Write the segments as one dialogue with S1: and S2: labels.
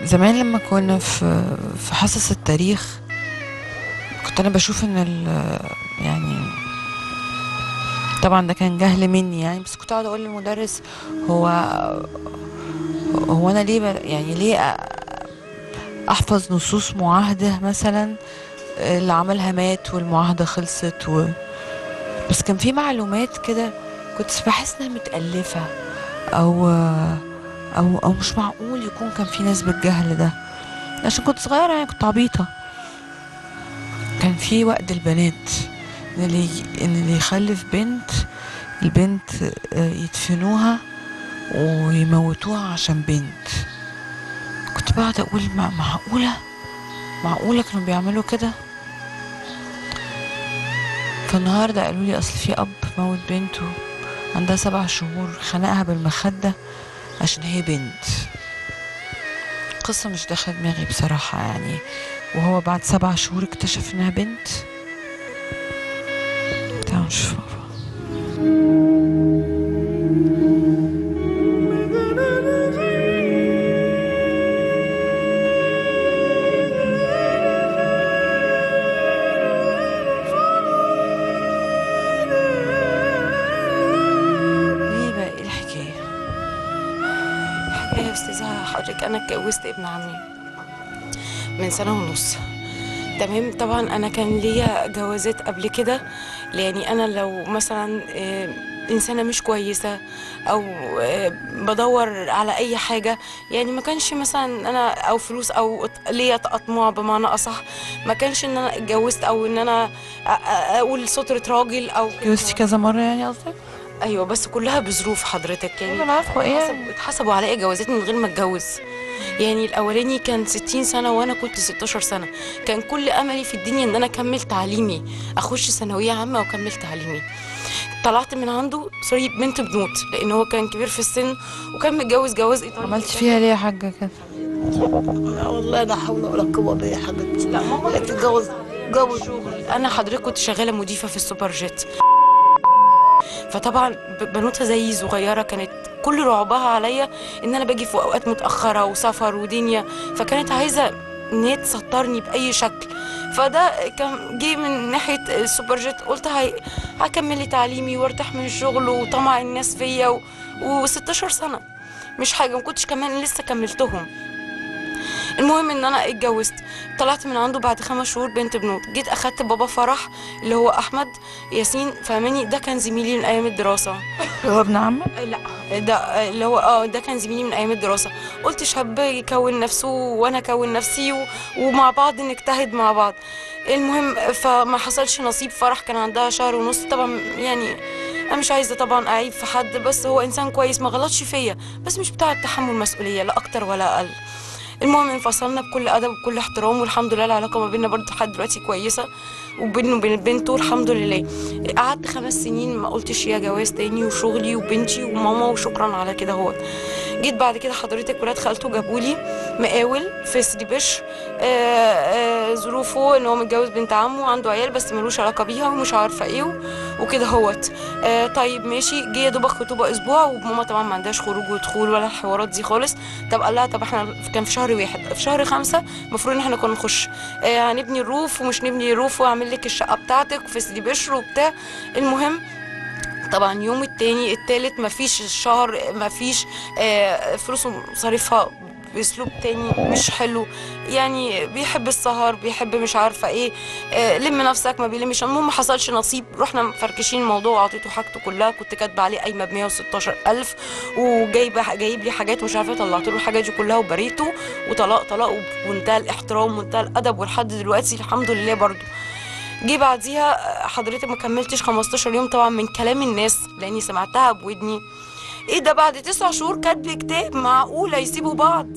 S1: زمان لما كنا في حصص التاريخ، كنت انا بشوف ان يعني طبعا ده كان جهل مني يعني، بس كنت اقعد اقول للمدرس هو انا ليه يعني ليه احفظ نصوص معاهدة مثلا اللي عملها مات والمعاهدة خلصت بس كان في معلومات كده كنت بحس انها متألفة او او مش معقول يكون كان في ناس بالجهل ده، عشان كنت صغيرة يعني كنت عبيطة. كان في وقت البنات ان اللي يخلف بنت، البنت يدفنوها ويموتوها عشان بنت. كنت بقعد اقول معقولة كانوا بيعملوا كده. فالنهاردة قالوا لي اصل في اب موت بنته عندها 7 شهور، خنقها بالمخدة عشان هي بنت. قصة مش داخلة دماغي بصراحة يعني، وهو بعد 7 شهور اكتشف انها بنت. تعالوا نشوف مع بعض. ايه بقى ايه الحكاية؟
S2: يا استاذة حضرتك، انا اتجوزت ابن عمي من سنة ونص. تمام. طبعا انا كان ليا جوازات قبل كده، يعني انا لو مثلا انسانة مش كويسة او بدور على اي حاجة، يعني ما كانش مثلا انا او فلوس او ليا اطماع بمعنى اصح، ما كانش ان انا اتجوزت او ان انا اقول سترة راجل او
S1: اتجوزتي
S2: كده.
S1: كذا مرة يعني قصدك؟
S2: ايوه، بس كلها بظروف حضرتك،
S1: ايوه
S2: يعني
S1: انا عارفة ايه.
S2: اتحسبوا عليا جوازات من غير ما اتجوز. يعني الاولاني كان 60 سنه وانا كنت 16 سنه. كان كل املي في الدنيا ان انا اكمل تعليمي، اخش ثانويه عامه واكمل تعليمي. طلعت من عنده سوري بنت بنوت، لان هو كان كبير في السن وكان متجوز جواز ايطالي.
S1: عملتي فيها ليه يا حاجة كده؟
S3: لا والله لا حول ولا قوة بالله يا حبيبتي.
S2: لا ماما
S3: لا تتجوز جوز.
S2: شغل. انا حضرتك كنت شغاله مضيفه في السوبر جيت، فطبعا بنوتها زيي صغيره، كانت كل رعبها عليا ان انا باجي في اوقات متاخره وسفر ودنيا، فكانت عايزه ان هي تسطرني باي شكل. فده كان جه من ناحيه السوبر جيت، قلت هكمل لي تعليمي وارتاح من الشغل وطمع الناس فيا و16 سنه مش حاجه، ما كنتش كمان لسه كملتهم. المهم ان انا اتجوزت، طلعت من عنده بعد 5 شهور بنت بنوت. جيت اخدت بابا فرح اللي هو احمد ياسين، فاهماني؟ ده كان زميلي من ايام الدراسه.
S1: هو ابن عمك؟
S2: لا، ده اللي هو ده كان زميلي من ايام الدراسه. قلت شاب يكون نفسه وانا اكون نفسي ومع بعض نجتهد مع بعض. المهم فما حصلش نصيب. فرح كان عندها شهر ونص. طبعا يعني انا مش عايزه طبعا اعيب في حد، بس هو انسان كويس ما غلطش فيا، بس مش بتاع تحمل مسؤوليه لا اكتر ولا اقل. المهم انفصلنا بكل ادب وبكل احترام، والحمد لله العلاقه ما بيننا برضه لحد دلوقتي كويسه، وبينه وبين بنته الحمد لله. قعدت 5 سنين ما قلتش يا جواز تاني، وشغلي وبنتي وماما وشكرا على كده. هو جيت بعد كده حضرتك ولاد خالته جابولي مقاول في سيدي بشر. ظروفه ان هو متجوز بنت عمه وعنده عيال بس ملوش علاقه بيها ومش عارفه ايه وكده هوت. طيب ماشي. جه يا دوبك خطوبه اسبوع، وماما طبعا ما عندهاش خروج ودخول ولا الحوارات دي خالص. طب قال لها طب احنا كان في شهر واحد، في شهر 5 المفروض ان احنا كنا نخش هنبني الروف ومش نبني الروف، واعمل لك الشقه بتاعتك في سيدي بشر وبتاع. المهم طبعا يوم التاني التالت مفيش الشهر مفيش فلوس صارفها باسلوب تاني مش حلو، يعني بيحب السهر بيحب مش عارفه ايه. لم نفسك ما بيلمش. المهم ما حصلش نصيب، رحنا مفركشين الموضوع وعطيته حاجته كلها. كنت كاتبه عليه قايمه ب 116,000 جايب لي حاجات ومش عارفه. طلعت له الحاجات دي كلها وبريته، وطلاق طلاق ومنتهى الاحترام ومنتهى الادب، ولحد دلوقتي الحمد لله برضه. جه بعديها حضرتك ما كملتش 15 يوم طبعا من كلام الناس لاني سمعتها بودني. ايه ده بعد 9 شهور كاتب كتاب؟ معقوله يسيبوا بعض؟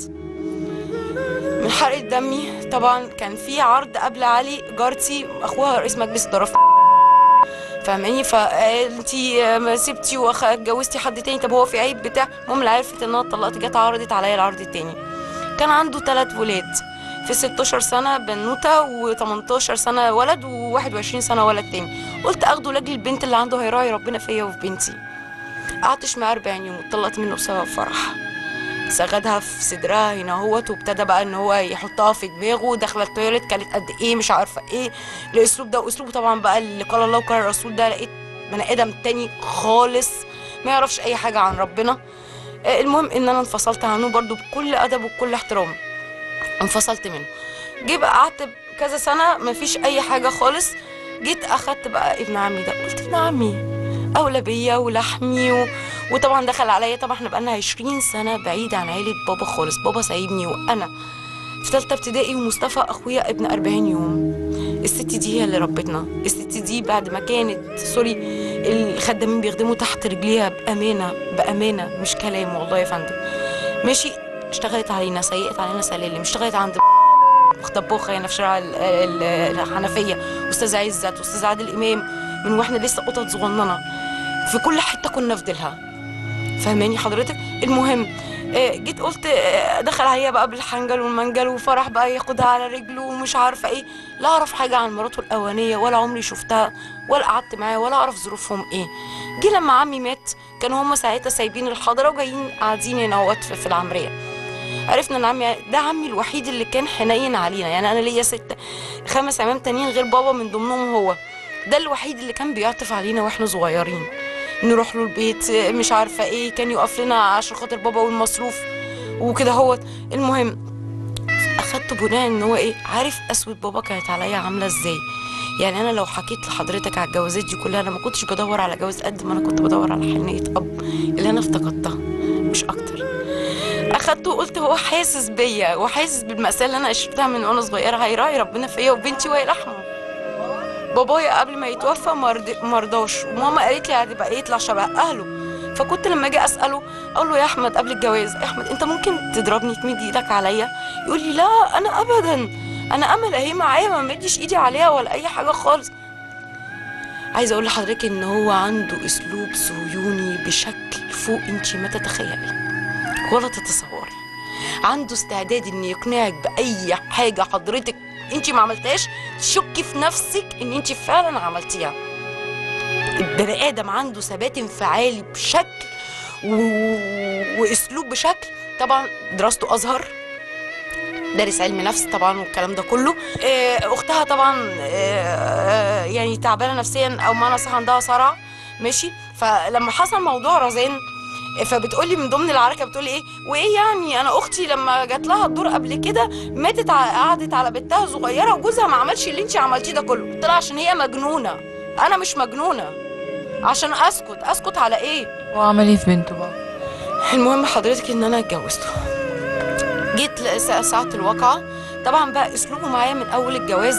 S2: من حرقة دمي طبعا كان في عرض قبل علي جارتي اخوها رئيس مجلس اداره، فاهماني؟ فانتي ما سبتي واتجوزتي حد تاني، طب هو في عيب بتاع؟ المهم اللي عرفت ان انا اتطلقت جت عرضت عليا العرض التاني. كان عنده 3 ولاد، في 16 سنة بنوتة و18 سنة ولد و21 سنة ولد تاني. قلت اخده لاجل البنت اللي عنده هيراعي ربنا فيا وفي بنتي. قعدتش معاه 40 يوم واتطلقت منه بسبب فرح. سغدها في صدرها هنا اهوت، وابتدى بقى ان هو يحطها في دماغه، داخله التويليت كانت قد ايه مش عارفه ايه الاسلوب ده. واسلوبه طبعا بقى اللي قال الله وقال الرسول ده، لقيت بني ادم تاني خالص ما يعرفش اي حاجه عن ربنا. المهم ان انا انفصلت عنه برضو بكل ادب وبكل احترام، انفصلت منه. جه بقى قعدت كذا سنه ما فيش اي حاجه خالص. جيت اخدت بقى ابن عمي ده، قلت ابن عمي اولى بيا ولحمي وطبعا دخل عليا. طبعا احنا بقالنا 20 سنه بعيد عن عيله بابا خالص، بابا سايبني وانا في ثالثه ابتدائي، ومصطفى اخويا ابن 40 يوم. الست دي هي اللي ربتنا. الست دي بعد ما كانت سوري الخدامين بيخدموا تحت رجليها بامانه بامانه مش كلام والله يا فندم، ماشي، اشتغلت علينا، سيقت علينا سلالم، اشتغلت عند طباخه هنا في شارع الحنفيه، استاذ عزت واستاذ عادل امام، من واحنا لسه قطط صغننه. في كل حته كنا في ديلها، فهماني حضرتك. المهم جيت قلت دخل عليا بقى بالحنجل والمنجل، وفرح بقى ياخدها على رجله ومش عارفه ايه. لا اعرف حاجه عن مراته الاولانيه، ولا عمري شفتها ولا قعدت معاه ولا اعرف ظروفهم ايه. جه لما عمي مات كانوا هم ساعتها سايبين الحضره وجايين قاعدين هنا اهوت في العمريه. عرفنا ان عمي ده عمي الوحيد اللي كان حنين علينا. يعني انا ليا 5 عمام تانيين غير بابا، من ضمنهم هو ده الوحيد اللي كان بيعطف علينا واحنا صغيرين، نروح له البيت مش عارفه ايه، كان يقف لنا عشان خاطر بابا والمصروف وكده هوت. المهم اخدت بناء ان هو ايه، عارف قسوه بابا كانت عليا عامله ازاي. يعني انا لو حكيت لحضرتك على الجوازات دي كلها، انا ما كنتش بدور على جواز قد ما انا كنت بدور على حنيه اب اللي انا افتقدتها مش اكتر. اخدته وقلت هو حاسس بيا وحاسس بالمأساة اللي انا عشتها من وانا صغيره، هيراعي ربنا فيا وبنتي وهيرحمه. بابايا قبل ما يتوفى مرضاش، وماما قالت لي هتبقى يطلع شبه اهله. فكنت لما اجي اساله اقول له يا احمد قبل الجواز، يا احمد انت ممكن تضربني تمد ايدك عليا؟ يقول لي لا انا ابدا، انا امل اهي معايا ما مديش ايدي عليها ولا اي حاجه خالص. عايزه اقول لحضرتك ان هو عنده اسلوب صهيوني بشكل فوق انت ما تتخيلي ولا تتصوري. عنده استعداد ان يقنعك باي حاجه حضرتك انت ما عملتهاش، تشكي في نفسك ان انت فعلا عملتيها. البني ادم عنده ثبات انفعالي بشكل واسلوب بشكل. طبعا دراسته ازهر، دارس علم نفس طبعا والكلام ده كله. اختها طبعا يعني تعبانه نفسيا، او معنى صح عندها صرع، ماشي. فلما حصل موضوع رزان، فبتقولي من ضمن العركه بتقولي ايه وايه، يعني انا اختي لما جات لها الدور قبل كده ماتت قعدت على بنتها صغيره وجوزها ما عملش اللي انت عملتيه ده كله. طلع عشان هي مجنونه، انا مش مجنونه، عشان اسكت على ايه؟
S1: وعمل ايه في بنته بقى؟
S2: المهم حضرتك ان انا اتجوزته. جيت ساعه الواقعه، طبعا بقى اسلوبه معايا من اول الجواز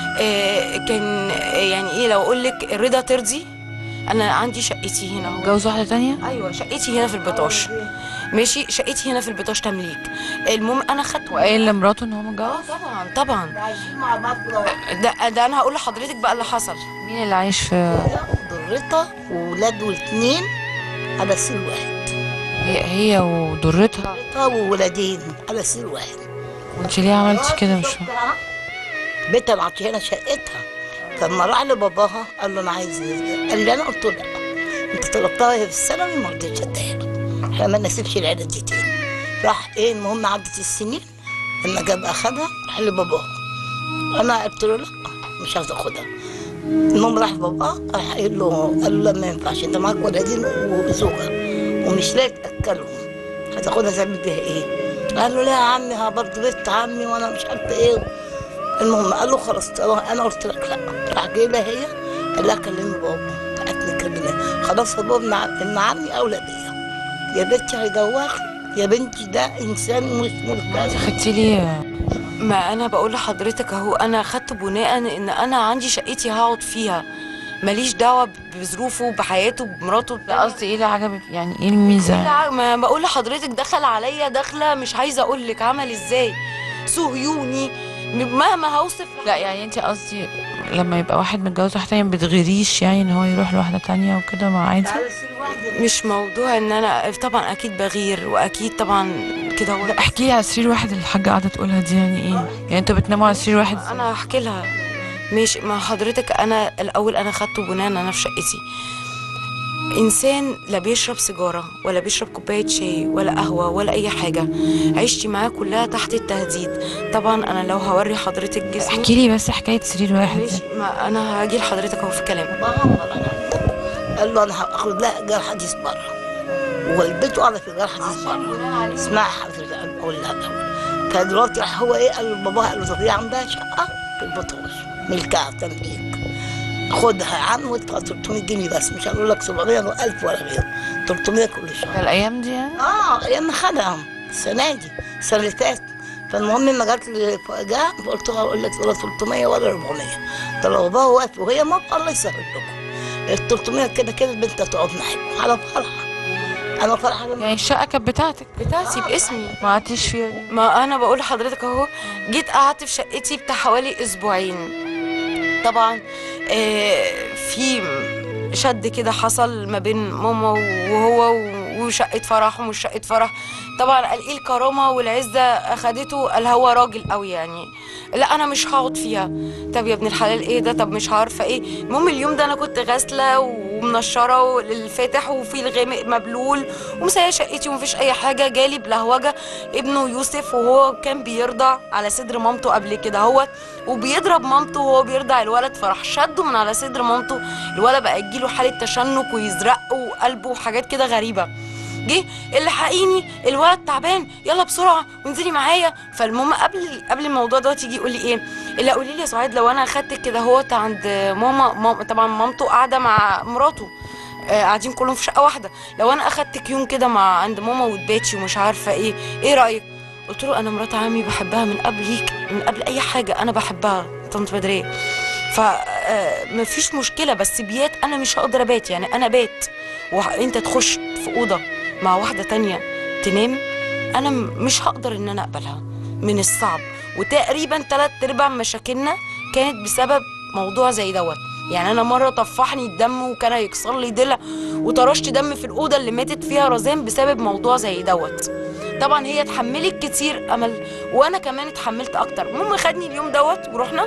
S2: كان يعني ايه، لو اقول لك الرضا ترضي. انا عندي شقتي هنا.
S1: متجوز واحده تانية؟
S2: ايوه شقتي هنا في البطاش، ماشي، شقتي هنا في البطاش تمليك. المهم انا خدت
S1: وقايل لمراته ان هو متجوز؟
S2: طبعا
S3: عايشين مع بعض كده.
S2: ده انا هقول لحضرتك بقى اللي حصل.
S1: مين اللي عايش في
S3: ضرتها وولاده 2 على سرير واحد.
S1: هي وضرتها؟
S3: ضرتها وولادين على سرير واحد.
S1: وانت ليه عملتي كده؟ مش فاهمه.
S3: بيتها معطيه هنا شقتها. فلما راح لباباها قال له انا عايز، قال لي انا قلت له لا، انت طلبتها وهي في الثانوي ما رضيتش اديها له، فما نسيبش العيله دي تاني. راح ايه، المهم عدت السنين، لما جاب اخدها راح لباباها. انا قلت له لا مش عايز اخدها. المهم راح باباه راح قال له لا ما ينفعش، انت معاك ولدين وزوجه ومش لاقي تاكلهم، هتاخدها تعمل بيها ايه؟ قال له لا يا عمي ها برضه بنت عمي وانا مش عارفه ايه. المهم قال له خلاص انا قلت لك لا. راح جاي لها هي قال لها كلمي بابا، قالت لي كلمي خلاص بابا ابن عمي اولى بيا، يا بنتي هيجوعك يا بنتي، ده انسان مش ملتزم.
S1: خدتي ليه؟
S2: ما انا بقول لحضرتك اهو، انا خدت بناء ان انا عندي شقتي هقعد فيها، ماليش دعوه بظروفه بحياته بمراته.
S1: لا قصدي ايه اللي عجبك، يعني ايه الميزه؟
S2: ما بقول لحضرتك دخل عليا دخله مش عايزه اقول لك عمل ازاي، صهيوني مهما هوصف.
S1: لا يعني انت قصدي لما يبقى واحد متجوز واحده تانية بتغيريش يعني ان هو يروح لواحده تانية وكده مع عادي؟
S2: مش موضوع ان انا طبعا اكيد بغير، واكيد طبعا كده هو.
S1: احكي لي على سرير واحد اللي الحاجه قاعده تقولها دي، يعني ايه؟ يعني انتوا بتناموا على سرير واحد؟
S2: انا هحكي لها. مش مع حضرتك، انا الاول انا خدته بناء انا في شقتي. انسان لا بيشرب سيجاره ولا بيشرب كوبايه شاي ولا قهوه ولا اي حاجه، عيشتي معاه كلها تحت التهديد. طبعا انا لو هوري حضرتك جسمي.
S1: احكي لي بس حكايه سرير واحد
S2: ماشي،
S1: ده.
S2: ما انا هاجي لحضرتك اهو في كلام.
S3: قال له انا هاخد لها ايجار حديث بره، ووالدته قاعده في ايجار حديث بره. اسمعي حضرتك اقول لها الاول. فدلوقتي راح هو ايه، قال لباباها، قال له طب هي عندها شقه في البطرش ملكها تمليك، خدها يا عم وادفع 300 جنيه بس، مش هنقول لك 700 ولا 1000 ولا غيره، 300 كل شهر.
S1: ده الايام دي يعني؟
S3: ايام ما خدها السنه دي، السنه اللي فاتت. فالمهم لما جات لي جاء فقلت لها اقول لك ولا 300 ولا 400. طب لو بابا واقف وهي موافقه الله يسهل لكم. ال 300 كده كده البنت هتقعد معاكم على فرحه. انا فرحه لما
S1: يعني الشقه كانت بتاعتك؟
S2: بتاعتي باسمي.
S1: ما قعدتيش فيها دي؟
S2: ما انا بقول لحضرتك اهو، جيت قعدت في شقتي بتاع حوالي اسبوعين. طبعا في شد كده حصل ما بين ماما وهو، وشقه فرح ومش شقه فرح. طبعا قال ايه الكرامه والعزه اخدته، قال هو راجل قوي يعني، لا انا مش هقعد فيها. طب يا ابن الحلال ايه ده، طب مش عارفه ايه. المهم اليوم ده انا كنت غاسله ومنشره الفاتح وفي الغامق مبلول ومسايه شقتي ومفيش اي حاجه. جالي بلهوجه ابنه يوسف وهو كان بيرضع على صدر مامته قبل كده هوت، وبيضرب مامته وهو بيرضع الولد، فراح شده من على صدر مامته. الولد بقى يجيله حاله تشنج ويزرقه وقلبه وحاجات كده غريبه. جه الحقيني الولد تعبان، يلا بسرعه وانزلي معايا. فالمهم قبل الموضوع دوت يجي يقول لي ايه، اللي قولي لي يا سعاد لو انا اخدتك كده هوت عند ماما طبعا مامته قاعده مع مراته، قاعدين كلهم في شقه واحده، لو انا اخدتك يوم كده مع عند ماما وتباتي ومش عارفه ايه رايك؟ قلت له انا مرات عمي بحبها من قبليك، من قبل اي حاجه انا بحبها طنط بدريه، فمفيش مشكله، بس بيات انا مش هقدر ابات، يعني انا بات وانت تخش في اوضه مع واحده تانية تنام، انا مش هقدر ان انا اقبلها، من الصعب. وتقريبا 3/4 مشاكلنا كانت بسبب موضوع زي دوت. يعني انا مره طفحني الدم وكان هيكسر لي ضلع وطرشت دم في الاوضه اللي ماتت فيها رزان بسبب موضوع زي دوت. طبعا هي اتحملت كتير امل وانا كمان اتحملت اكتر. المهم خدني اليوم دوت ورحنا،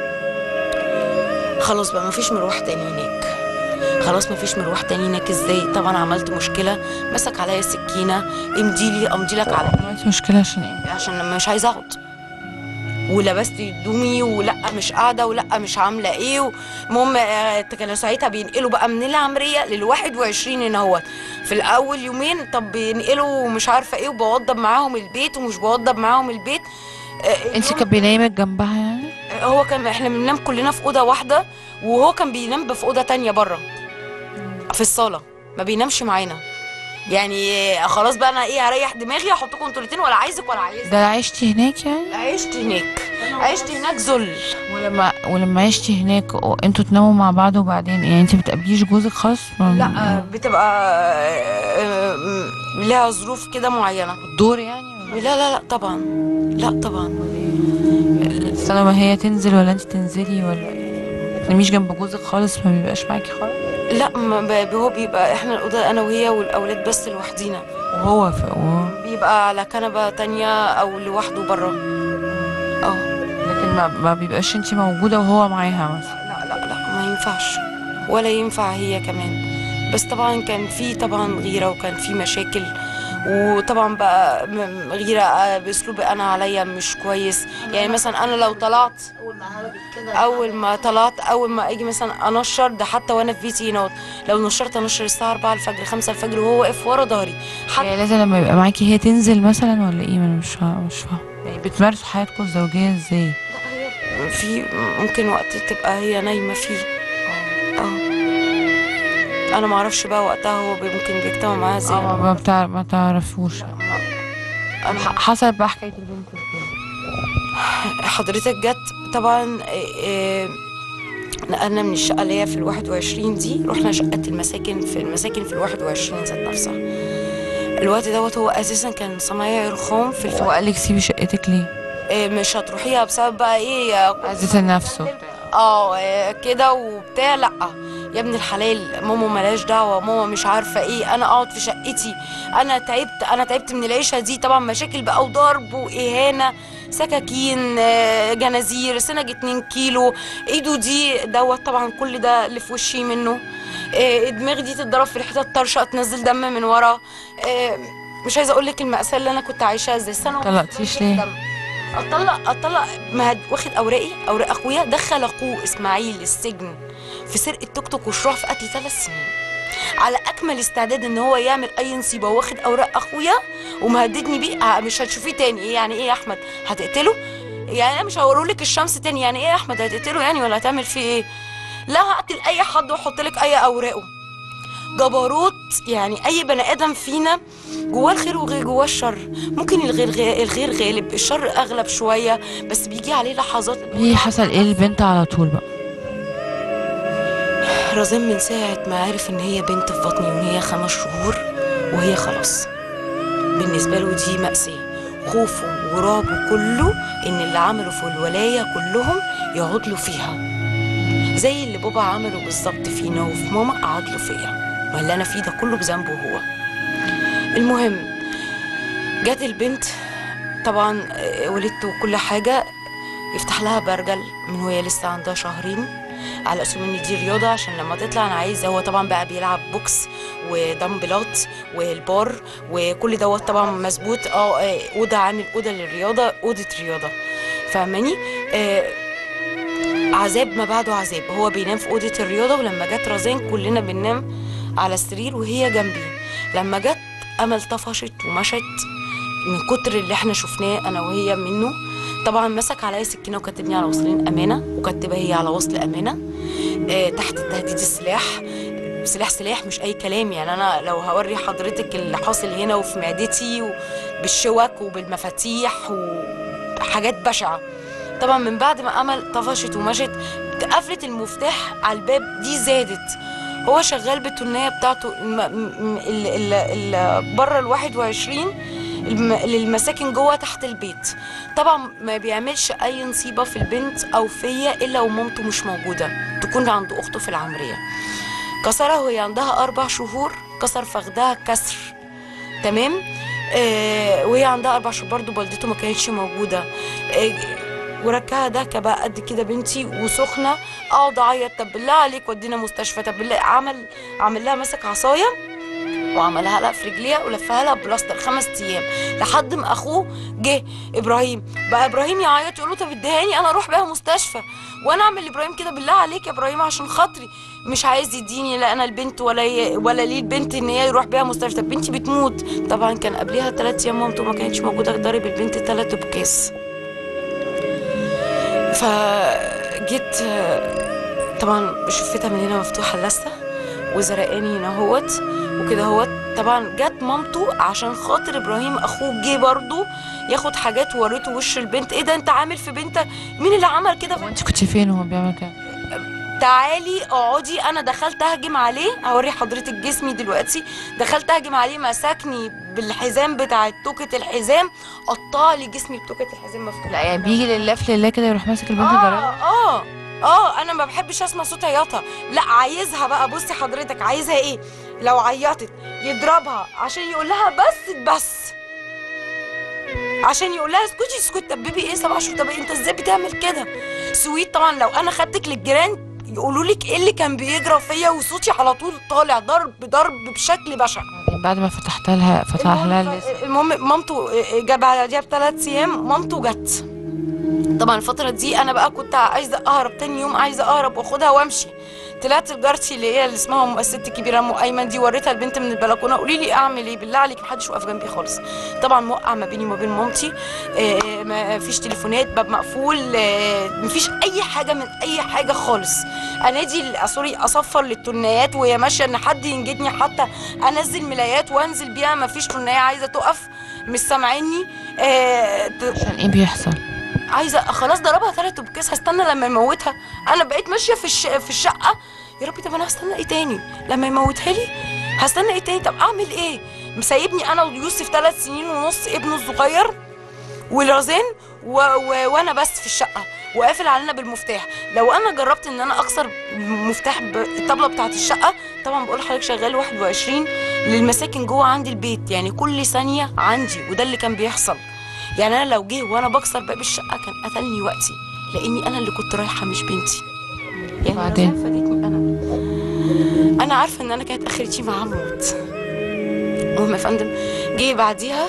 S2: خلاص بقى مفيش مروح تاني هناك، خلاص مفيش مروح تاني هناك. ازاي؟ طبعا عملت مشكله، مسك عليا سكينه، امضي لك على
S1: عملت مشكله عشان ايه؟
S2: عشان لما مش عايزه اقعد، ولبست هدومي ولا مش قاعده ولا مش عامله ايه. المهم كانوا ساعتها بينقلوا بقى من العمريه لل21 هنا اهوت. في الاول يومين طب بينقلوا مش عارفه ايه، وبوضب معاهم البيت ومش بوضب معاهم البيت.
S1: انت كان بينامك جنبها يعني؟
S2: هو كان احنا بننام كلنا في اوضه واحده، وهو كان بينام في اوضه تانية بره في الصاله، ما بينامش معانا. يعني خلاص بقى انا ايه، هريح دماغي احطكم انتوا الاتنين ولا عايزك ولا عايزك.
S1: ده عشتي هناك يعني؟
S2: عشت هناك ذل.
S1: ولما عشتي هناك انتوا تناموا مع بعض وبعدين يعني انت بتقابليش جوزك خالص؟
S2: لا بتبقى لها ظروف كده معينه.
S1: الدور يعني؟
S2: لا طبعا، لا طبعا.
S1: استنى، ما هي تنزل ولا انت تنزلي ولا مش جنب جوزك خالص؟ ما بيبقاش معاكي خالص؟
S2: لا هو بيبقى احنا الاوضه انا وهي والاولاد بس لوحدينا،
S1: وهو
S2: بيبقى على كنبه تانية او لوحده بره.
S1: لكن ما بيبقاش انت موجوده وهو معاها مثلا؟
S2: لا ما ينفعش، ولا ينفع هي كمان. بس طبعا كان في طبعا غيره وكان في مشاكل، وطبعا بقى غيره باسلوب انا عليا مش كويس. يعني مثلا انا لو طلعت اول ما اجي مثلا انشر ده، حتى وانا في بيتي هنا لو نشرت انشر الساعه 4 الفجر 5 الفجر وهو واقف ورا ظهري.
S1: يعني لازم لما يبقى معاكي هي تنزل مثلا ولا ايه؟ انا مش فاهمه يعني بتمارسوا حياتكم الزوجيه ازاي؟
S2: في ممكن وقت تبقى هي نايمه فيه. انا ما اعرفش بقى وقتها هو ممكن بيجتمع معاها ازاي.
S1: ما تعرفوش.
S2: انا
S1: حصل بقى حكايه البنت ازاي؟
S2: حضرتك جت طبعا نقلنا من الشقه اللي هي في ال21 دي، رحنا شقه المساكن في ال21 ذات نفسها. الوقت دوت هو اساسا كان صنايعي رخام في
S1: هو قال لك سيبي شقتك ليه؟
S2: مش هتروحيها بسبب بقى ايه،
S1: عزة النفس
S2: كده وبتاع. لا يا ابن الحلال، ماما ملاش دعوه، ماما مش عارفه ايه، انا اقعد في شقتي، انا تعبت من العيشه دي. طبعا مشاكل بقى وضرب واهانه، سكاكين، جنازير، سنج 2 كيلو، ايده دي دوت، طبعا كل ده اللي في وشي منه. دماغي دي تتضرب في الحته الطرشه، تنزل دم من ورا. مش عايزه اقول لك المأساة اللي انا كنت عايشاها ازاي. سنه
S1: طلقتيش ليه؟
S2: اطلق ما واخد اوراق اخويا، دخل اخوه اسماعيل السجن في سرقه توك توك وشروع في قتل 3 سنين، على اكمل استعداد ان هو يعمل اي نصيبه، واخد اوراق اخويا ومهددني بيه. مش هتشوفيه تاني. ايه يعني ايه يا احمد هتقتله؟ يعني انا مش هورولك الشمس تاني. يعني ايه يا احمد هتقتله يعني ولا هتعمل فيه ايه؟ لا هقتل اي حد واحط لك اي اوراقه. جبروت. يعني اي بني ادم فينا جواه الخير وغير جواه الشر. ممكن الغير غالب، الشر اغلب شويه، بس بيجي عليه لحظات.
S1: ايه حصل ايه البنت على طول بقى؟
S2: رزين من ساعه ما عرف ان هي بنت في بطني وان هي 5 شهور وهي خلاص بالنسبه له دي مأساة. خوفه ورعبه كله ان اللي عمله في الولايه كلهم يقعد له فيها، زي اللي بابا عمله بالظبط فينا وفي ماما، قعد له فيا. ما اللي انا فيه ده كله بذنبه هو. المهم جت البنت طبعا، ولدت وكل حاجه، يفتح لها برجل من وهي لسه عندها 2 شهر على اساس ان دي رياضه عشان لما تطلع انا عايزه. هو طبعا بقى بيلعب بوكس ودمبلات والبار وكل دوت طبعا مظبوط. اوضه، عامل اوضه للرياضه، اوضه رياضه، فاهماني؟ عذاب ما بعده عذاب. هو بينام في اوضه الرياضه، ولما جت رزان كلنا بننام على السرير وهي جنبي. لما جت امل طفشت ومشت من كتر اللي احنا شفناه انا وهي منه. طبعا مسك عليا سكينه وكتبني على وصلين امانه، وكتبها هي على وصل امانه تحت تهديد السلاح. سلاح مش اي كلام. يعني انا لو هوري حضرتك اللي حاصل هنا وفي معدتي بالشوك وبالمفاتيح وحاجات بشعه. طبعا من بعد ما امل طفشت ومشت، قفلت المفتاح على الباب دي زادت. هو شغال بالتنية بتاعته بره 21 للمساكن جوه تحت البيت. طبعا ما بيعملش اي نصيبه في البنت او فيا الا ومامته مش موجوده، تكون عند اخته في العمريه. كسرها وهي عندها 4 شهور، كسر فخدها كسر تمام. وهي عندها 4 شهور برضه والدته ما كانتش موجوده. وركها دهكه بقى قد كده بنتي وسخنه، اقعد اعيط طب بالله عليك ودينا مستشفى، طب بالله. عمل لها مسك عصايه وعملها لها في رجليها ولفها لها بلاستر 5 ايام، لحد ما اخوه جه ابراهيم. بقى ابراهيم يعيط يقول له طب اديهاني انا اروح بيها مستشفى. وانا اعمل لابراهيم كده بالله عليك يا ابراهيم عشان خاطري، مش عايز يديني لا انا البنت ولا ليه البنت ان هي يروح بيها مستشفى. طب بنتي بتموت. طبعا كان قبلها 3 ايام مامته ما كانتش موجوده، ضارب البنت 3 بكاس. فجيت طبعا شفتها من هنا مفتوحه لسه وزرقاني هنا اهوت وكده اهوت. طبعا جت مامته عشان خاطر ابراهيم اخوه جه برضه ياخد حاجات، ووريته وش البنت. ايه ده انت عامل في بنتك؟ مين اللي عمل كده؟
S1: وانت كنت فين وهو بيعمل كده؟
S2: تعالي اقعدي. انا دخلت اهجم عليه، هوري حضرتك جسمي دلوقتي. دخلت اهجم عليه، مسكني بالحزام بتاع توكة الحزام، قطع لي جسمي بتوكة الحزام مفتوحه.
S1: لا يعني بيجي لله في لله كده يروح ماسك البنت ضربها؟
S2: انا ما بحبش اسمع صوت عياطها. لا عايزها بقى، بصي حضرتك عايزها ايه؟ لو عيطت يضربها عشان يقول لها بس عشان يقول لها اسكتي. طب بيبي ايه 7 شهور؟ طب انت ازاي بتعمل كده؟ سويت. طبعا لو انا خدتك للجيران يقولوا لك ايه اللي كان بيجرى فيا، وصوتي على طول طالع ضرب بشكل بشع.
S1: بعد ما فتح لها
S2: المهم مامته جاب بعدها ب3 ايام مامته جت. طبعا الفتره دي انا بقى كنت عايزه اهرب، تاني يوم عايزه اهرب واخدها وامشي. طلعت لجارتي اللي اسمها الست الكبيره ام ايمن دي، وريتها البنت من البلكونه. قولي لي اعمل ايه بالله عليك؟ محدش واقف جنبي خالص. طبعا موقع ما بيني وما بين مامتي، ما فيش تليفونات، باب مقفول، ما فيش اي حاجه من اي حاجه خالص. انادي سوري اصفر للتنيات وهي ماشيه ان حد ينجدني، حتى انزل ملايات وانزل بيها ما فيش تنيه عايزه تقف، مش سامعيني.
S1: عشان ايه بيحصل؟
S2: عايزه خلاص ضربها 3 بكاس، هستنى لما يموتها. انا بقيت ماشيه في الشقه، يا ربي طب انا هستنى ايه تاني لما يموتها لي؟ هستنى ايه تاني؟ طب اعمل ايه؟ مسيبني انا ويوسف 3 سنين ونص ابنه الصغير ورزان وانا بس في الشقه، وقافل علينا بالمفتاح. لو انا جربت ان انا اكسر مفتاح الطبله بتاعت الشقه، طبعا بقول لحضرتك شغال 21 للمساكن جوه عندي البيت، يعني كل ثانيه عندي، وده اللي كان بيحصل. يعني انا لو جه وانا بكسر باب الشقه كان قتلني وقتي، لاني انا اللي كنت رايحه مش بنتي. يعني
S1: بعدين
S2: فادتني انا. انا عارفه ان انا كانت اخرتي معاه موت. المهم يا فندم جه بعديها،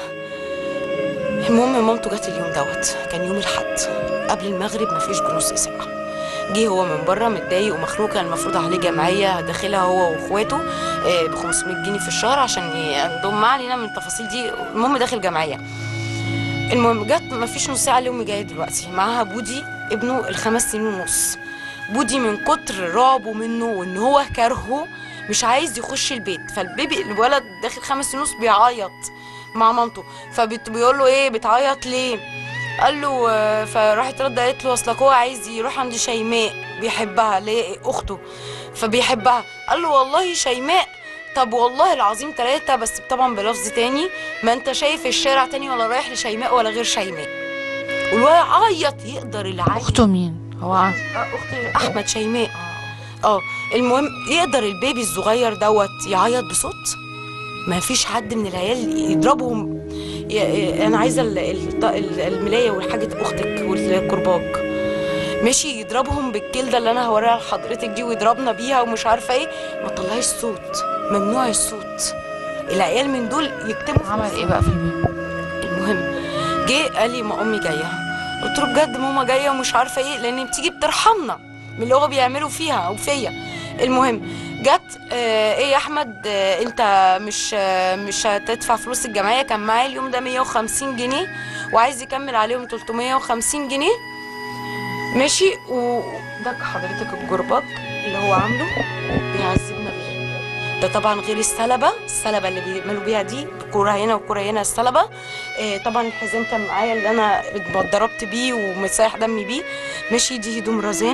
S2: المهم مامته جت اليوم دوت، كان يوم الاحد قبل المغرب مفيش بنص ساعه. جه هو من بره متضايق ومخنوق، كان المفروض عليه جمعيه داخلها هو واخواته ب 500 جنيه في الشهر عشان ينضم. ما علينا من التفاصيل دي. المهم داخل جمعيه. المهم جت مفيش نص ساعه اليوم جاي دلوقتي معاها بودي ابنه ال5 سنين ونص. بودي من كتر رعبه منه وان هو كارهه مش عايز يخش البيت، فالبيبي الولد داخل 5 سنين ونص بيعيط مع مامته، فبيقول له ايه بتعيط ليه؟ قال له فراحت رد قالت له اصلك هو عايز يروح عند شيماء بيحبها ليه اخته فبيحبها. قال له والله شيماء؟ طب والله العظيم 3 بس طبعا بلفظ تاني، ما انت شايف الشارع تاني ولا رايح لشيماء ولا غير شيماء. والولد عيط. يقدر العيل
S1: اخته مين هو؟
S2: اخت احمد شيماء. المهم يقدر البيبي الصغير دوت يعيط بصوت؟ ما فيش حد من العيال يضربهم. انا عايزه الملايه وحاجه اختك والكرباج ماشي، يضربهم بالجلده اللي انا هوريها لحضرتك دي ويضربنا بيها ومش عارفه ايه، ما طلعيش صوت، ممنوع الصوت. العيال من دول يكتبوا.
S1: عمل ايه بقى في البيبي؟
S2: المهم جه قال لي ما امي جايه. قلت له بجد ماما جايه ومش عارفه ايه، لان بتيجي بترحمنا من اللي هو بيعملوا فيها وفيا. المهم جت ايه يا احمد انت مش هتدفع فلوس الجمعيه؟ كان معايا اليوم ده 150 جنيه وعايز يكمل عليهم 350 جنيه ماشي. وده حضرتك الجرباج اللي هو عامله بيعذبنا بيه ده، طبعا غير السلبه اللي بيعملوا بيها دي، كوره هنا وكوره هنا السلبه. طبعا الحزام كان معايا اللي انا اتضربت بيه ومسيح دمي بيه ماشي. دي هدوم رزان.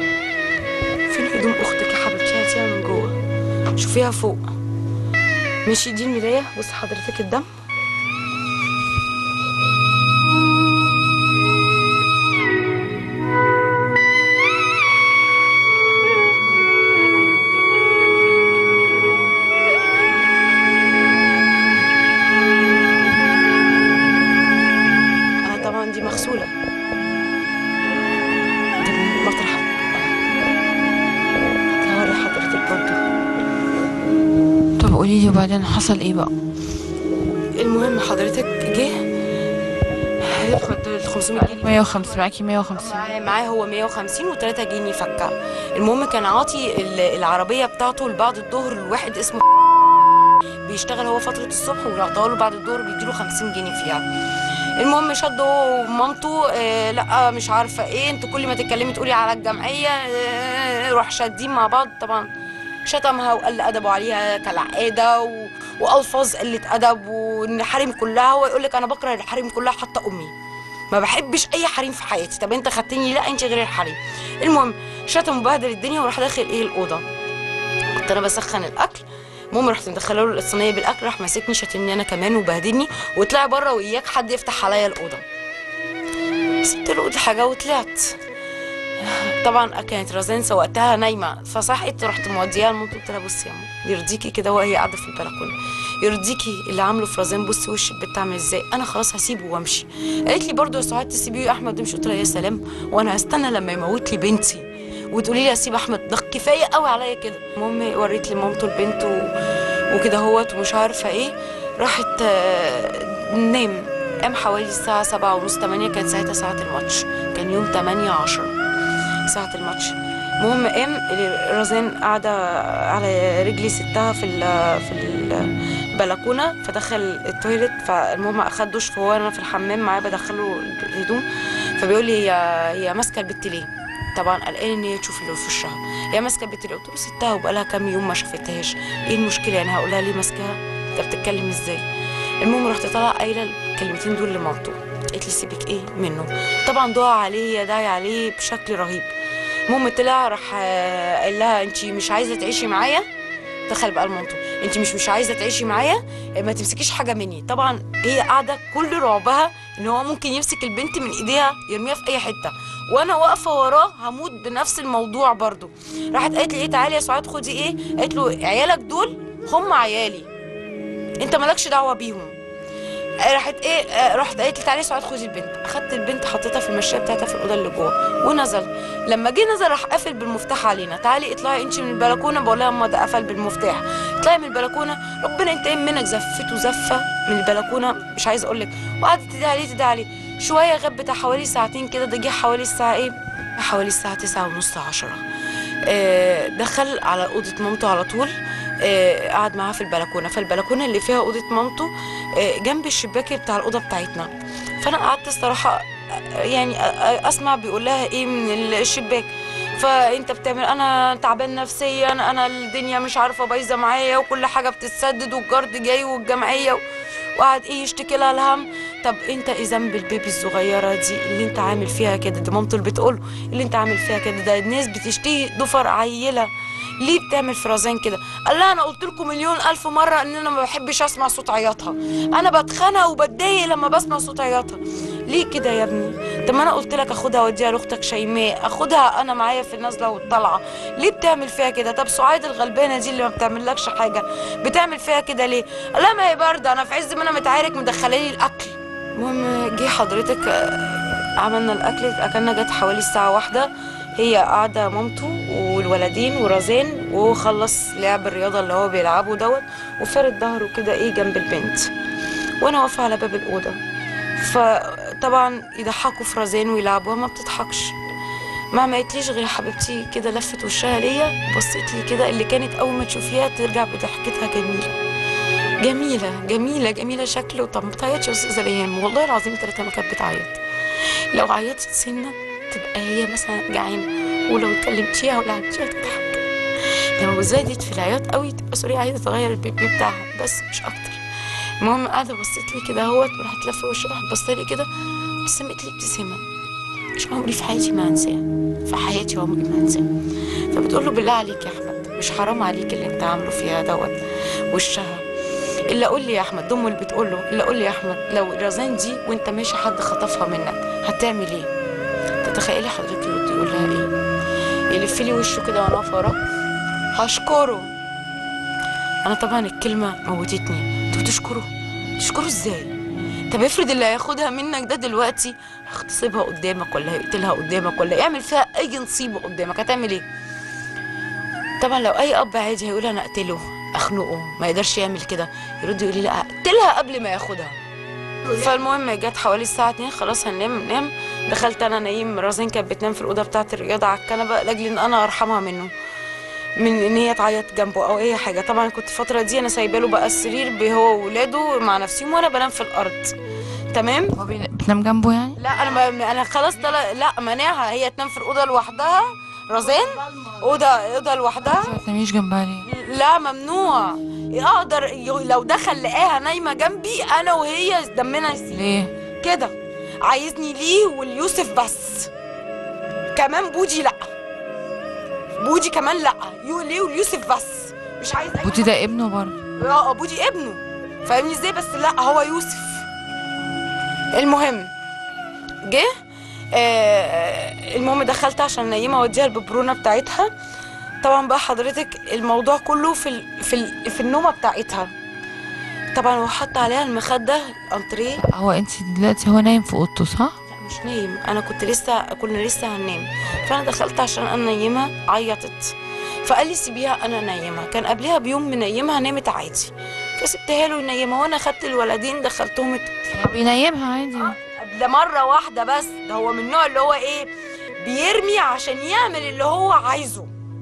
S2: فين هدوم اختك يا حبيبتي؟ هاتيها من جوه شوفيها فوق ماشي. دي المرايه، بص حضرتك الدم. انا طبعا دي مغسوله، دي من مطرح. هوري حضرتك برضه.
S1: طب قولي لي وبعدين حصل ايه بقى؟
S2: المهم حضرتك جه ال 500 جنيه
S1: 150 معاكي 150
S2: معاه هو 150 و3 جنيه فكه. المهم كان عاطي العربيه بتاعته لبعد الظهر لواحد اسمه بيشتغل هو فتره الصبح، ويعطاه له بعد الظهر بيديله 50 جنيه فيها. المهم شد هو ومامته لا مش عارفه ايه، انتوا كل ما تتكلمي تقولي على الجمعيه روح شادين مع بعض. طبعا شتمها وقل ادبه عليها كالعاده والفاظ قله ادب، وان الحريم كلها هو يقول لك انا بكره الحريم كلها حتى امي، ما بحبش اي حريم في حياتي. طب انت خدتني؟ لا انت غير الحريم. المهم شتم وبهدل الدنيا وراح داخل ايه الاوضه. كنت انا بسخن الاكل. المهم رحت مدخله له الصينيه بالاكل، راح ماسكني شتمني انا كمان وبهدلني وطلع بره واياك حد يفتح عليا الاوضه. سبت له الحاجه وطلعت. طبعا كانت رزان وقتها نايمه فصحت، رحت موديها لمامتي قلت لها بصي يا ماما يرضيكي كده وهي قاعده في البلكونه، يرضيكي اللي عامله في رزان؟ بصي وش البت عامل ازاي، انا خلاص هسيبه وامشي. قالت لي برضه يا سعاد تسيبيه يا احمد وامشي. قلت لها يا سلام وانا هستنى لما يموت لي بنتي وتقولي لي اسيب احمد؟ ده كفايه قوي عليا كده. المهم وريت لمامته البنت وكده هوت ومش عارفه ايه. راحت نام. قام حوالي الساعه 7:30 8، كانت ساعتها ساعه الماتش، كان يوم 8/10 ساعه الماتش. المهم قام رزان قاعده على رجلي ستها في البلكونه، فدخل التويليت. فالمهم اخد دش، فهو انا في الحمام معاه بدخله الهدوم، فبيقول لي هي ماسكه البت ليه؟ طبعا قلقان ان هي تشوف اللي في وشها. هي ماسكه البت ليه؟ قلت له ستها وبقالها كام يوم ما شافتهاش، ايه المشكله يعني هقولها ليه ماسكاها؟ انت بتتكلم ازاي؟ المهم رحت طالعه قايله الكلمتين دول لمامته، قالت لي سيبك ايه منه. طبعا دعا عليه داعي عليه بشكل رهيب. المهم طلع راح قال لها انت مش عايزه تعيشي معايا؟ دخل بقى لمامته انت مش عايزه تعيشي معايا ما تمسكيش حاجه مني. طبعا هي قاعده كل رعبها ان هو ممكن يمسك البنت من ايديها يرميها في اي حته، وانا واقفه وراه هموت بنفس الموضوع برضو. راحت قالت لي ايه تعالي يا سعاد خدي ايه. قالت له عيالك دول هم عيالي، انت مالكش دعوه بيهم. راحت ايه، رحت قالت لي تعالي سعاد خدي البنت. اخدت البنت حطيتها في المشايه بتاعتها في الاوضه اللي جوه ونزل. لما جه نزل راح قافل بالمفتاح علينا، تعالي اطلعي انت من البلكونه. بقول لها اما ده قفل بالمفتاح. اطلعي من البلكونه ربنا ينتقم منك. زفته زفه من البلكونه مش عايزه اقول لك. وقعدت تدعي عليه شويه، غاب بتاع حوالي ساعتين كده. ده جه حوالي الساعه ايه، حوالي الساعه 9:30 10. دخل على اوضه مامته على طول. قعد معاها في البلكونه، فالبلكونه اللي فيها اوضه مامته جنب الشباك بتاع الاوضه بتاعتنا. فانا قعدت الصراحه يعني اسمع بيقول لها ايه من الشباك، فانت بتعمل، انا تعبان نفسيا، انا الدنيا مش عارفه بايظه معايا وكل حاجه بتتسدد والجرد جاي والجمعيه وقعد ايه يشتكي لها الهم. طب انت ايه ذنب البيبي الصغيره دي اللي انت عامل فيها كده؟ دي مامته اللي بتقول اللي انت عامل فيها كده، ده الناس بتشتهي ضفر عيله، ليه بتعمل في رزان كده؟ قال لها انا قلت لكم مليون الف مره ان انا ما بحبش اسمع صوت عياطها، انا بتخنق وبتضايق لما بسمع صوت عياطها. ليه كده يا ابني؟ طب ما انا قلت لك اخدها واديها لاختك شيماء، اخدها انا معايا في النازله والطالعه، ليه بتعمل فيها كده؟ طب سعاد الغلبانه دي اللي ما بتعملكش حاجه بتعمل فيها كده ليه؟ قال لها ما هي بارده، انا في عز ما انا متعارك مدخلالي الاكل. المهم جه حضرتك عملنا الاكل، اكلنا، جت حوالي الساعه 1. هي قاعده مامته والولدين ورزان، وهو خلص لعب الرياضه اللي هو بيلعبه دوت وفرد ظهره كده ايه جنب البنت، وانا واقفه على باب الاوضه. فطبعا يضحكوا في رزان ويلعبوها ما بتضحكش، ما عملتليش غير حبيبتي كده، لفت وشها ليا بصيت لي كده، اللي كانت اول ما تشوفيها ترجع بضحكتها جميله جميله جميله جميله شكل. طب ما بتعيطش يا استاذه ريهام؟ والله العظيم 3 ما كانت بتعيط. لو عيطت سنه تبقى هي مثلا جعانه، ولو اتكلمتيها ولعبتيها تضحك. لو زادت في العياط قوي تبقى سوري عايزه تغير البيبي بتاعها بس مش اكتر. المهم قاعده بصيت لي كده اهوت، وراحت لفه وشها، راحت بصت لي كده، ابتسمت لي ابتسامه مش عمري في حياتي ما هنساها، في حياتي عمري ما هنساها. فبتقول له بالله عليك يا احمد، مش حرام عليك اللي انت عامله فيها دوت وشها؟ الا قول لي يا احمد، امه اللي بتقول له الا قول لي يا احمد، لو رزان دي وانت ماشي حد خطفها منك هتعمل ايه؟ تتخيلي حضرتك يرد يقول لها ايه؟ يلف لي وشه كده وانا واقفه وراه، هشكره. انا طبعا الكلمه موتتني. انت بتشكره؟ تشكره ازاي؟ طب افرض اللي هياخدها منك ده دلوقتي هيغتصبها قدامك ولا هيقتلها قدامك ولا يعمل فيها اي نصيبه قدامك، هتعمل ايه؟ طبعا لو اي اب عادي هيقول انا اقتله اخنقه، ما يقدرش يعمل كده، يرد يقول لي لا اقتلها قبل ما ياخدها. فالمهم جت حوالي الساعه 2 خلاص هننام. دخلت انا نايم، رزان كانت بتنام في الاوضه بتاعه الرياضه على الكنبه لاجل ان انا ارحمها منه، من ان هي تعيط جنبه او اي حاجه. طبعا كنت الفتره دي انا سايبه له بقى السرير هو واولاده مع نفسهم وانا بنام في الارض. تمام.
S1: هو بتنام جنبه يعني؟
S2: لا انا خلاص لا مانعها هي تنام في الاوضه لوحدها. رزان اوضه لوحدها.
S1: ما تناميش جنبها ليه؟
S2: لا ممنوع. اقدر لو دخل لقاها نايمه جنبي انا وهي دمنا يسيل.
S1: ليه
S2: كده؟ عايزني ليه واليوسف بس، كمان بودي لا، بودي كمان لا، ليه واليوسف بس، مش عايز اي
S1: بودي ده ابنه برضه؟
S2: اه بودي ابنه، فاهمني ازاي؟ بس لا هو يوسف. المهم جه المهم دخلت عشان انيمها واديها الببرونه بتاعتها. طبعا بقى حضرتك الموضوع كله في النومه بتاعتها. طبعا هو حط عليها المخده انتريه.
S1: هو انت دلوقتي هو نايم في اوضته صح؟
S2: لا مش نايم، انا كنا لسه هننام، فانا دخلت عشان انيمها، عيطت فقال لي سيبيها انا انيمها. كان قبلها بيوم منيمها نامت عادي، فسبتها له ينيمها وانا خدت الولدين دخلتهم
S1: بينيمها عادي؟
S2: ده مره واحده بس، ده هو من النوع اللي هو ايه بيرمي عشان يعمل اللي هو عايزه،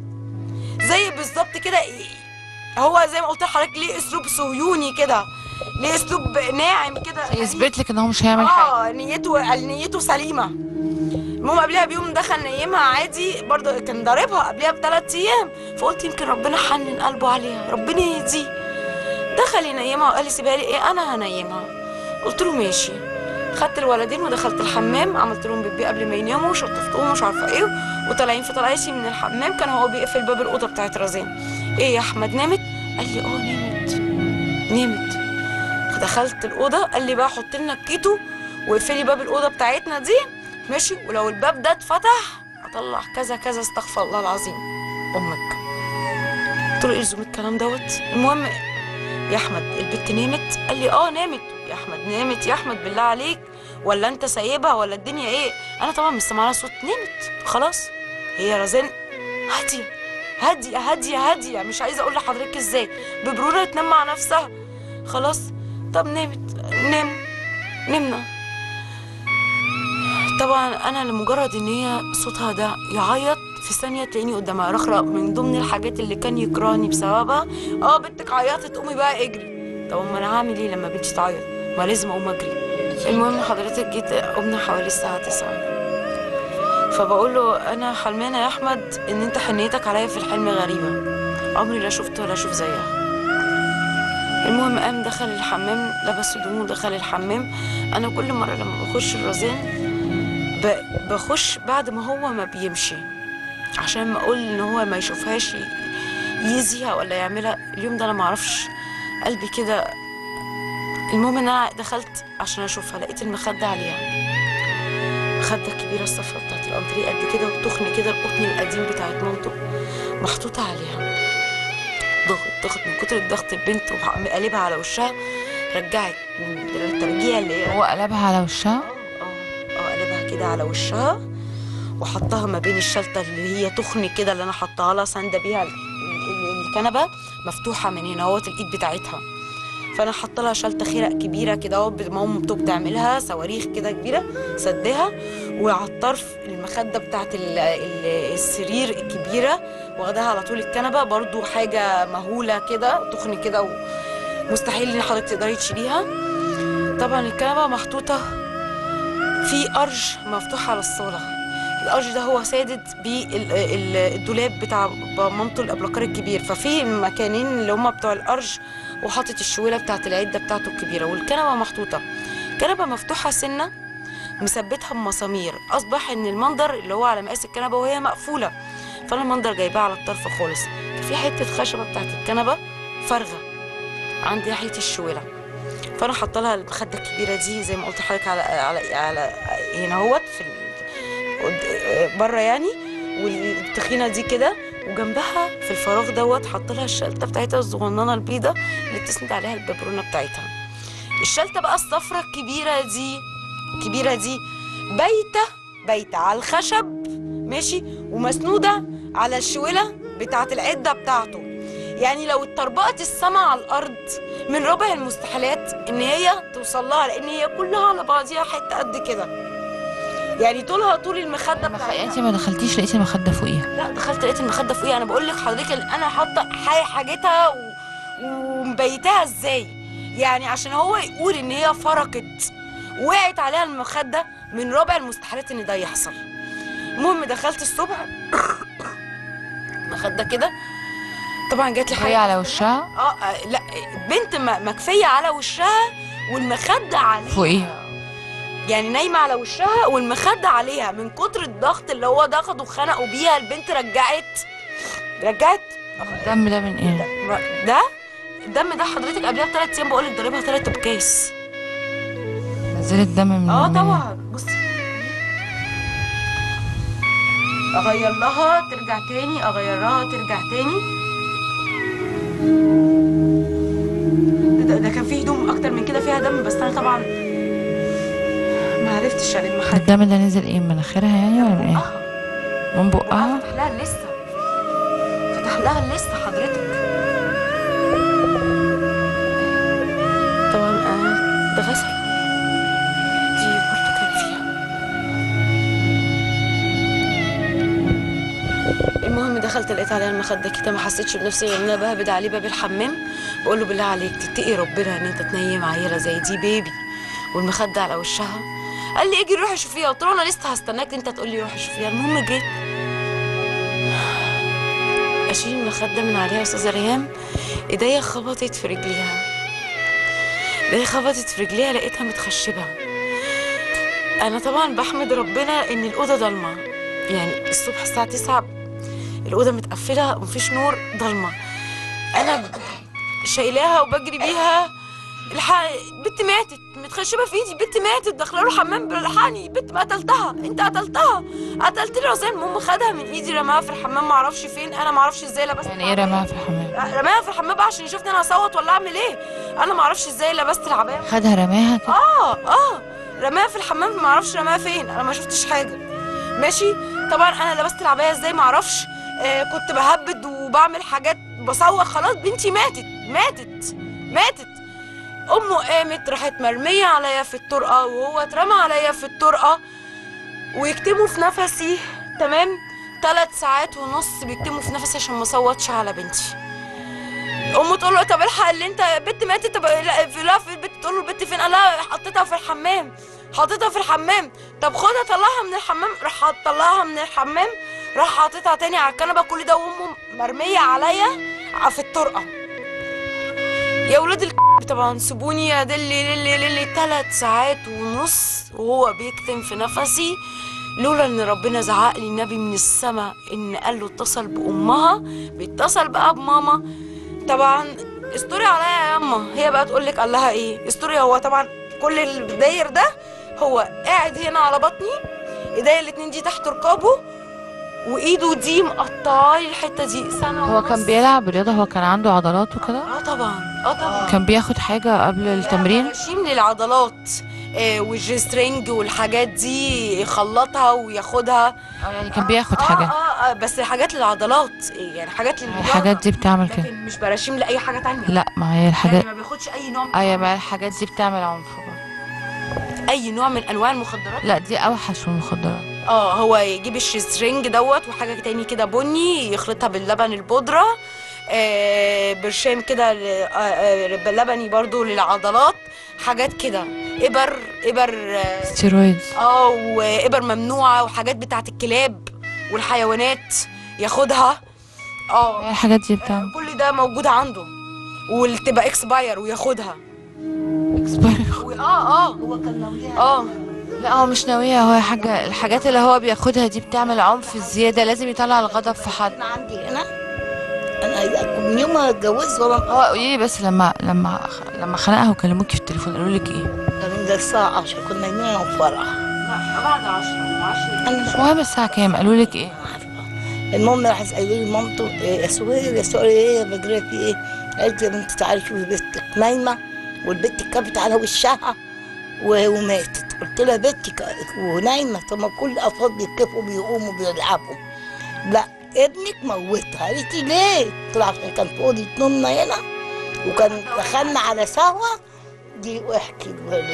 S2: زي بالظبط كده. هو زي ما قلت لحضرتك ليه اسلوب صهيوني كده، ليه اسلوب ناعم كده
S1: يثبت لك ان هو مش هيعمل حاجه.
S2: نيته سليمه. المهم قبلها بيوم دخل نيمها عادي، برضه كان ضاربها قبلها ب3 ايام، فقلت يمكن ربنا حنن قلبه عليها، ربنا يهديه. دخل ينيمها وقال لي سيبها لي ايه انا هنيمها. قلت له ماشي. خدت الولدين ودخلت الحمام، عملت لهم بيبي قبل ما يناموا وشطفتهم ومش عارفه ايه، وطالعين في طلعتي من الحمام كان هو بيقفل باب الاوضه بتاعت رزان. ايه يا احمد نامت؟ قال لي اه نامت. فدخلت الاوضه قال لي بقى حط لنا الكيتو واقفلي باب الاوضه بتاعتنا دي ماشي، ولو الباب ده اتفتح اطلع كذا كذا استغفر الله العظيم امك. قلت له ايه لزوم الكلام دوت؟ المهم يا احمد البت نامت؟ قال لي اه نامت يا احمد نامت يا احمد بالله عليك، ولا انت سايبها ولا الدنيا ايه؟ انا طبعا مش سامعه لها صوت، نمت خلاص. هي رزان هاديه هاديه هاديه هاديه، مش عايزه اقول لحضرتك ازاي، ببرونه تنام مع نفسها خلاص. طب نامت، نمنا. طبعا انا لمجرد ان هي صوتها ده يعيط في ثانيه تلاقيني قدامها رخرة. من ضمن الحاجات اللي كان يكرهني بسببها، بنتك عيطت قومي بقى اجري. طب ما انا هعمل ايه لما بنتي تعيط؟ ما لازم اقوم اجري. المهم حضرتك جيت قمنا حوالي الساعه 9، فبقول له انا حلمانه يا احمد ان انت حنيتك عليا في الحلم غريبه، عمري لا شفت ولا اشوف زيها. المهم قام دخل الحمام، لبس هدومه ودخل الحمام. انا كل مره لما بخش الرزان بخش بعد ما هو ما بيمشي، عشان ما اقول ان هو ما يشوفهاش يزيها ولا يعملها. اليوم ده انا ما اعرفش قلبي كده. المهم ان انا دخلت عشان اشوفها، لقيت المخده عليها، مخده كبيره الصفرا بتاعت الانتريه قد كده وتخن كده، القطن القديم بتاعت مامته محطوطه عليها. ضغط من كتر الضغط البنت وقلبها على وشها، رجعت من الترجيع اللي هي
S1: هو قلبها على وشها؟
S2: قلبها كده على وشها وحطها ما بين الشلته اللي هي تخن كده اللي انا حطها لها سانده بيها الكنبه، مفتوحه من هنا اهوت الايد بتاعتها. فانا حاطه لها شلته خرق كبيره كده اهو، مامته بتعملها صواريخ كده كبيره سدها، وعلى الطرف المخده بتاعت السرير الكبيره واخداها على طول الكنبه، برضو حاجه مهوله كده تخن كده ومستحيل ان حضرتك تقدري تشيليها. طبعا الكنبه محطوطه في ارج مفتوح على الصاله، الارج ده هو سادد بالدولاب بتاع مامته الابلكار الكبير، ففي المكانين اللي هما بتوع الارج وحاطط الشويله بتاعت العده بتاعته الكبيره، والكنبه محطوطه، كنبه مفتوحه سنه مثبتها بمسامير. اصبح ان المنظر اللي هو على مقاس الكنبه وهي مقفوله، فانا المنظر جايباه على الطرف خالص. في حته خشبه بتاعت الكنبه فارغه عند ناحيه الشويله، فانا حاطه لها المخده الكبيره دي زي ما قلت لحضرتك على هنا اهوت في بره يعني، والتخينه دي كده، وجنبها في الفراغ دوت حاطه لها الشلته بتاعتها الصغننه البيضه اللي بتسند عليها الببرونه بتاعتها. الشلته بقى الصفرة الكبيره دي بايته على الخشب ماشي، ومسنوده على الشويله بتاعت العده بتاعته. يعني لو اتطربقت السما على الارض من ربع المستحيلات ان هي توصل لها، لان هي كلها على بعضيها حته قد كده، يعني طولها طول المخده بتاعتها.
S1: انت ما دخلتيش لقيتي المخده فوقيها؟
S2: لا دخلت لقيت المخده فوقيها. انا بقول لك حضرتك انا حاطه حاجتها ومبيتها ازاي، يعني عشان هو يقول ان هي فرقت وقعت عليها المخده من ربع المستحيلات ان ده يحصل. المهم دخلت الصبح مخده كده، طبعا جات لي
S1: حاجه على وشها.
S2: لا بنت مكفيه على وشها والمخده عليها
S1: فوقيها،
S2: يعني نايمه على وشها والمخده عليها. من كتر الضغط اللي هو ضغط وخنقوا بيها البنت رجعت.
S1: الدم ده من ايه؟
S2: الدم ده حضرتك قبلها ب3 ايام بقول لك ضاربها 3 أبكاس.
S1: نزلت دم من
S2: طبعا. بصي اغير لها ترجع تاني، اغير لها ترجع تاني. ده كان فيه هدوم اكتر من كده فيها دم، بس انا طبعا ما عرفتش الم حاجه.
S1: الدم ده نزل ايه، من مناخيرها يعني ولا من ايه؟ من بقها؟
S2: فتح لها اللسه حضرتك. طبعا ده غسل دي برضه كان فيها. المهم دخلت لقيت عليها المخده كده، ما حسيتش بنفسي غير ان انا بهبد عليه باب الحمام بقول له بالله عليك تتقي ربنا ان انت تنيم عيله زي دي بيبي والمخده على وشها. قال لي اجي روحي شوفيها. قلت له انا لسه هستناك انت تقول لي روحي شوفيها. المهم جيت اشيل المخده من عليها يا استاذه ريهام، ايديا خبطت في رجليها، لقيتها متخشبه. انا طبعا بحمد ربنا ان الاوضه ضلمه، يعني الصبح الساعه 9 الاوضه متقفله ومفيش نور، ضلمه. انا شايلاها وبجري بيها البت ماتت متخشبه في ايدي، البت ماتت داخله له الحمام بالحقني، البت ما قتلتها، انت قتلتها، قتلت لي رزان. المهم خدها من ايدي رماها في الحمام، ما اعرفش فين، انا ما اعرفش ازاي لبست.
S1: يعني ايه رماها في الحمام؟
S2: رماها في الحمام بقى عشان يشوفني انا هصوت ولا اعمل ايه، انا ما اعرفش ازاي لبست العبايه.
S1: خدها رماها كده؟
S2: رماها في الحمام، ما اعرفش رماها فين، انا ما شفتش حاجه. ماشي. طبعا انا لبست العبايه ازاي ما اعرفش، كنت بهبد وبعمل حاجات بصوت، خلاص بنتي ماتت. امه قامت راحت مرميه عليا في الطرقه، وهو اترمى عليا في الطرقه ويكتموا في نفسي. تمام. 3 ساعات ونص بيكتموا في نفسي عشان ما صوتش على بنتي. امه تقول له طب الحق اللي انت البت ماتت. طب لا في البت، تقول له البت فين؟ قال لها حطيتها في الحمام. طب خدها طلعها من الحمام. راح طلعها من الحمام، راح حاططها تاني على الكنبه. كل ده وامه مرميه عليا في الطرقه. يا ولاد طبعا سيبوني يا دلي 3 ساعات ونص وهو بيكتم في نفسي، لولا ان ربنا زعق لي النبي من السما ان قال له اتصل بامها، بيتصل بقى بماما. طبعا استوري عليا يا ياما. هي بقى تقول لك قال لها ايه استوري؟ هو طبعا كل الداير ده هو قاعد هنا على بطني، ايديا الاتنين دي تحت رقابه، وايده دي مقطعالي الحته دي سنه
S1: هو
S2: ونص.
S1: كان بيلعب رياضة؟ هو كان عنده عضلات وكده؟
S2: طبعا.
S1: كان بياخد حاجة قبل التمرين؟
S2: براشيم للعضلات والجسترينج والحاجات دي يخلطها وياخدها.
S1: يعني كان بياخد حاجة؟
S2: بس حاجات للعضلات، يعني حاجات للرياضة.
S1: الحاجات دي بتعمل كده؟
S2: لكن مش براشيم لأي حاجة تانية.
S1: لا، ما هي الحاجات
S2: يعني ما بياخدش أي نوع من
S1: ايوه، ما الحاجات دي بتعمل عنف برضه.
S2: أي نوع من أنواع المخدرات.
S1: لا، دي اوحش من المخدرات.
S2: هو يجيب الشيسترينج دوت وحاجة تاني كده بني، يخلطها باللبن البودرة، برشام كده لبني برضو للعضلات، حاجات كده، ابر
S1: ستيرويدز.
S2: وابر ممنوعه، وحاجات بتاعت الكلاب والحيوانات ياخدها.
S1: الحاجات دي بتعمل
S2: كل ده موجود عنده، وتبقى اكسباير وياخدها.
S1: اكسباير؟
S3: هو كان ناويها.
S1: لا، هو مش ناوية. هو حاجة الحاجات اللي هو بياخدها دي بتعمل عنف زيادة، لازم يطلع الغضب في حد.
S3: انا عندي هنا، انا من يوم ما اتجوزت
S1: هو قولي بس لما خنقها وكلموكي في التليفون قالوا لك ايه؟
S3: كان ده الساعة 10 كنا نايمين في فرح.
S2: لا بعد 10
S3: انا
S1: المهم الساعة كام؟ قالوا لك ايه؟
S3: المهم راح قالوا لي مامته يا سهير ايه بجري في ايه؟ قالت لي يا بنتي تعالي شوفي بنتك نايمه والبت كبت على وشها وماتت. قلت لها بنتي ونايمه؟ طب ما كل الاطفال بيكفوا بيقوموا بيلعبوا. لا ابنك موتها. قالت لي ليه؟ قلت لها عشان كان في اوضه نومنا هنا وكان دخلنا على سهوه دي. واحكي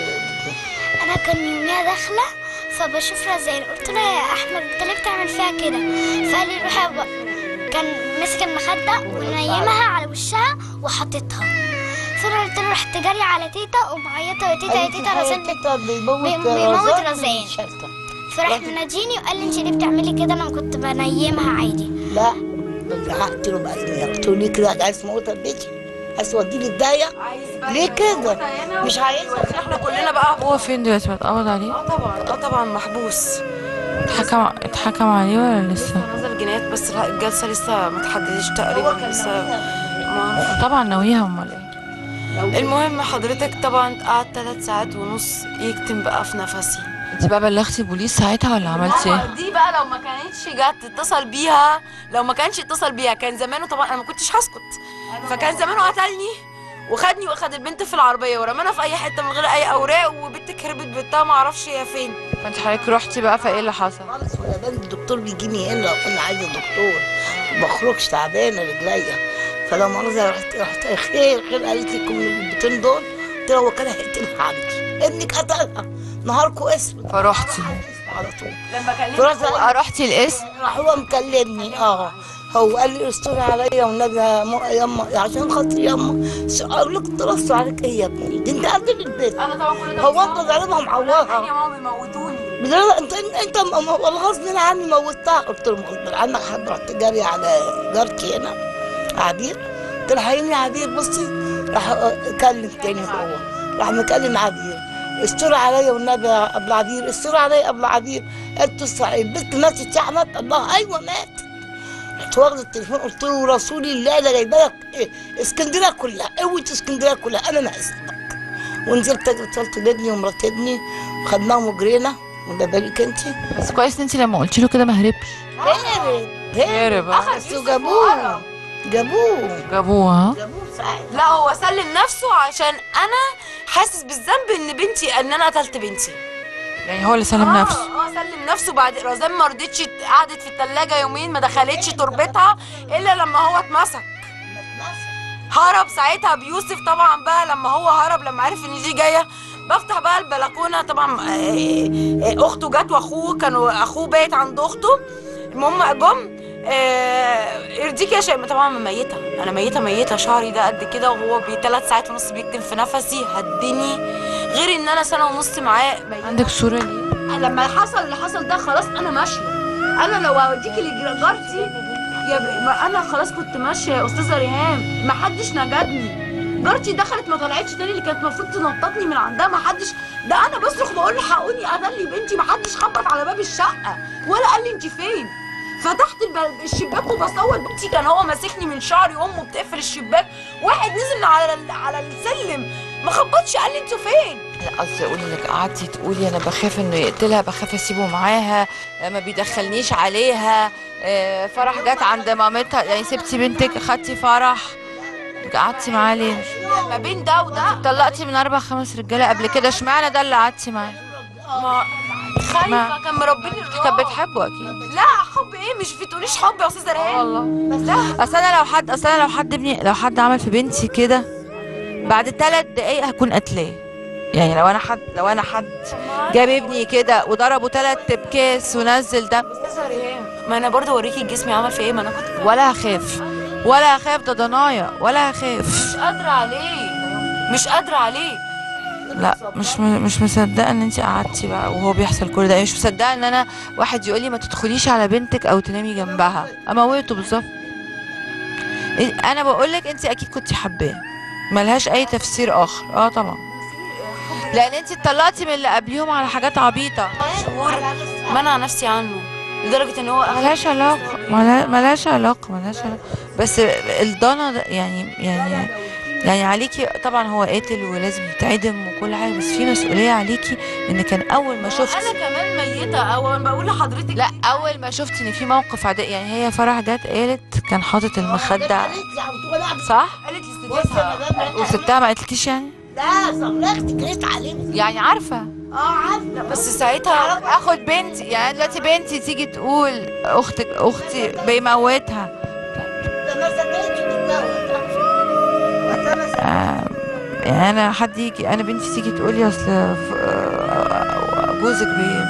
S4: انا كان يوميها داخله فبشوف رزان، قلت له يا احمد انت ليه بتعمل فيها كده؟ فقال لي روحي كان مسك المخده ونيمها على وشها وحطتها. فانا قلت له رحت جري على تيتا ومعيطه يا تيتا رزان بيموت رزان. فراح مناديني وقال لي انت ليه بتعملي كده؟ انا كنت بنيمها عادي.
S3: لا قلت له بقى قلت له ليه كده؟ عايز تموتها بيتي؟ عايز توديني الدايه؟ ليه كده؟ مش عايزه.
S2: احنا كلنا بقى.
S1: هو فين دلوقتي؟ متقبض عليه؟
S2: طبعا محبوس.
S1: اتحكم عليه ولا لسه؟
S2: نزل جنايات بس الجلسه لسه ما اتحددتش تقريبا. لسه
S1: طبعا ناويها. امال ايه؟
S2: المهم حضرتك طبعا قعد 3 ساعات ونص يكتم بقى في نفسي.
S1: انت بقى بلغتي البوليس ساعتها ولا عملتي ايه؟
S2: دي بقى لو ما كانتش جت تتصل بيها، لو ما كانش اتصل بيها كان زمانه، طبعا انا ما كنتش هسكت، فكان زمانه قتلني وخدني واخد البنت في العربيه ورمانا في اي حته من غير اي اوراق، وبنتك هربت بنتها ما اعرفش هي فين.
S1: فانت حضرتك رحتي بقى، فايه اللي حصل؟
S3: خالص ولا بنت الدكتور بيجيني هنا لو انا عايزه دكتور، ما بخرجش تعبانه رجليا. فلو مؤاخذه رحت خير قالت لي البنتين دول. قلت لها هو كان هيقتلها عندي، ابنك قتلها نهاركم اسود.
S1: فروحتي
S3: على طول
S2: لما كلمت
S1: رحتي القسم؟
S3: راح هو مكلمني. هو قال لي استري عليا والنبي يما عشان خاطري يما. اقول لك ترصوا عليك ايه يا ابني؟ دي انت قد البيت.
S2: انا طبعا كل ده
S3: هو انت ظالمها معوضها.
S2: يا ماما بيموتوني.
S3: لا انت والله غصب عني موتها. قلت له غصب عنك حد. رحت جاري على جارتي هنا عبير. قلت لها هيني عبير بصي. راح كلم تاني هو، راح مكلم عبير استر عليا والنبي يا ابو عبير، استر عليا يا ابو عبير. قلت له البنت ماتت يا احمد؟ الله ايوه ماتت. رحت واخد التليفون قلت له رسول الله ده جايبه لك اسكندريه كلها، قوه اسكندريه كلها، انا ما هسيبك. ونزلت اتصلت بابني ومرات ابني وخدناهم وجرينا. وده بالك انت.
S1: بس كويس انت لما قلت له كده ما هربش. هرب
S3: بس جابوه
S1: جابوها.
S2: لا هو سلم نفسه عشان انا حاسس بالذنب ان بنتي، ان انا قتلت بنتي.
S1: يعني هو اللي سلم نفسه.
S2: سلم نفسه. بعد رزان ما رضتش، قعدت في الثلاجه يومين ما دخلتش تربتها الا لما هو اتمسك. هرب ساعتها بيوسف طبعا بقى. لما هو هرب لما عرف ان دي جايه، بفتح بقى البلكونه طبعا. اخته جت واخوه، كانوا اخوه بايت عند اخته. المهم جم يرضيك يا شيماء. طبعا ميته، انا ميته شعري ده قد كده، وهو 3 ساعات ونص بيكتم في نفسي، هدني. غير ان انا سنه ونص معاه.
S1: عندك صوره ليه؟
S2: لما حصل اللي حصل ده خلاص انا ماشيه. انا لو اوديكي لجارتي ما انا خلاص كنت ماشيه يا استاذه ريهام. ما حدش نجدني. جارتي دخلت ما طلعتش تاني، اللي كانت المفروض تنططني من عندها ما حدش. ده انا بصرخ بقول لحقوني قتل لي بنتي، ما حدش خبط على باب الشقه ولا قال لي انت فين. فتحت الشباك وبصوت بنتي، كان هو ماسكني من شعري، امه بتقفل الشباك، واحد نزل من على السلم ما خبطش قال لي انتوا فين.
S1: لا قصدي اقول انك قعدتي تقولي انا بخاف انه يقتلها، بخاف اسيبه معاها، ما بيدخلنيش عليها. فرح جت عند مامتها، يعني سبتي بنتك خدتي فرح قعدتي معاه ليه؟
S2: ما بين ده وده
S1: طلقتي من 4 5 رجاله قبل كده، اشمعنى ده اللي قعدتي معاه؟
S2: ما خايفه، كان مربيني الرعب.
S1: كانت بتحبه اكيد.
S2: لا حب ايه، مش بتقوليش حب يا استاذه ريهام
S1: والله.
S2: بس لا.
S1: اصل انا لو حد عمل في بنتي كده بعد 3 دقايق هكون قتلاه. يعني لو انا حد جاب ابني كده وضربه 3 ابكاس ونزل دم.
S2: استاذه ريهام ما انا برضه اوريكي جسمي عمل في ايه. ما انا كنت
S1: ولا هخاف ده ضنايا، ولا هخاف.
S2: مش قادره عليه.
S1: لا مش مصدقه ان انت قعدتي بقى وهو بيحصل كل ده. مش مصدقه ان انا واحد يقول لي ما تدخليش على بنتك او تنامي جنبها، اموته بالظبط. انا بقول لك انت اكيد كنت حباه، ملهاش اي تفسير اخر. طبعا، لان انت اتطلقتي من اللي قبليهم على حاجات عبيطه.
S2: شهور منع نفسي عنه لدرجه ان هو
S1: ملهاش علاقه. بس الضنا ده يعني عليكي طبعا. هو قاتل ولازم يتعدم وكل حاجه، بس في مسؤوليه عليكي. ان كان اول ما شفت
S2: انا كمان ميته، او انا بقول لحضرتك
S1: لا، اول ما شفت ان في موقف عداء. يعني هي فرح جت قالت كان حاطط المخده صح؟
S2: قالت لي
S1: وستها ما قالتلكيش يعني؟
S3: لا صرختي جريت عليه
S1: يعني عارفه.
S3: عارفه.
S2: بس ساعتها
S1: اخد بنتي، يعني دلوقتي بنتي تيجي تقول اختي بيموتها.
S3: ده ما سمعتش بالدواء.
S1: يعني انا بنتي تيجي تقول لي اصل جوزك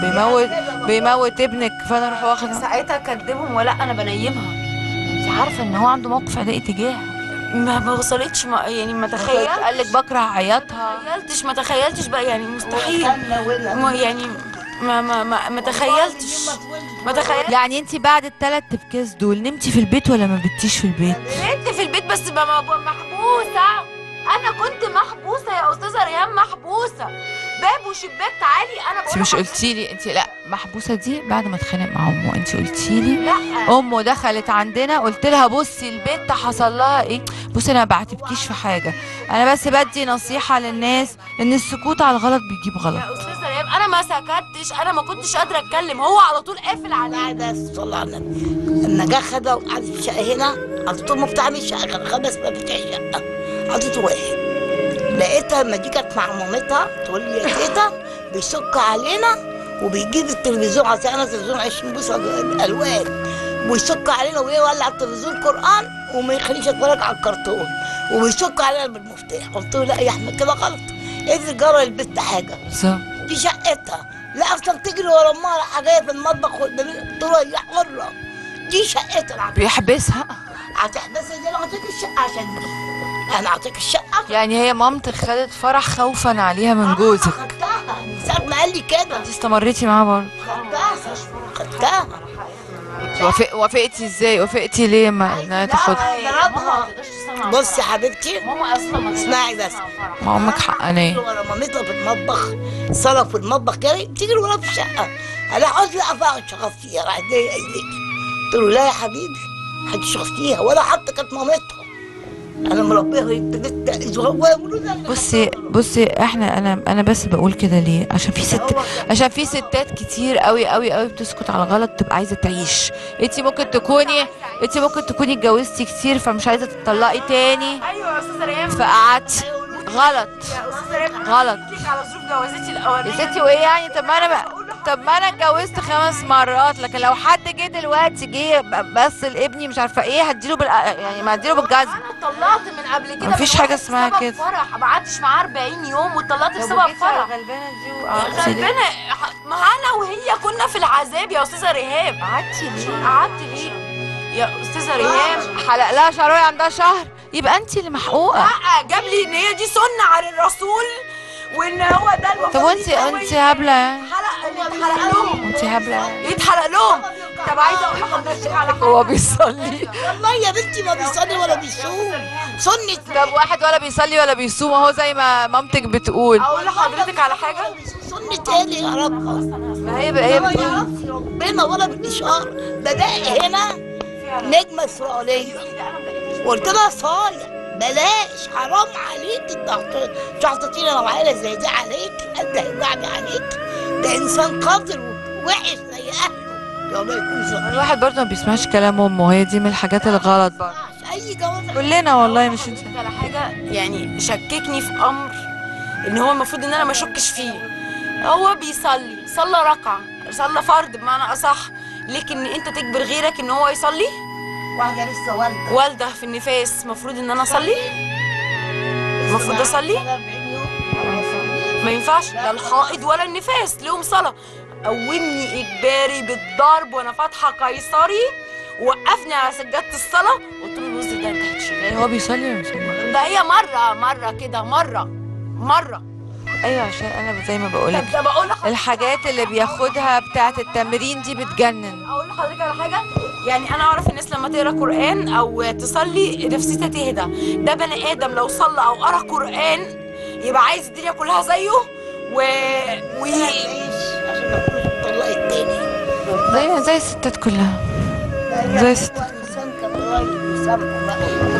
S1: بيموت ابنك، فانا اروح واخد.
S2: ساعتها كدبهم ولا انا بنيمها.
S1: انت عارفه ان هو عنده موقف عدائي تجاهها.
S2: ما وصلتش، يعني ما تخيلت.
S1: قال لك بكره عياطها.
S2: ما تخيلتش بقى، يعني مستحيل. يعني ما تخيلتش.
S1: يعني انت بعد ال3 ابكاس دول نمتي في البيت ولا ما بتيش في البيت؟
S2: نمت في البيت بس محبوسه. انا كنت محبوسه يا استاذه ريهام، محبوسه باب وشباك. تعالي انا بقول
S1: انت مش قلتي لي انت لا محبوسه دي بعد ما اتخانق مع امه؟ انت قلتي لي
S2: لا.
S1: امه دخلت عندنا، قلت لها بصي البنت حصل لها ايه. بصي انا ما بعاتبكيش في حاجه، انا بس بدي نصيحه للناس ان السكوت على الغلط بيجيب غلط.
S2: يا استاذه ريهام انا ما سكتش، انا ما كنتش قادره اتكلم، هو على طول قافل عليا.
S3: ده صلى على النبي. لما جه خدها وقعد في الشقه هنا، حطيت امه بتاع الشقه، كان 5 مفاتيح شقه، حطيت واحد. لقيتها لما دي كانت مع مامتها تقول لي يا تيتا بيشك علينا وبيجيب التلفزيون، عشان انا تلفزيون 20 بوصه الوان، ويشك علينا ويولع التلفزيون قران وما يخليش اتفرج على الكرتون، وبيشك علينا بالمفتاح. قلت له لا يا احمد كده غلط، اذا جرى البت حاجه دي شقتها. لا اصلا تجري ورا امها راح جايه في المطبخ قدامي. قلت له يا حره دي شقتها.
S1: بيحبسها.
S3: هتحبسها دي؟ انا اعطيك الشقه عشان دي، انا اعطيك الشقه.
S1: يعني هي مامتك خدت فرح خوفا عليها من جوزك؟
S3: خدتها من ساعه ما قال لي كده.
S1: انت استمريتي معاه برضه؟
S3: خدتها.
S1: وافقتي ازاي؟ وافقتي ليه ما انها تاخدها؟
S3: ضربها. بصي يا حبيبتي
S2: ماما اصلا
S3: اسمعي بس.
S1: ما امك حقانيه.
S3: ورا مامتها في المطبخ، صرف في المطبخ جري بتجري ورا في الشقه. انا عاوز افقع شغف فيها. راح جاي قايل لي، قلت له لا يا حبيبي محدش شغف فيها ولا حتى كانت مامتها. انا مربيه
S1: بصي احنا انا بس بقول كده ليه؟ عشان في ستات كتير قوي قوي قوي بتسكت على الغلط، تبقى عايزه تعيش. انت ممكن تكوني اتجوزتي كتير فمش عايزه تطلقي تاني،
S2: ايوه يا استاذه ريان،
S1: فقعدتي غلط.
S2: يا استاذه ريان
S1: غلط
S2: ليك على ظروف جوازتي الاولانيه.
S1: يا ستي، وايه يعني؟ طب ما انا اتجوزت 5 مرات، لكن لو حد جه دلوقتي بس لابني مش عارفه ايه، هديله يعني ما هديله بالجزم.
S2: انا اتطلقت من قبل كده،
S1: مفيش حاجه اسمها كده.
S2: فرح ما قعدتش معاه 40 يوم واتطلقت بسبب فرح.
S1: غلبانه دي وقعدتي
S2: غلبانه، ما انا وهي كنا في العذاب يا استاذه ريهام. قعدت ليه يا استاذه ريهام؟
S1: حلق لها شعرها عندها شهر، يبقى انت اللي محقوقه.
S2: لا، جاب لي ان هي دي سنه على الرسول وان هو ده المفروض.
S1: طب انت هبله يعني؟
S2: يتحلق لهم.
S1: انت هبله يعني؟
S2: يتحلق لهم. طب عايزه اقول لحضرتك على حاجه.
S1: هو بيصلي؟
S3: والله يا بنتي ما بيصلي ولا بيصوم، سنة.
S1: طب واحد ولا بيصلي ولا بيصوم اهو زي ما مامتك بتقول.
S2: اقول لحضرتك على حاجه.
S3: سنة تاني يا رب.
S1: ما هي
S3: ربنا ولا بالإشارة. بدأ هنا نجمة إسرائيلية، قلت لها صايع بلاش، حرام عليك تحطيني نوعية زي دي عليك، قد هيوجعني عليك. ده إنسان قاتل ووحش زي أهله، يا ما يكون ظالم.
S1: الواحد برضه ما بيسمعش كلام امه، هي دي من الحاجات الغلط برضه.
S3: أي جواز
S1: كلنا والله، مش انت.
S2: على حاجه يعني شككني في امر ان هو المفروض ان انا ما اشكش فيه. هو صلى ركعه، صلى فرض بمعنى اصح، لكن انت تجبر غيرك ان هو يصلي؟
S3: واحدة لسه
S2: والده في النفاس، المفروض ان انا اصلي؟ المفروض اصلي؟ ما ينفعش، لا الحائض ولا النفاس لهم صلاه. قومني اجباري بالضرب وانا فاتحه قيصري، وقفني على سجاده الصلاه، قلت له الوزر ده انت هتشيله.
S1: هو بيصلي ولا مش بيصلي؟
S2: ده هي مره كده، مره.
S1: ايوه، عشان انا زي ما بقولك
S2: طب بقول
S1: الحاجات اللي بياخدها بتاعه التمرين دي بتجنن.
S2: اقول لحضرتك على حاجه، يعني انا اعرف الناس لما تقرا قران او تصلي نفسيتها تهدى. ده بني ادم لو صلى او قرا قران يبقى عايز الدنيا كلها زيه
S3: عشان ما تكونش اتطلقت تاني
S1: زي الستات كلها، زي الستات.
S3: الانسان كان راجل يسامحه بقى.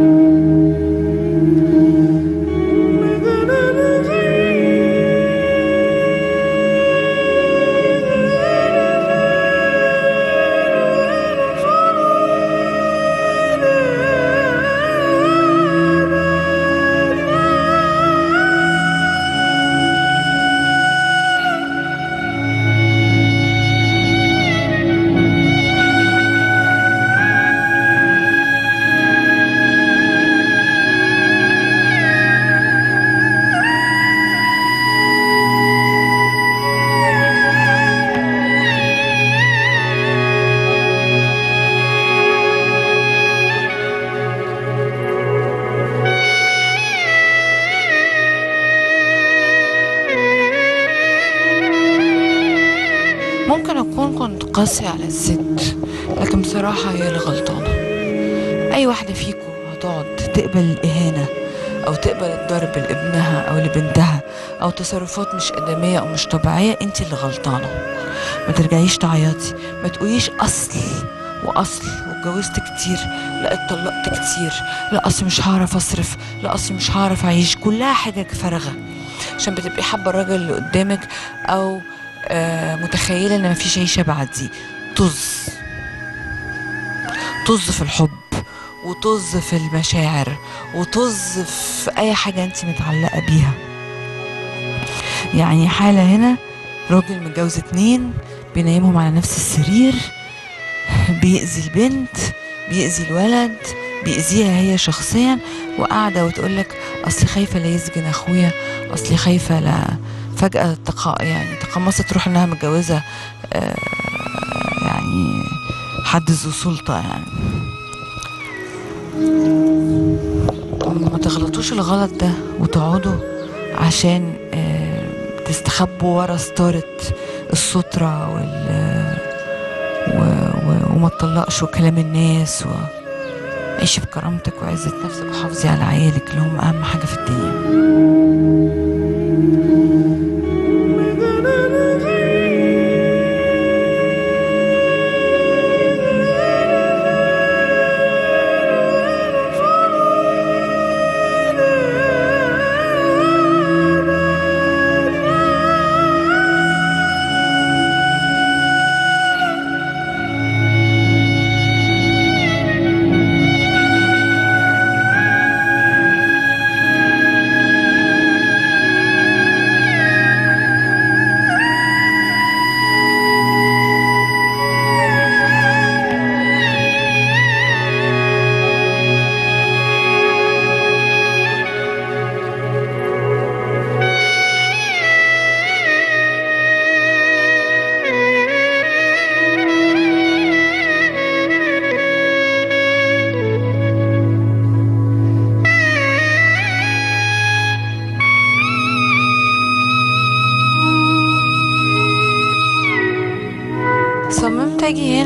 S1: ممكن اكون كنت قاسي على الست، لكن بصراحه هي اللي غلطانه. اي واحده فيكم هتقعد تقبل الاهانه او تقبل الضرب لابنها او لبنتها او تصرفات مش ادميه او مش طبيعيه، انت اللي غلطانه. ما ترجعيش تعيطي، ما تقوليش اصل واتجوزت كتير، لا اتطلقت كتير، لا اصل مش هعرف اصرف، لا اصل مش هعرف اعيش. كلها حاجه فارغه، عشان بتبقي حابه الراجل اللي قدامك او متخيله ان مفيش عيشه بعديه. طز في الحب، وطز في المشاعر، وطز في اي حاجه انت متعلقه بيها. يعني حاله هنا راجل متجوز 2 بينيمهم على نفس السرير، بيأذي البنت، بيأذي الولد، بيأذيها هي شخصيا، وقاعده وتقولك اصلي خايفه لا يسجن اخويا، اصلي خايفه لا فجأة يعني تقمصت تروح انها متجوزة يعني حد ذو سلطة. يعني ما تغلطوش الغلط ده وتقعدوا عشان تستخبوا ورا ستارة السترة وما تطلقش وكلام الناس، وعيشي بكرامتك وعزة نفسك وحافظي على عيالك اللي هم اهم حاجة في الدنيا.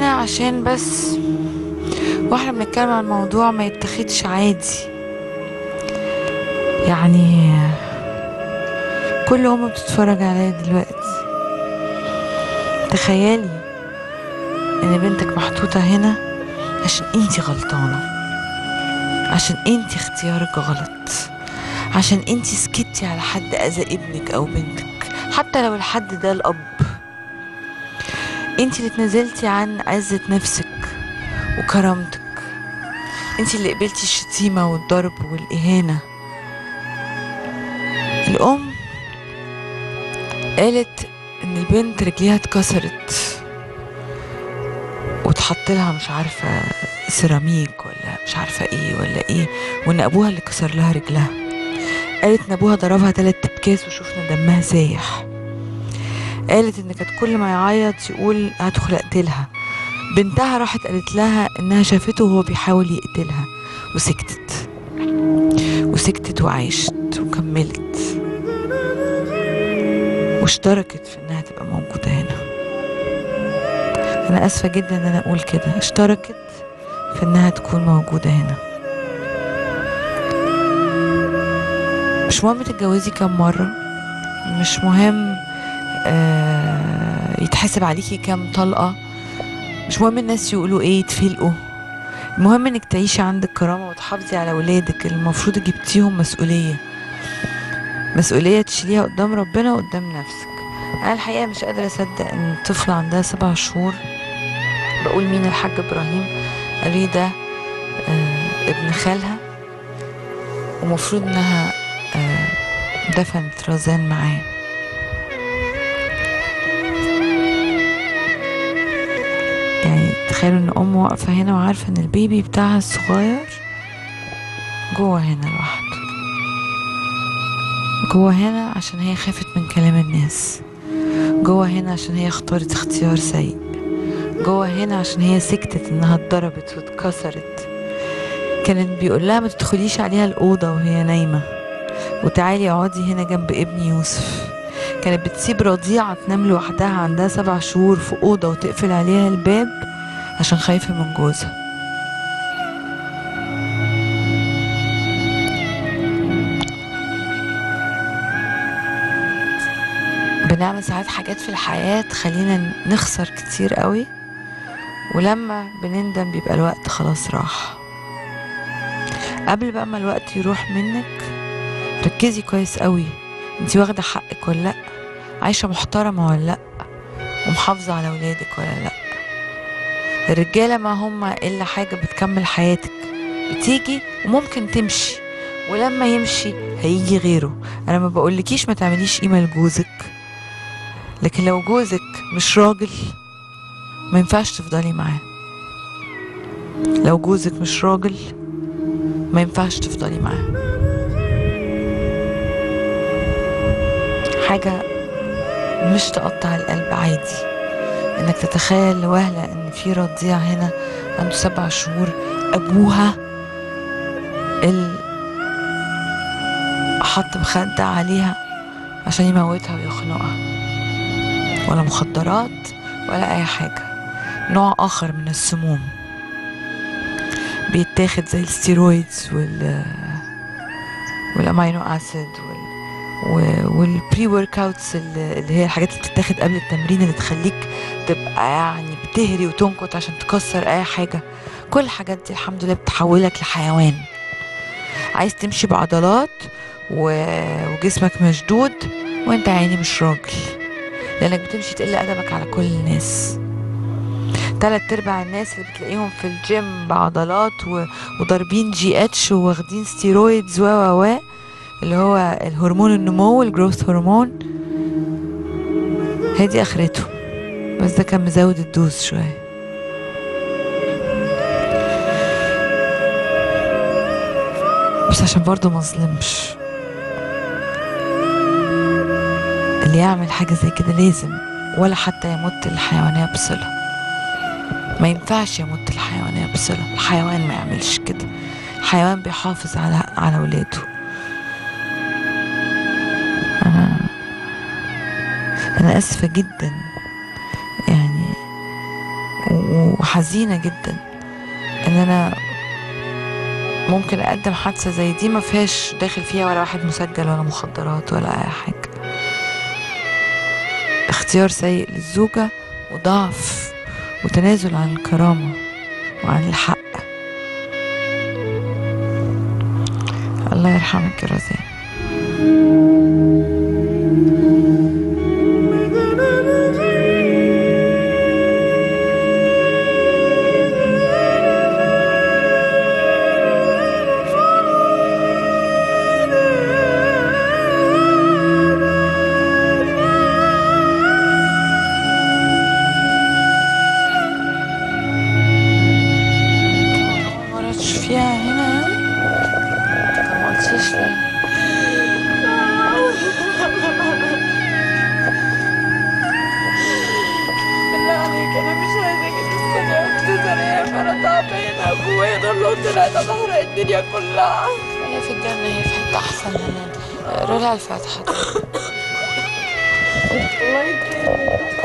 S1: هنا عشان بس واحنا بنتكلم عن الموضوع ما يتاخدش عادي. يعني كل ام بتتفرج عليا دلوقتي، تخيلي ان بنتك محطوطة هنا عشان انتي غلطانة، عشان انتي اختيارك غلط، عشان انتي سكتي على حد اذى ابنك او بنتك، حتى لو الحد ده الاب. انتي اللي اتنازلتي عن عزة نفسك وكرامتك، انتي اللي قبلتي الشتيمة والضرب والإهانة. الأم قالت ان البنت رجليها اتكسرت وتحط لها مش عارفة سيراميك ولا مش عارفة ايه ولا ايه، وان ابوها اللي كسر لها رجلها. قالت ان ابوها ضربها 3 أبكاس وشوفنا دمها سايح. قالت ان كانت كل ما يعيط يقول هدخل اقتلها. بنتها راحت قالت لها انها شافته وهو بيحاول يقتلها وسكتت وسكتت وعاشت وكملت واشتركت في انها تبقى موجودة هنا. انا اسفة جدا ان انا اقول كده، اشتركت في انها تكون موجودة هنا. مش مهم تتجوزي كم مرة، مش مهم يتحسب عليكي كم طلقة، مش مهم الناس يقولوا ايه يتفلقوا. المهم انك تعيشي عندك كرامة وتحافظي على ولادك اللي المفروض جبتيهم مسؤولية تشيليها قدام ربنا وقدام نفسك. انا الحقيقة مش قادرة اصدق ان طفلة عندها 7 شهور، بقول مين؟ الحاج ابراهيم. قال لي ده ابن خالها ومفروض انها دفنت رزان معاه. يعني تخيلوا ان ام واقفة هنا وعارفة ان البيبي بتاعها الصغير جوه هنا لوحده، جوه هنا عشان هي خافت من كلام الناس، جوه هنا عشان هي اختارت اختيار سيء، جوه هنا عشان هي سكتت انها اتضربت واتكسرت. كانت بيقول لها ما تدخليش عليها الأوضة وهي نايمة، وتعالي اقعدي هنا جنب ابني يوسف. كانت بتسيب رضيعة تنام لوحدها عندها 7 شهور في أوضة وتقفل عليها الباب عشان خايفة من جوزها. بنعمل ساعات حاجات في الحياة تخلينا نخسر كتير قوي، ولما بنندم بيبقى الوقت خلاص راح. قبل بقى ما الوقت يروح منك ركزي كويس قوي، انتي واخدة حقك ولا لأ، عايشة محترمة ولا لأ، ومحافظة على ولادك ولا لأ. الرجالة ما هم إلا حاجة بتكمل حياتك، بتيجي وممكن تمشي، ولما يمشي هيجي غيره. أنا ما بقولكيش ما تعمليش قيمة لجوزك، لكن لو جوزك مش راجل ما ينفعش تفضلي معاه. لو جوزك مش راجل ما ينفعش تفضلي معاه. حاجة مش تقطع القلب عادي انك تتخيل لوهلة ان في رضيع هنا عنده 7 شهور ابوها اللي حط مخدة عليها عشان يموتها ويخنقها، ولا مخدرات ولا اي حاجة، نوع اخر من السموم بيتاخد زي الستيرويدز والامينو اسيد والبري ورك اوتس اللي هي الحاجات اللي بتتاخد قبل التمرين اللي تخليك تبقى يعني بتهري وتنكت عشان تكسر اي حاجة. كل الحاجات دي الحمد لله بتحولك لحيوان عايز تمشي بعضلات وجسمك مشدود وانت عيني مش راجل، لانك بتمشي تقل ادبك على كل الناس. 3/4 الناس اللي بتلاقيهم في الجيم بعضلات وضاربين GH وواخدين ستيرويدز اللي هو الهرمون النمو، الجروث هرمون، هي دي اخرته. بس ده كان مزود الدوز شوية. بس عشان برضو مظلمش اللي يعمل حاجة زي كده لازم ولا حتى يمت الحيوانية بصلة. ما ينفعش يمت الحيوانية بصلة. الحيوان ما يعملش كده. الحيوان بيحافظ على ولاده. أنا آسفة جدا يعني، وحزينة جدا ان انا ممكن اقدم حادثة زي دي ما فيهاش داخل فيها ولا واحد مسجل ولا مخدرات ولا اي حاجة. اختيار سيء للزوجة وضعف وتنازل عن الكرامة وعن الحق. الله يرحمك يا رزان.
S2: الدنيا كلها
S1: هي في الجنة، هي في حتة أحسن مننا. اقرا لها الفاتحة.
S2: الله يكرمك.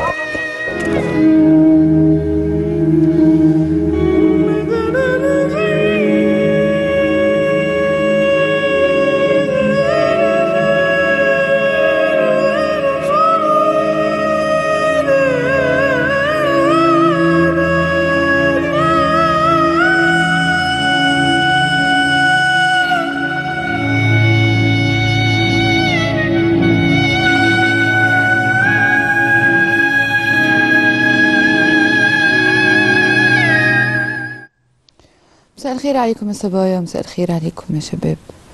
S1: مساء الخير عليكم يا صبايا، مساء الخير عليكم يا شباب.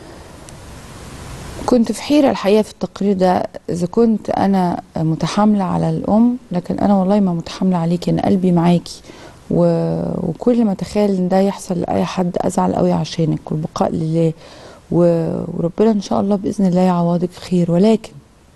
S1: كنت في حيرة الحقيقة في التقرير ده إذا كنت أنا متحاملة على الأم، لكن أنا والله ما متحاملة عليكي، أنا قلبي معاكي وكل ما أتخيل إن ده يحصل لأي حد أزعل قوي عشانك، والبقاء لله وربنا إن شاء الله بإذن الله يعوضك خير. ولكن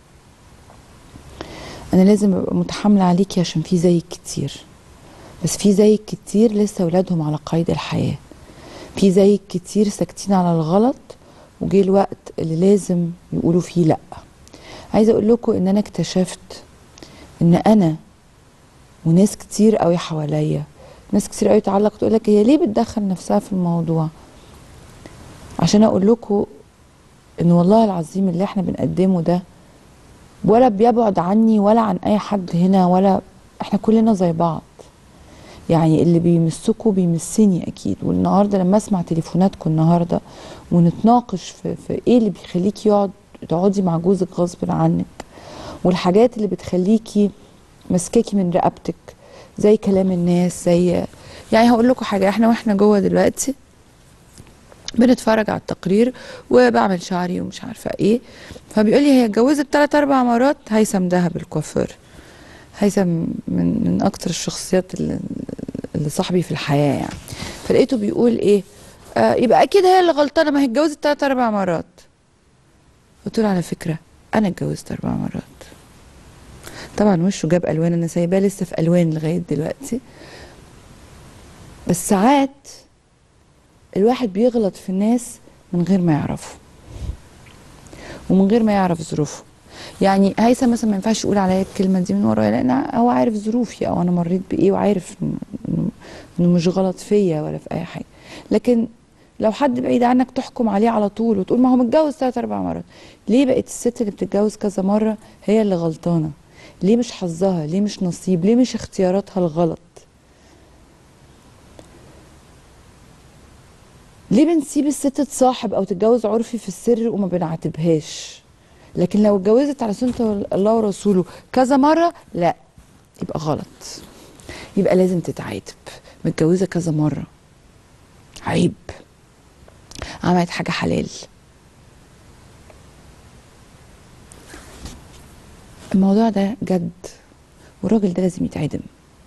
S1: أنا لازم أبقى متحاملة عليكي عشان في زيك كتير، بس في زيك كتير لسه ولادهم على قيد الحياة، في زيك كتير ساكتين على الغلط وجه الوقت اللي لازم يقولوا فيه لأ. عايزة اقول لكم ان انا اكتشفت ان انا وناس كتير قوي حواليا، ناس كتير قوي تعلق تقول لك هي ليه بتدخل نفسها في الموضوع، عشان اقول لكم ان والله العظيم اللي احنا بنقدمه ده ولا بيبعد عني ولا عن اي حد هنا، ولا احنا كلنا زي بعض. يعني اللي بيمسكوا بيمسني اكيد. والنهارده لما اسمع تليفوناتكم النهارده ونتناقش في ايه اللي بيخليكي تقعدي مع جوزك غصب عنك، والحاجات اللي بتخليكي مسكاكي من رقبتك زي كلام الناس، زي يعني هقول لكم حاجه، واحنا جوه دلوقتي بنتفرج على التقرير وبعمل شعري ومش عارفه ايه، فبيقول لي هي اتجوزت 3 4 مرات. هيثم دهب الكوافير، هيثم من اكتر الشخصيات اللي صاحبي في الحياه يعني. فلقيته بيقول ايه، يبقى اكيد هي اللي غلطانه، ما هي اتجوزت 3 4 مرات. قلت له على فكره انا اتجوزت 4 مرات. طبعا وشه جاب الوان، انا سايباه لسه في الوان لغايه دلوقتي. بس ساعات الواحد بيغلط في الناس من غير ما يعرفه ومن غير ما يعرف ظروفه. يعني هيثم مثلا ما ينفعش يقول عليا الكلمه دي من ورايا، لان هو عارف ظروفي او انا مريت بايه، وعارف انه مش غلط فيا ولا في اي حاجه. لكن لو حد بعيد عنك تحكم عليه على طول وتقول ما هو متجوز 3 4 مرات. ليه بقت الست اللي بتتجوز كذا مره هي اللي غلطانه؟ ليه مش حظها؟ ليه مش نصيب؟ ليه مش اختياراتها الغلط؟ ليه بنسيب الست تصاحب او تتجوز عرفي في السر وما بنعاتبهاش؟ لكن لو اتجوزت على سنة الله ورسوله كذا مرة، لا، يبقى غلط، يبقى لازم تتعاتب. متجوزة كذا مرة عيب، عملت حاجة حلال. الموضوع ده جد، والراجل ده لازم يتعدم.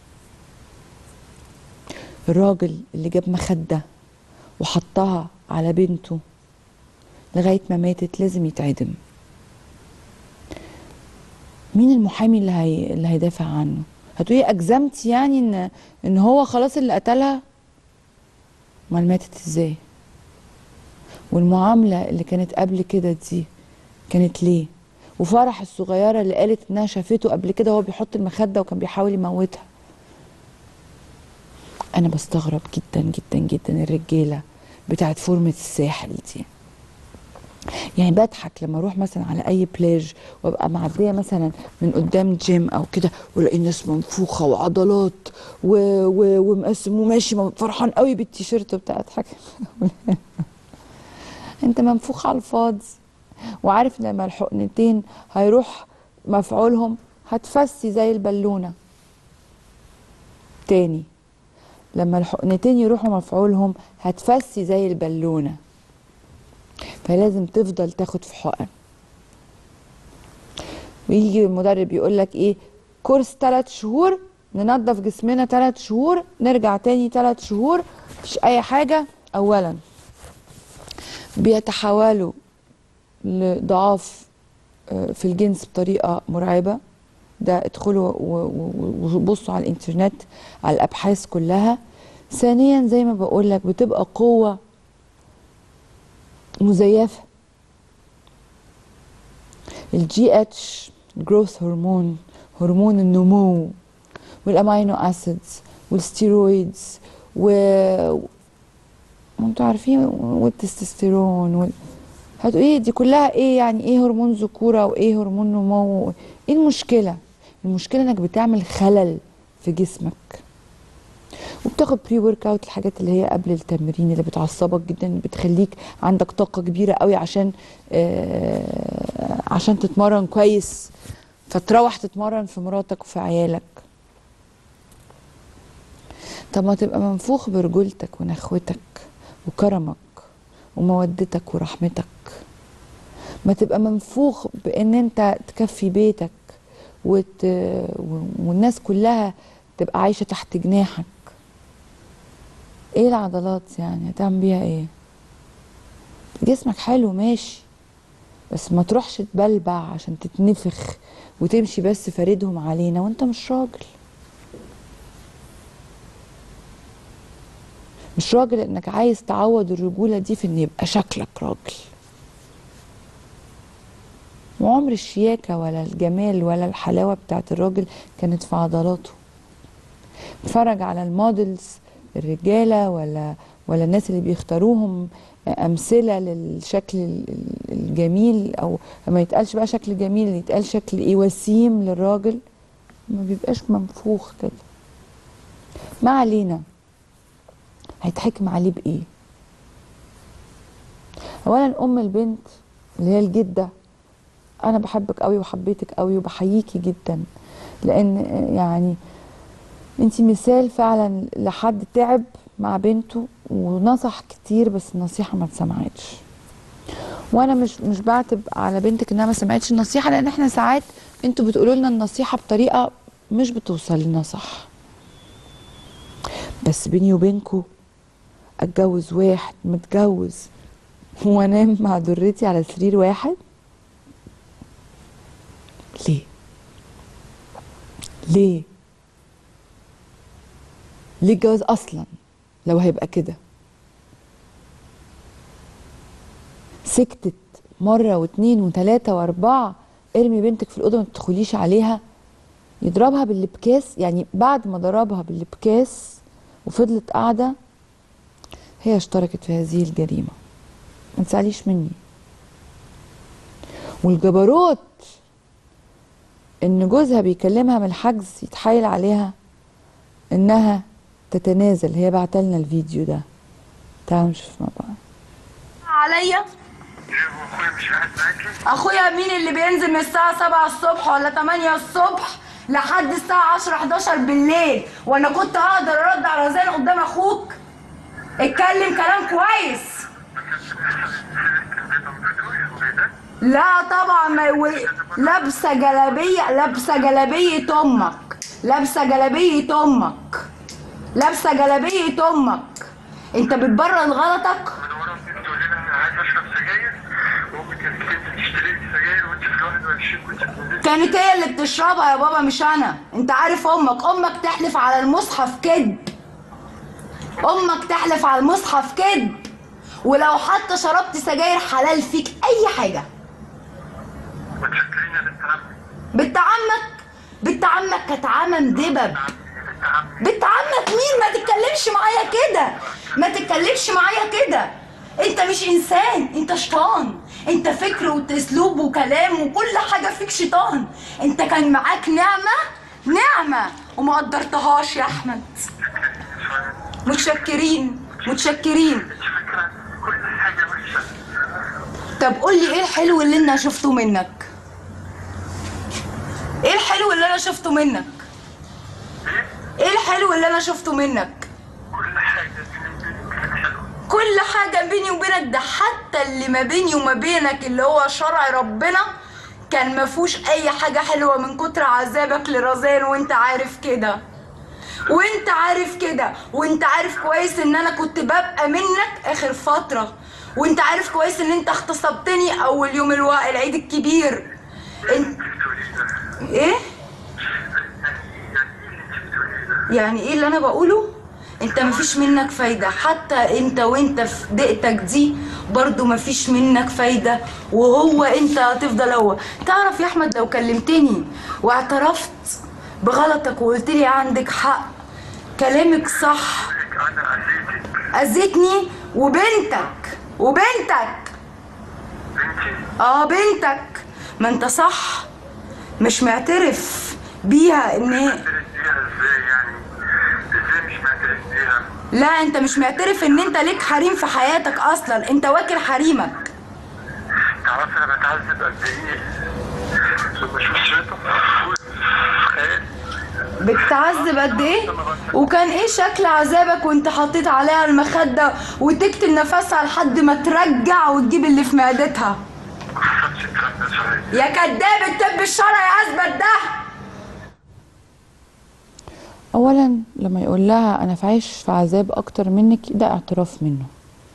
S1: الراجل اللي جاب مخدة وحطها على بنته لغاية ما ماتت لازم يتعدم. مين المحامي اللي هيدافع عنه؟ هتقولي اجزمتي يعني ان هو خلاص اللي قتلها؟ امال ماتت ازاي؟ والمعامله اللي كانت قبل كده دي كانت ليه؟ وفرح الصغيره اللي قالت انها شافته قبل كده وهو بيحط المخده وكان بيحاول يموتها انا بستغرب جدا جدا جدا الرجاله بتاعت فورمه الساحل دي. يعني بضحك لما اروح مثلا على اي بلاج وابقى معديه مثلا من قدام جيم او كده والاقي الناس منفوخه وعضلات ومقسم وماشي فرحان قوي بالتيشيرت وبتاع. اضحك انت منفوخ على الفاضي، وعارف لما الحقنتين هيروح مفعولهم هتفسي زي البالونه تاني. لما الحقنتين يروحوا مفعولهم هتفسي زي البالونه، فلازم تفضل تاخد في حقن. ويجي المدرب يقول لك ايه، كورس 3 شهور ننظف جسمنا، 3 شهور نرجع تاني 3 شهور مفيش اي حاجه. اولا بيتحولوا لضعاف في الجنس بطريقه مرعبه، ده ادخلوا وبصوا على الانترنت على الابحاث كلها. ثانيا زي ما بقول لك بتبقى قوه مزيفه. الجي اتش جروث هرمون، هرمون النمو، والامينو اسيدز والستيرويدز وانتوا عارفين والتستوستيرون هتقولي دي كلها ايه يعني؟ ايه هرمون ذكوره وايه هرمون نمو؟ ايه المشكله؟ المشكله انك بتعمل خلل في جسمك. وبتاخد بري ورك اوت، الحاجات اللي هي قبل التمرين اللي بتعصبك جدا، بتخليك عندك طاقه كبيره قوي عشان تتمرن كويس، فتروح تتمرن في مراتك وفي عيالك. طب ما تبقى منفوخ برجولتك ونخوتك وكرمك ومودتك ورحمتك. ما تبقى منفوخ بان انت تكفي بيتك والناس كلها تبقى عايشه تحت جناحك. ايه العضلات يعني؟ هتعمل بيها ايه؟ جسمك حلو ماشي، بس ما تروحش تبلبع عشان تتنفخ وتمشي بس فاردهم علينا وانت مش راجل. مش راجل انك عايز تعوض الرجولة دي في ان يبقى شكلك راجل. وعمر الشياكة ولا الجمال ولا الحلاوة بتاعت الراجل كانت في عضلاته. اتفرج على المودلز الرجالة ولا الناس اللي بيختاروهم امثلة للشكل الجميل، او ما يتقالش بقى شكل جميل، يتقال شكل ايه، وسيم للراجل، ما بيبقاش منفوخ كده. ما علينا، هيتحكم عليه بايه؟ اولا ام البنت اللي هي الجده، انا بحبك قوي وحبيتك قوي وبحييكي جدا، لان يعني انتي مثال فعلا لحد تعب مع بنته ونصح كتير بس النصيحه ما اتسمعتش. وانا مش بعتب على بنتك انها ما سمعتش النصيحه، لان احنا ساعات انتوا بتقولوا لنا النصيحه بطريقه مش بتوصل لنا صح. بس بيني وبينكوا اتجوز واحد متجوز وانام مع ضرتي على سرير واحد؟ ليه؟ ليه الجواز اصلا لو هيبقى كده؟ سكتت مره واتنين وتلاته واربعه، ارمي بنتك في الاوضه ما تدخليش عليها. يضربها بالبكاس، يعني بعد ما ضربها بالبكاس وفضلت قاعده هي اشتركت في هذه الجريمه. ما تزعليش مني. والجبروت ان جوزها بيكلمها من الحجز يتحايل عليها انها تتنازل. هي بعتلنا الفيديو ده، تعالوا نشوف مع بعض.
S2: عليا اخويا مين اللي بينزل من الساعه 7 الصبح ولا 8 الصبح لحد الساعه 10 11 بالليل، وانا كنت اقدر ارد على رزان قدام اخوك؟ اتكلم كلام كويس. لا طبعا ما لابسه جلابيه، لابسه جلابيه امك، لابسه جلابيه امك، لابسه جلابيه امك. انت بتبرر غلطك. كانت هي اللي بتشربها يا بابا مش انا. انت عارف امك تحلف على المصحف كذب، امك تحلف على المصحف كذب. ولو حتى شربت سجاير حلال فيك اي حاجه. بنت عمك كانت عمى مدبب.
S5: بنت عمك مين؟ ما تتكلمش معايا كده، ما تتكلمش معايا كده. انت مش انسان، انت شيطان. انت فكر واسلوب وكلام وكل حاجه فيك شيطان. انت كان معاك نعمه وما قدرتهاش يا احمد. متشكرين. طب قول لي ايه الحلو اللي انا شفته منك؟ ايه الحلو اللي انا شفته منك؟ ايه الحلو اللي انا شفته منك؟ كل حاجة بيني وبينك ده، حتى اللي ما بيني وما بينك اللي هو شرع ربنا كان ما فيهوش اي حاجة حلوة من كتر عذابك لرزان، وانت عارف كده. وانت عارف كويس ان انا كنت ببقى منك اخر فترة، وانت عارف كويس ان انت اغتصبتني اول يوم العيد الكبير. ايه؟ يعني ايه اللي انا بقوله؟ انت مفيش منك فايدة، حتى انت وانت في دقتك دي برضو مفيش منك فايدة، وهو انت هتفضل هو. تعرف يا احمد لو كلمتني واعترفت بغلطك وقلت لي عندك حق، كلامك صح، اذيتني وبنتك بنتك، ما انت صح مش معترف بيها ان هي. لا انت مش معترف ان انت ليك حريم في حياتك اصلا، انت واكل حريمك.
S6: تعرف انا بتعذب قد ايه لما اشوف شريطه
S5: بتتعذب قد ايه؟ وكان ايه شكل عذابك وانت حطيت عليها المخده وتكتم نفسها لحد ما ترجع وتجيب اللي في معدتها؟ يا كداب، الطب الشرعي اثبت ده.
S1: اولا لما يقول لها انا عايش في عذاب اكتر منك، ده اعتراف منه،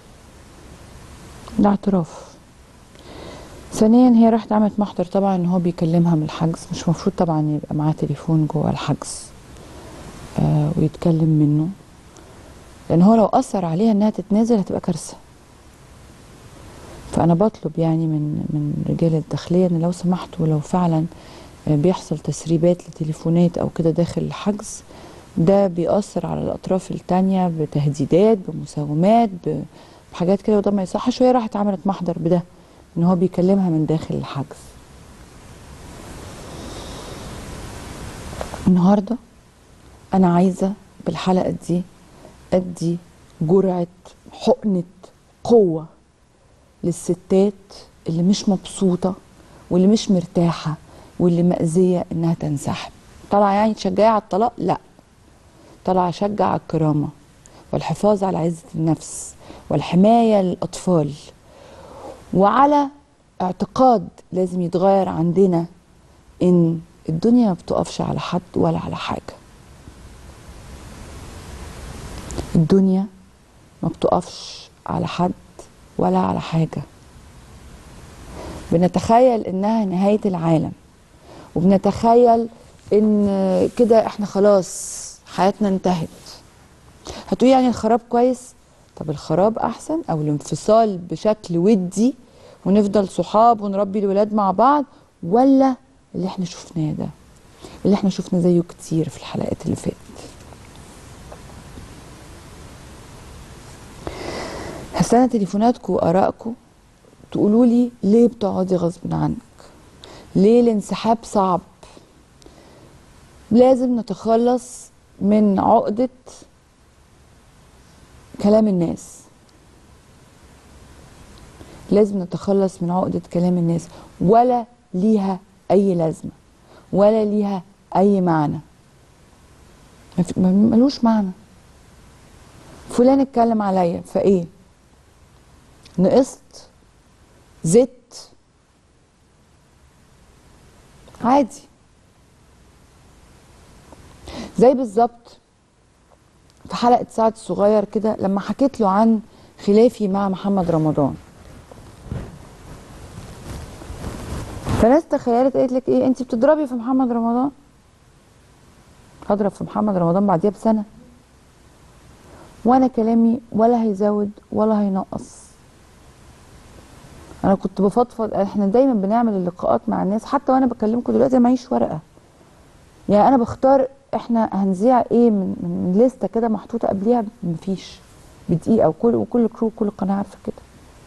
S1: ده اعتراف. ثانيا هي راحت عملت محضر طبعا ان هو بيكلمها من الحجز، مش مفروض طبعا يبقى معاه تليفون جوه الحجز ويتكلم منه، لان هو لو اثر عليها انها تتنازل هتبقى كارثه. فانا بطلب يعني من رجال الداخليه ان لو سمحتوا، لو فعلا بيحصل تسريبات لتليفونات او كده داخل الحجز، ده بيأثر على الاطراف التانية بتهديدات، بمساومات، بحاجات كده، وده ما يصحش. وهي راحت عملت محضر بده ان هو بيكلمها من داخل الحجز. النهارده انا عايزه بالحلقه دي ادي جرعه حقنه قوه للستات اللي مش مبسوطه واللي مش مرتاحه واللي مأذيه انها تنسحب. طالعه يعني تشجعي على الطلاق؟ لا، طالعه اشجع على الكرامه والحفاظ على عزه النفس والحمايه للاطفال، وعلى اعتقاد لازم يتغير عندنا ان الدنيا ما بتقفش على حد ولا على حاجه. الدنيا ما بتقفش على حد ولا على حاجه. بنتخيل انها نهايه العالم، وبنتخيل ان كده احنا خلاص حياتنا انتهت. هتقولي يعني الخراب كويس؟ طب الخراب احسن او الانفصال بشكل ودي ونفضل صحاب ونربي الولاد مع بعض، ولا اللي احنا شفناه ده، اللي احنا شفنا زيه كتير في الحلقات اللي فاتت؟ هستنى تليفوناتكم وارائكم، تقولوا لي ليه بتقعدي غصب عنك، ليه الانسحاب صعب. لازم نتخلص من عقدة كلام الناس، لازم نتخلص من عقدة كلام الناس، ولا ليها أي لازمة ولا ليها أي معنى، ملوش معنى. فلان اتكلم عليا فإيه؟ نقصت؟ زدت؟ عادي. زي بالظبط في حلقة سعد الصغير كده لما حكيت له عن خلافي مع محمد رمضان، فناس تخيلت قالت لك ايه، انت بتضربي في محمد رمضان؟ هضرب في محمد رمضان بعديها بسنة؟ وانا كلامي ولا هيزود ولا هينقص. انا كنت بفضفض، احنا دايما بنعمل اللقاءات مع الناس، حتى وانا بكلمكم دلوقتي معيش ورقة، يعني انا بختار
S5: احنا هنذيع ايه من لسته كده محطوطه قبليها، مفيش بدقيقه، وكل كرو كل قناه عارفه كده.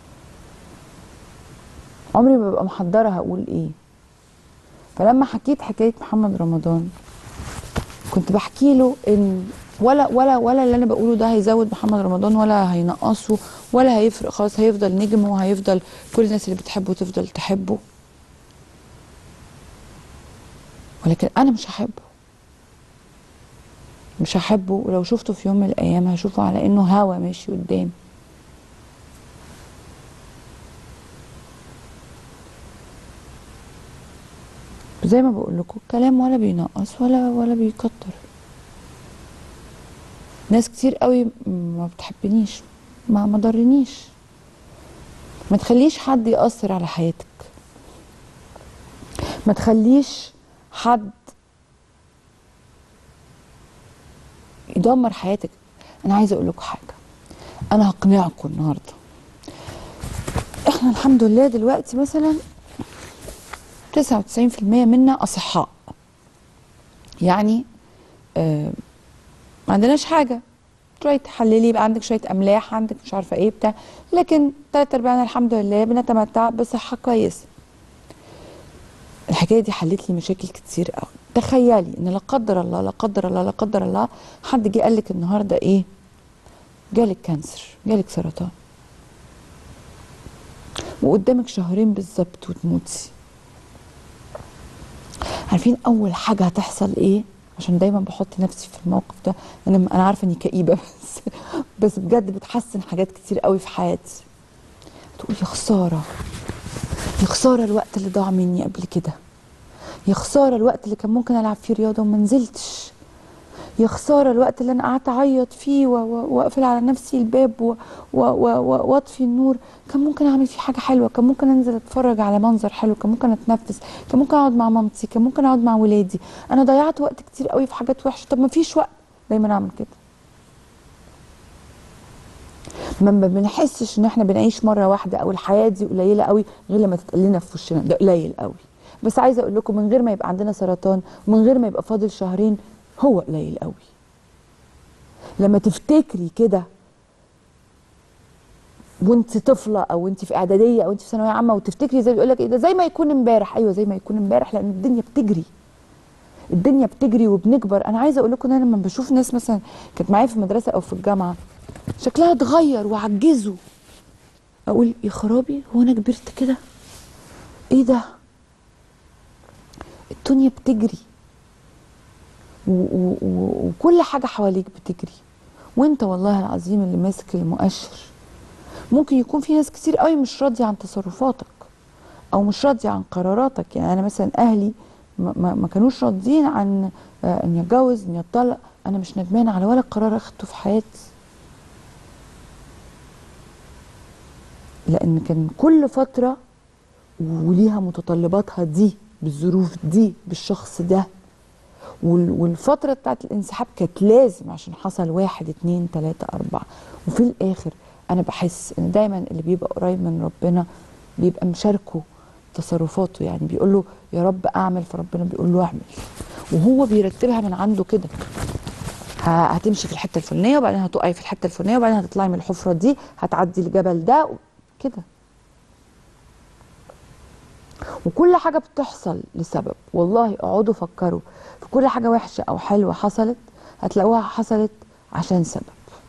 S5: عمري ما ببقى محضره هقول ايه. فلما حكيت حكايه محمد رمضان كنت بحكي له ان ولا اللي انا بقوله ده هيزود محمد رمضان ولا هينقصه ولا هيفرق، خلاص هيفضل نجم وهيفضل كل الناس اللي بتحبه تفضل تحبه، ولكن انا مش هحبه، ولو شفته في يوم من الايام هشوفه على انه هوا ماشي قدامي. زي ما بقول لكم الكلام ولا بينقص ولا بيكتر. ناس كتير قوي ما بتحبنيش، ما ضرنيش. ما تخليش حد يأثر على حياتك، ما تخليش حد يدمر حياتك. انا عايزه اقول لكم حاجه، انا هقنعكم النهارده. احنا الحمد لله دلوقتي مثلا 99% منا اصحاء، يعني ما عندناش حاجه، شويه تحللي يبقى عندك شويه املاح، عندك مش عارفه ايه بتاع، لكن 3/4 الحمد لله بنتمتع بصحه كويسه. الحكايه دي حلت لي مشاكل كتير قوي. تخيلي ان لا قدر الله لا قدر الله لا قدر الله حد جه قال لك النهارده ايه، جالك كانسر، جالك سرطان، وقدامك شهرين بالظبط وتموتي. عارفين اول حاجه هتحصل ايه؟ عشان دايما بحط نفسي في الموقف ده، انا عارفه اني كئيبه بس بجد بتحسن حاجات كتير قوي في حياتي. تقول يا خساره، يا خساره الوقت اللي ضاع مني قبل كده، يا خساره الوقت اللي كان ممكن العب فيه رياضه وما نزلتش، يا خساره الوقت اللي انا قعدت اعيط فيه واقفل على نفسي الباب واطفي النور. كان ممكن اعمل فيه حاجه حلوه، كان ممكن انزل اتفرج على منظر حلو، كان ممكن اتنفس، كان ممكن اقعد مع مامتي، كان ممكن اقعد مع ولادي. انا ضيعت وقت كتير قوي في حاجات وحشه. طب ما فيش وقت، دايما اعمل كده. ما بنحسش ان احنا بنعيش مره واحده، او الحياه دي قليله قوي غير لما تتقال لنا في وشنا ده قليل قوي. بس عايزه اقول لكم من غير ما يبقى عندنا سرطان ومن غير ما يبقى فاضل شهرين، هو قليل قوي. لما تفتكري كده وانت طفله او انت في اعداديه او انت في ثانويه عامه، وتفتكري زي بيقول لك ايه ده، زي ما يكون امبارح. ايوه زي ما يكون امبارح، لان الدنيا بتجري، الدنيا بتجري وبنكبر. انا عايزه اقول لكم ان انا لما بشوف ناس مثلا كانت معايا في المدرسه او في الجامعه شكلها اتغير وعجزوا، اقول يا خرابي هو انا كبرت كده؟ ايه ده؟ الدنيا بتجري وكل حاجه حواليك بتجري، وانت والله العظيم اللي ماسك المؤشر. ممكن يكون في ناس كتير قوي مش راضيه عن تصرفاتك او مش راضيه عن قراراتك. يعني انا مثلا اهلي ما كانوش راضيين عن اني اتجوز، اني اتطلق. انا مش ندمانه على ولا قرار اخدته في حياتي، لان كان كل فتره وليها متطلباتها دي، بالظروف دي، بالشخص ده. والفتره بتاعت الانسحاب كانت لازم، عشان حصل 1 2 3 4. وفي الاخر انا بحس ان دايما اللي بيبقى قريب من ربنا بيبقى مشاركه تصرفاته. يعني بيقول له يا رب اعمل، فربنا بيقول له اعمل، وهو بيرتبها من عنده كده. هتمشي في الحته الفلانيه، وبعدين هتقعي في الحته الفلانيه، وبعدين هتطلعي من الحفره دي، هتعدي الجبل ده كده. وكل حاجه بتحصل لسبب. والله اقعدوا فكروا في كل حاجه وحشه او حلوه حصلت، هتلاقوها حصلت عشان سبب.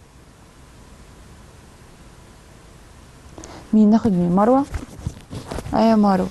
S5: مين ناخد؟ من مروه. ايوه مروه،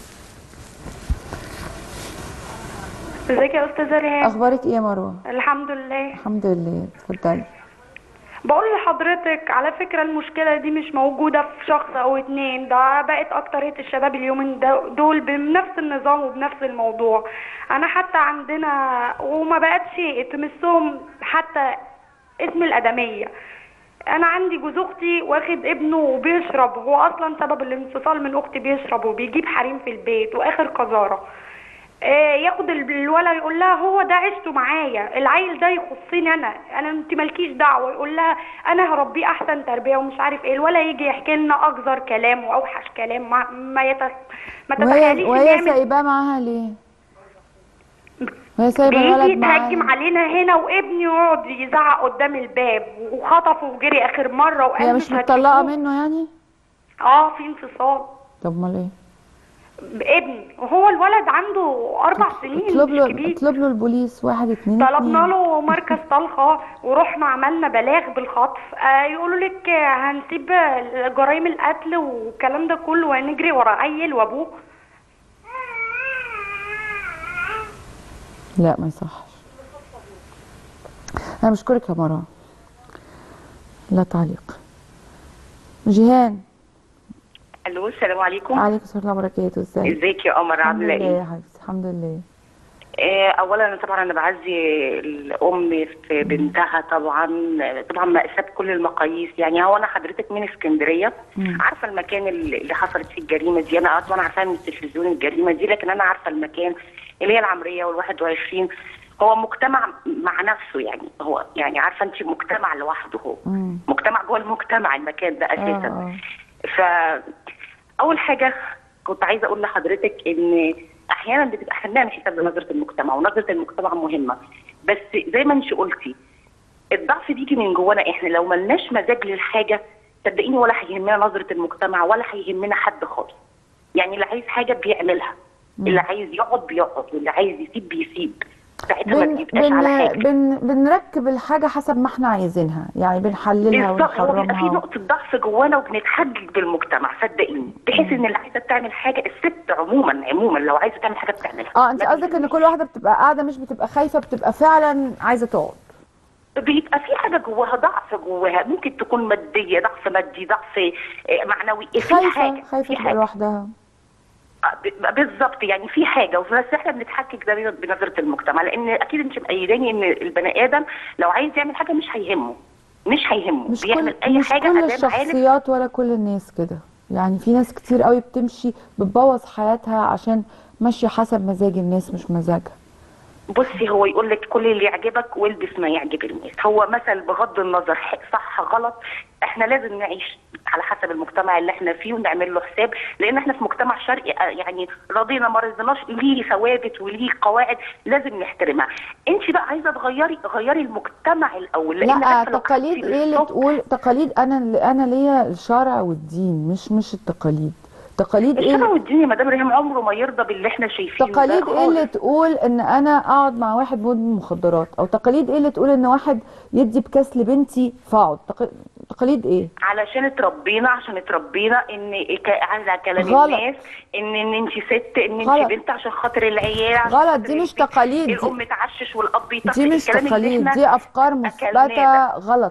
S7: ازيك يا استاذه ريهام؟
S5: اخبارك ايه يا مروه؟
S7: الحمد لله.
S5: الحمد لله، اتفضلي.
S7: بقول لحضرتك على فكره المشكله دي مش موجوده في شخص او اتنين، ده بقت اكتريه الشباب اليومين دول بنفس النظام وبنفس الموضوع. انا حتى عندنا وما بقتش تمسهم حتى اسم الادميه. انا عندي جوز اختي واخد ابنه وبيشرب، هو اصلا سبب الانفصال من اختي بيشرب وبيجيب حريم في البيت واخر قذاره. ياخد الولد يقول لها هو ده عشته معايا، العيل ده يخصني انا انت مالكيش دعوه. يقول لها انا هربيه احسن تربيه ومش عارف ايه. الولد يجي يحكي لنا اقذر كلام واوحش كلام ما تتخيليش.
S5: وهي سايباه معاها ليه؟
S1: وهي سايبه
S7: بيجي
S1: الولد
S7: يتهجم
S1: معاها.
S7: علينا هنا، وابني يقعد يزعق قدام الباب، وخطفه وجري اخر مره وقال
S1: هي مش متطلقه
S7: هتشوفوه.
S1: منه يعني؟
S7: في انفصال.
S1: طب امال ايه؟
S7: ابني، وهو الولد عنده 4 سنين،
S1: اطلب
S7: مش
S1: له
S7: كبير.
S1: اطلب له البوليس 1 2
S7: طلبنا
S1: 2.
S7: له مركز طلقة، ورحنا عملنا بلاغ بالخطف. يقولوا لك هنسيب جرائم القتل والكلام ده كله وهنجري ورا عيل وابوه.
S1: لا ما يصحش. انا بشكرك يا مروه. لا تعليق. جيهان.
S8: الو، السلام عليكم.
S1: عليكم السلام ورحمه الله وبركاته.
S8: ازيك يا قمر؟ عامله
S1: الحمد لله
S8: ايه؟
S1: يا حبيبتي الحمد لله.
S8: اولا طبعا انا بعزي الام في بنتها، طبعا مأساة بكل المقاييس. يعني هو انا حضرتك من اسكندريه، عارفه المكان اللي حصلت فيه الجريمه دي. انا اصلا عارفاها من التلفزيون الجريمه دي، لكن انا عارفه المكان اللي هي العمريه وال21. هو مجتمع مع نفسه، يعني هو يعني عارفه انت مجتمع لوحده، هو مجتمع جوه المجتمع المكان ده اساسا. فاول حاجه كنت عايزه اقول لحضرتك ان احيانا بتبقى احنا بنعمل حساب لنظره المجتمع، ونظره المجتمع مهمه، بس زي ما انت قلتي الضعف بيجي من جوانا احنا. لو ملناش مزاج للحاجه صدقيني ولا هيهمنا نظره المجتمع ولا هيهمنا حد خالص. يعني اللي عايز حاجه بيعملها، اللي عايز يقعد بيقعد، واللي عايز يسيب بيسيب. ساعتها ما بيبقاش على حاجه.
S1: بنركب الحاجه حسب ما احنا عايزينها، يعني بنحللها
S8: بالظبط. هو بيبقى في
S1: ونحرمها.
S8: نقطه ضعف جوانا وبنتحجج بالمجتمع صدقيني، بحيث ان اللي عايزه تعمل حاجه، الست عموما لو عايزه تعمل حاجه بتعملها.
S1: انت قصدك ان كل واحده بتبقى قاعده مش بتبقى خايفه، بتبقى فعلا عايزه تقعد.
S8: بيبقى في حاجه جواها، ضعف جواها، ممكن تكون ماديه، ضعف مادي، ضعف معنوي، في حاجه
S1: خايفه تبقى لوحدها.
S8: بالظبط. يعني في حاجه، بس احنا بنتحكك ده بنظره المجتمع، لان اكيد انت مأيداني ان البني ادم لو عايز يعمل حاجه مش هيهمه بيعمل اي حاجه.
S1: مش كل الشخصيات ولا كل الناس كده، يعني في ناس كتير قوي بتمشي بتبوظ حياتها عشان ماشيه حسب مزاج الناس مش مزاجها.
S8: بصي، هو يقول لك كل اللي يعجبك والبس ما يعجب الناس. هو مثل بغض النظر صح غلط، احنا لازم نعيش على حسب المجتمع اللي احنا فيه ونعمل له حساب، لان احنا في مجتمع شرقي، يعني رضينا ما رضيناش ليه ثوابت وليه قواعد لازم نحترمها. انت بقى عايزه غيري المجتمع الاول، لان
S1: لا تقاليد ايه اللي تقول تقاليد؟ انا ليا الشرع والدين، مش التقاليد. تقاليد ايه؟
S8: الشرع والدين يا مدام ريهام عمره ما يرضى باللي احنا شايفينه.
S1: تقاليد ايه اللي تقول ان انا اقعد مع واحد مدمن مخدرات؟ او تقاليد ايه اللي تقول ان واحد يدي بكاس لبنتي فاقعد؟ تقاليد ايه؟
S8: علشان اتربينا ان على كلام
S1: غلط.
S8: الناس ان انت ست، ان انت بنت، عشان خاطر العيال،
S1: غلط. دي مش تقاليد.
S8: الام تعشش والاب يطفش.
S1: دي مش تقاليد، دي افكار مثبته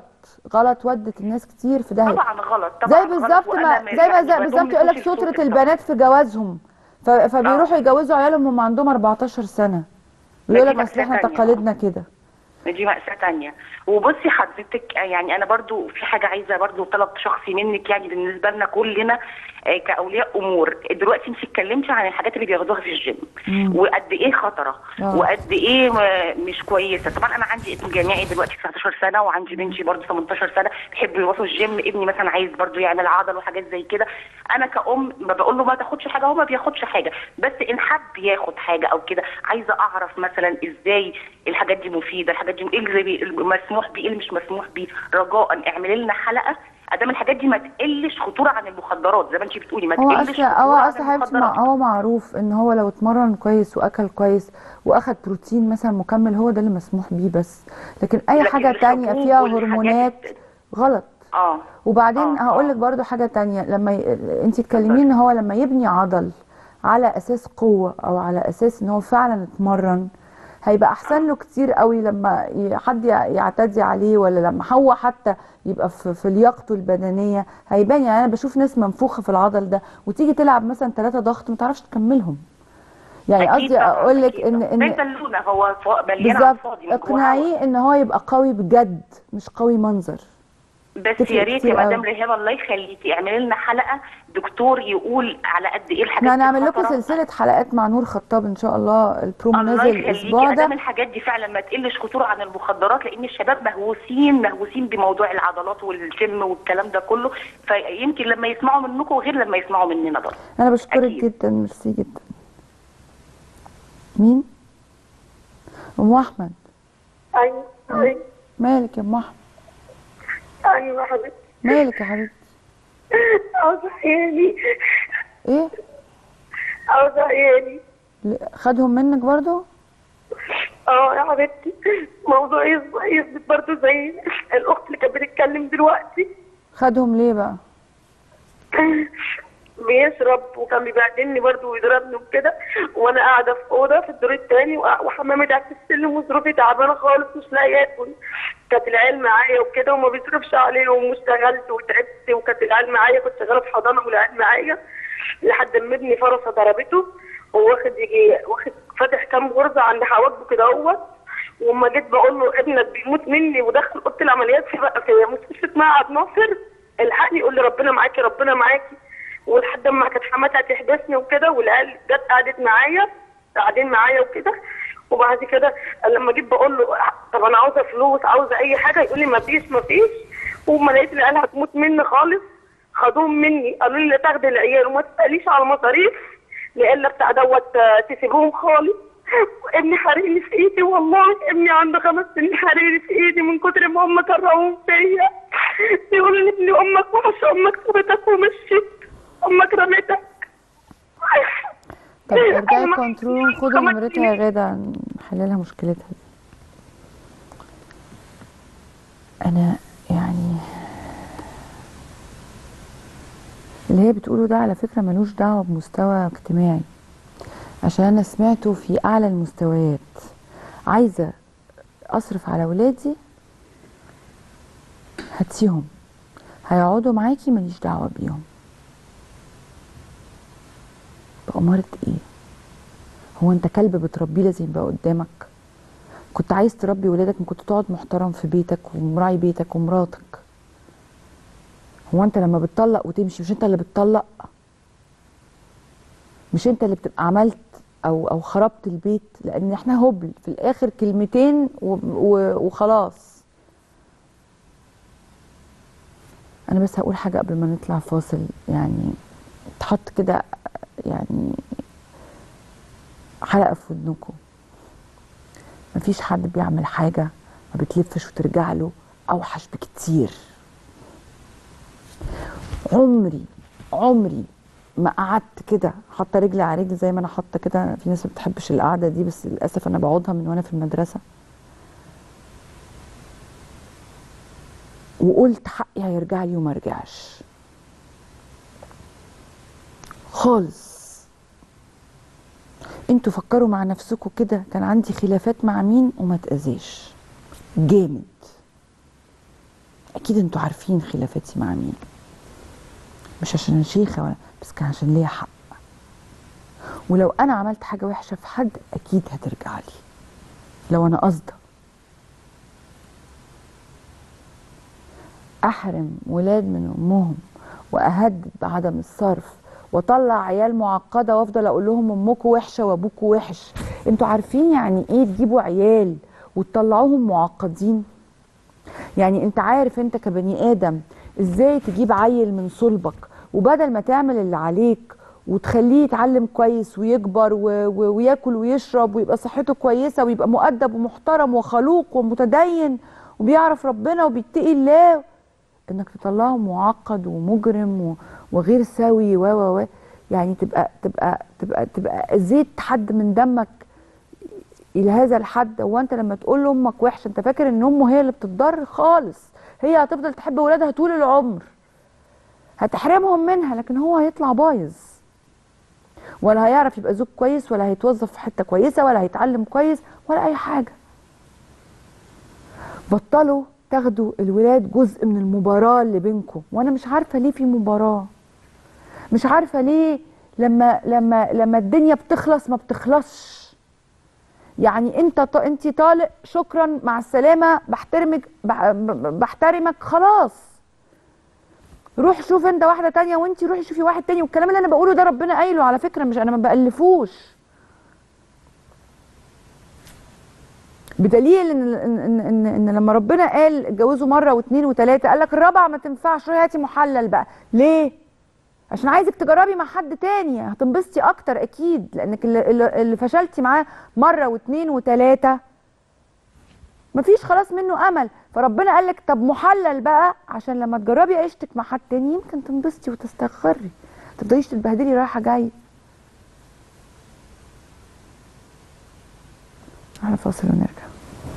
S1: غلط ودت الناس كتير في داهيه.
S8: طبعا غلط.
S1: زي بالظبط بالظبط يقول لك سترة البنات في جوازهم، فبيروحوا يجوزوا عيالهم وهم عندهم 14 سنه، بيقول لك اصل احنا تقاليدنا كده.
S8: دي مأساة تانية. وبصي حضرتك، يعني انا برضو في حاجة عايزة برضو طلب شخصي منك، يعني بالنسبة لنا كلنا كأولياء امور. دلوقتي انت اتكلمتي عن الحاجات اللي بياخدوها في الجيم وقد ايه خطرة وقد ايه مش كويسة. طبعا انا عندي ابن جامعي دلوقتي 19 سنة، وعندي بنتي برضو 18 سنة بيحبوا يروحوا الجيم. ابني مثلا عايز برضو يعمل عضل وحاجات زي كده. انا كأم ما بقول له ما تاخدش حاجة، هو ما بياخدش حاجة، بس ان حب ياخد حاجة او كده عايزة اعرف مثلا ازاي الحاجات دي مفيدة، الحاجات دي ايه اللي مسموح بيه، ايه اللي مش مسموح بيه. رجاء اعملي لنا حلقة ادام الحاجات دي ما تقلش خطوره عن المخدرات، زي ما انت بتقولي ما تقلش خطوره عن المخدرات.
S1: هو معروف ان هو لو اتمرن كويس واكل كويس واخد بروتين مثلا مكمل، هو ده اللي مسموح بيه بس، لكن اي حاجه تانية فيها هرمونات غلط. وبعدين هقول لك برضو حاجه تانية. لما انت تكلمين ان هو لما يبني عضل على اساس قوه او على اساس ان هو فعلا اتمرن، هيبقى احسن له كتير قوي لما حد يعتدي عليه، ولا لما هو حتى يبقى في لياقته البدنيه هيبان. يعني انا بشوف ناس منفوخه في العضل ده وتيجي تلعب مثلا 3 ضغط ما تعرفش تكملهم. يعني قصدي اقول لك ان
S8: هو
S1: بالظبط اقنعيه ان هو يبقى قوي بجد مش قوي منظر.
S8: بس يا ريت يا مدام ريهام الله يخليكي اعملي لنا حلقه دكتور يقول على قد ايه الحاجات دي.
S1: احنا هنعمل لكم سلسله حلقات مع نور خطاب ان شاء الله، البرومو نازل الاسبوع ده.
S8: الحاجات دي فعلا ما تقلش خطوره عن المخدرات، لان الشباب مهووسين بموضوع العضلات والجيم والكلام ده كله، فيمكن لما يسمعوا منكم غير لما يسمعوا مننا برضه.
S1: انا بشكرك جدا، ميرسي جدا. مين؟ ام احمد.
S7: ايوه ايوه
S1: مالك يا ام احمد؟
S7: ايوه يا حبيبتي.
S1: مالك يا حبيبتي؟
S7: عاوزة عيالي.
S1: ايه؟
S7: عاوزة عيالي.
S1: خدهم منك برضو؟
S7: اه يا حبيبتي، موضوع يثبت برضه زي الاخت اللي كانت بتتكلم دلوقتي.
S1: خدهم ليه بقى؟
S7: بيشرب وكان بيبهدلني برضه ويضربني وكده، وانا قاعده في اوضه في الدور الثاني وحمامي تحت السلم وظروفي تعبانه خالص مش لاقيه اكل. كانت العيال معايا وكده وما بيصرفش عليهم واشتغلت وتعبت، وكانت العيال معايا، كنت شغاله في حضانه والعيال معايا لحد ما ابني فرصه ضربته، واخد فاتح كام غرزه عند حواجبه كده اهوت. وما جيت بقول له ابنك بيموت مني ودخل اوضه العمليات في مستشفى معهد ناصر، الحقني، يقول لي ربنا معاكي ربنا معاكي. ولحد ما كانت حماتها تحبسني وكده، والعيال جت قعدت معايا، قاعدين معايا وكده. وبعد كده لما جيت بقول له طب انا عاوزه فلوس، عاوزه اي حاجه، يقول لي مفيش. وما لقيت العيال هتموت مني خالص، خدوهم مني قالوا لي لا تاخدي العيال وما تساليش على المصاريف لإلا بتاع دوت تسيبوهم خالص. ابني حرقني في ايدي، والله ابني عنده 5 سنين حرقني في ايدي من كتر ما هم كرهوهم فيا. يقولوا لي ابني امك وحشه، امك سابتك ومشيت، امك رميتك.
S1: طب ارجعي كنترول، خدي نمرتها يا غاده نحللها مشكلتها دي. انا يعني اللي هي بتقوله ده على فكره ملوش دعوه بمستوى اجتماعي، عشان انا سمعته في اعلى المستويات. عايزه اصرف على ولادي هاتيهم، هيقعدوا معاكي ماليش دعوه بيهم. بأمارة ايه؟ هو انت كلب بتربيه لازم يبقى قدامك؟ كنت عايز تربي ولادك ما كنت تقعد محترم في بيتك ومراعي بيتك ومراتك. هو انت لما بتطلق وتمشي مش انت اللي بتطلق؟ مش انت اللي بتبقى عملت او خربت البيت؟ لان احنا هبل في الاخر كلمتين وخلاص. انا بس هقول حاجه قبل ما نطلع فاصل، يعني تحط كده يعني حلقه في ودنكم. مفيش حد بيعمل حاجه ما بتلفش وترجع له اوحش بكتير. عمري ما قعدت كده حاطه رجلي على رجلي زي ما انا حاطه كده. في ناس ما بتحبش القعده دي، بس للاسف انا بقعدها من وانا في المدرسه. وقلت حقي هيرجع لي وما رجعش خالص. انتوا فكروا مع نفسكم كده، كان عندي خلافات مع مين وما تأذيش جامد. اكيد انتوا عارفين خلافاتي مع مين، مش عشان انا شيخه ولا بس كان عشان ليا حق. ولو انا عملت حاجه وحشه في حد اكيد هترجع لي لو انا قصده. احرم ولاد من امهم واهدد بعدم الصرف واطلع عيال معقده وافضل اقول لهم امكم وحشه وابوكم وحش. انتوا عارفين يعني ايه تجيبوا عيال وتطلعوهم معقدين؟ يعني انت عارف انت كبني ادم ازاي تجيب عيل من صلبك وبدل ما تعمل اللي عليك وتخليه يتعلم كويس ويكبر وياكل ويشرب ويبقى صحته كويسه ويبقى مؤدب ومحترم وخلوق ومتدين وبيعرف ربنا وبيتقي الله، انك تطلعه معقد ومجرم وغير سوي و يعني تبقى زيت حد من دمك الى هذا الحد. هو انت لما تقول لامك وحشه انت فاكر ان امه هي اللي بتتضر؟ خالص، هي هتفضل تحب ولادها طول العمر، هتحرمهم منها، لكن هو هيطلع بايظ، ولا هيعرف يبقى زوج كويس، ولا هيتوظف في حته كويسه، ولا هيتعلم كويس، ولا اي حاجه. بطلوا تاخدوا الولاد جزء من المباراه اللي بينكم. وانا مش عارفه ليه في مباراه، مش عارفه ليه لما الدنيا بتخلص ما بتخلصش. يعني انت طالق، شكرا مع السلامه، بحترمك خلاص، روح شوف انت واحده تانية، وانت روحي شوفي واحد تاني. والكلام اللي انا بقوله ده ربنا قايله على فكره، مش انا ما بألفوش، بدليل ان لما ربنا قال اتجوزوا مره واثنين وثلاثه قال لك الرابعه ما تنفعش، روحي هاتي محلل بقى. ليه؟ عشان عايزك تجربي مع حد تاني، هتنبسطي اكتر اكيد، لانك اللي فشلتي معاه مره واثنين وثلاثه
S5: مفيش خلاص منه امل. فربنا قال لك طب محلل بقى، عشان لما تجربي عيشتك مع حد تاني يمكن تنبسطي وتستقري، ما تفضليش تتبهدلي رايحه جايه. على فاصل ونرجع.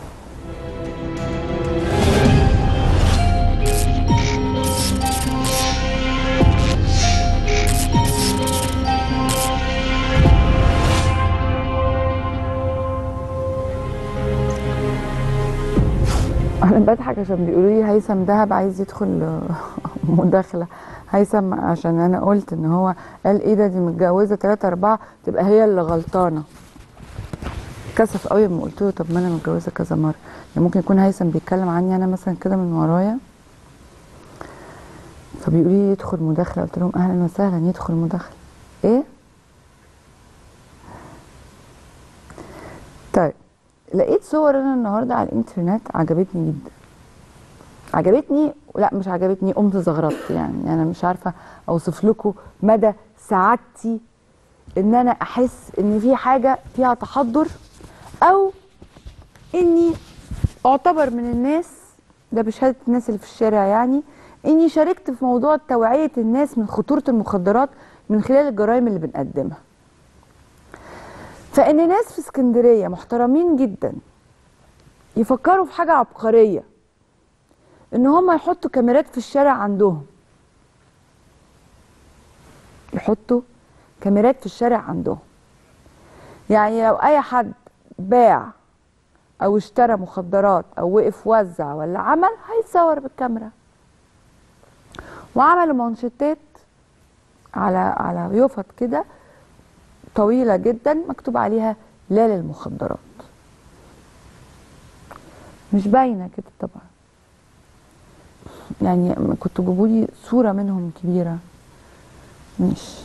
S5: انا بضحك عشان بيقولوا لي هيثم دهب عايز يدخل مداخله. هيثم عشان انا قلت ان هو قال ايه ده دي متجوزه 3 4 تبقى هي اللي غلطانه. كسف قوي لما قلت له طب ما انا متجوزه كذا مره، يعني ممكن يكون هيثم بيتكلم عني انا مثلا كده من ورايا. فبيقولوا لي يدخل مداخله، قلت لهم اهلا وسهلا يدخل مداخله. ايه؟ طيب لقيت صور انا النهارده على الانترنت عجبتني جدا. عجبتني، لا مش عجبتني، قمت زغرطت. يعني انا مش عارفه اوصف لكم مدى سعادتي ان انا احس ان في حاجه فيها تحضر، او اني اعتبر من الناس، ده بشهاده الناس اللي في الشارع يعني، اني شاركت في موضوع توعيه الناس من خطوره المخدرات من خلال الجرائم اللي بنقدمها. فان ناس في اسكندريه محترمين جدا يفكروا في حاجه عبقريه، ان هم يحطوا كاميرات في الشارع عندهم. يحطوا كاميرات في الشارع عندهم، يعني لو اي حد باع او اشترى مخدرات او وقف وزع ولا عمل هيتصور بالكاميرا. وعملوا مانشيتات على يافط كده طويله جدا مكتوب عليها لا للمخدرات. مش باينه كده طبعا، يعني كنتوا جيبوا لي صوره منهم كبيره. ماشي.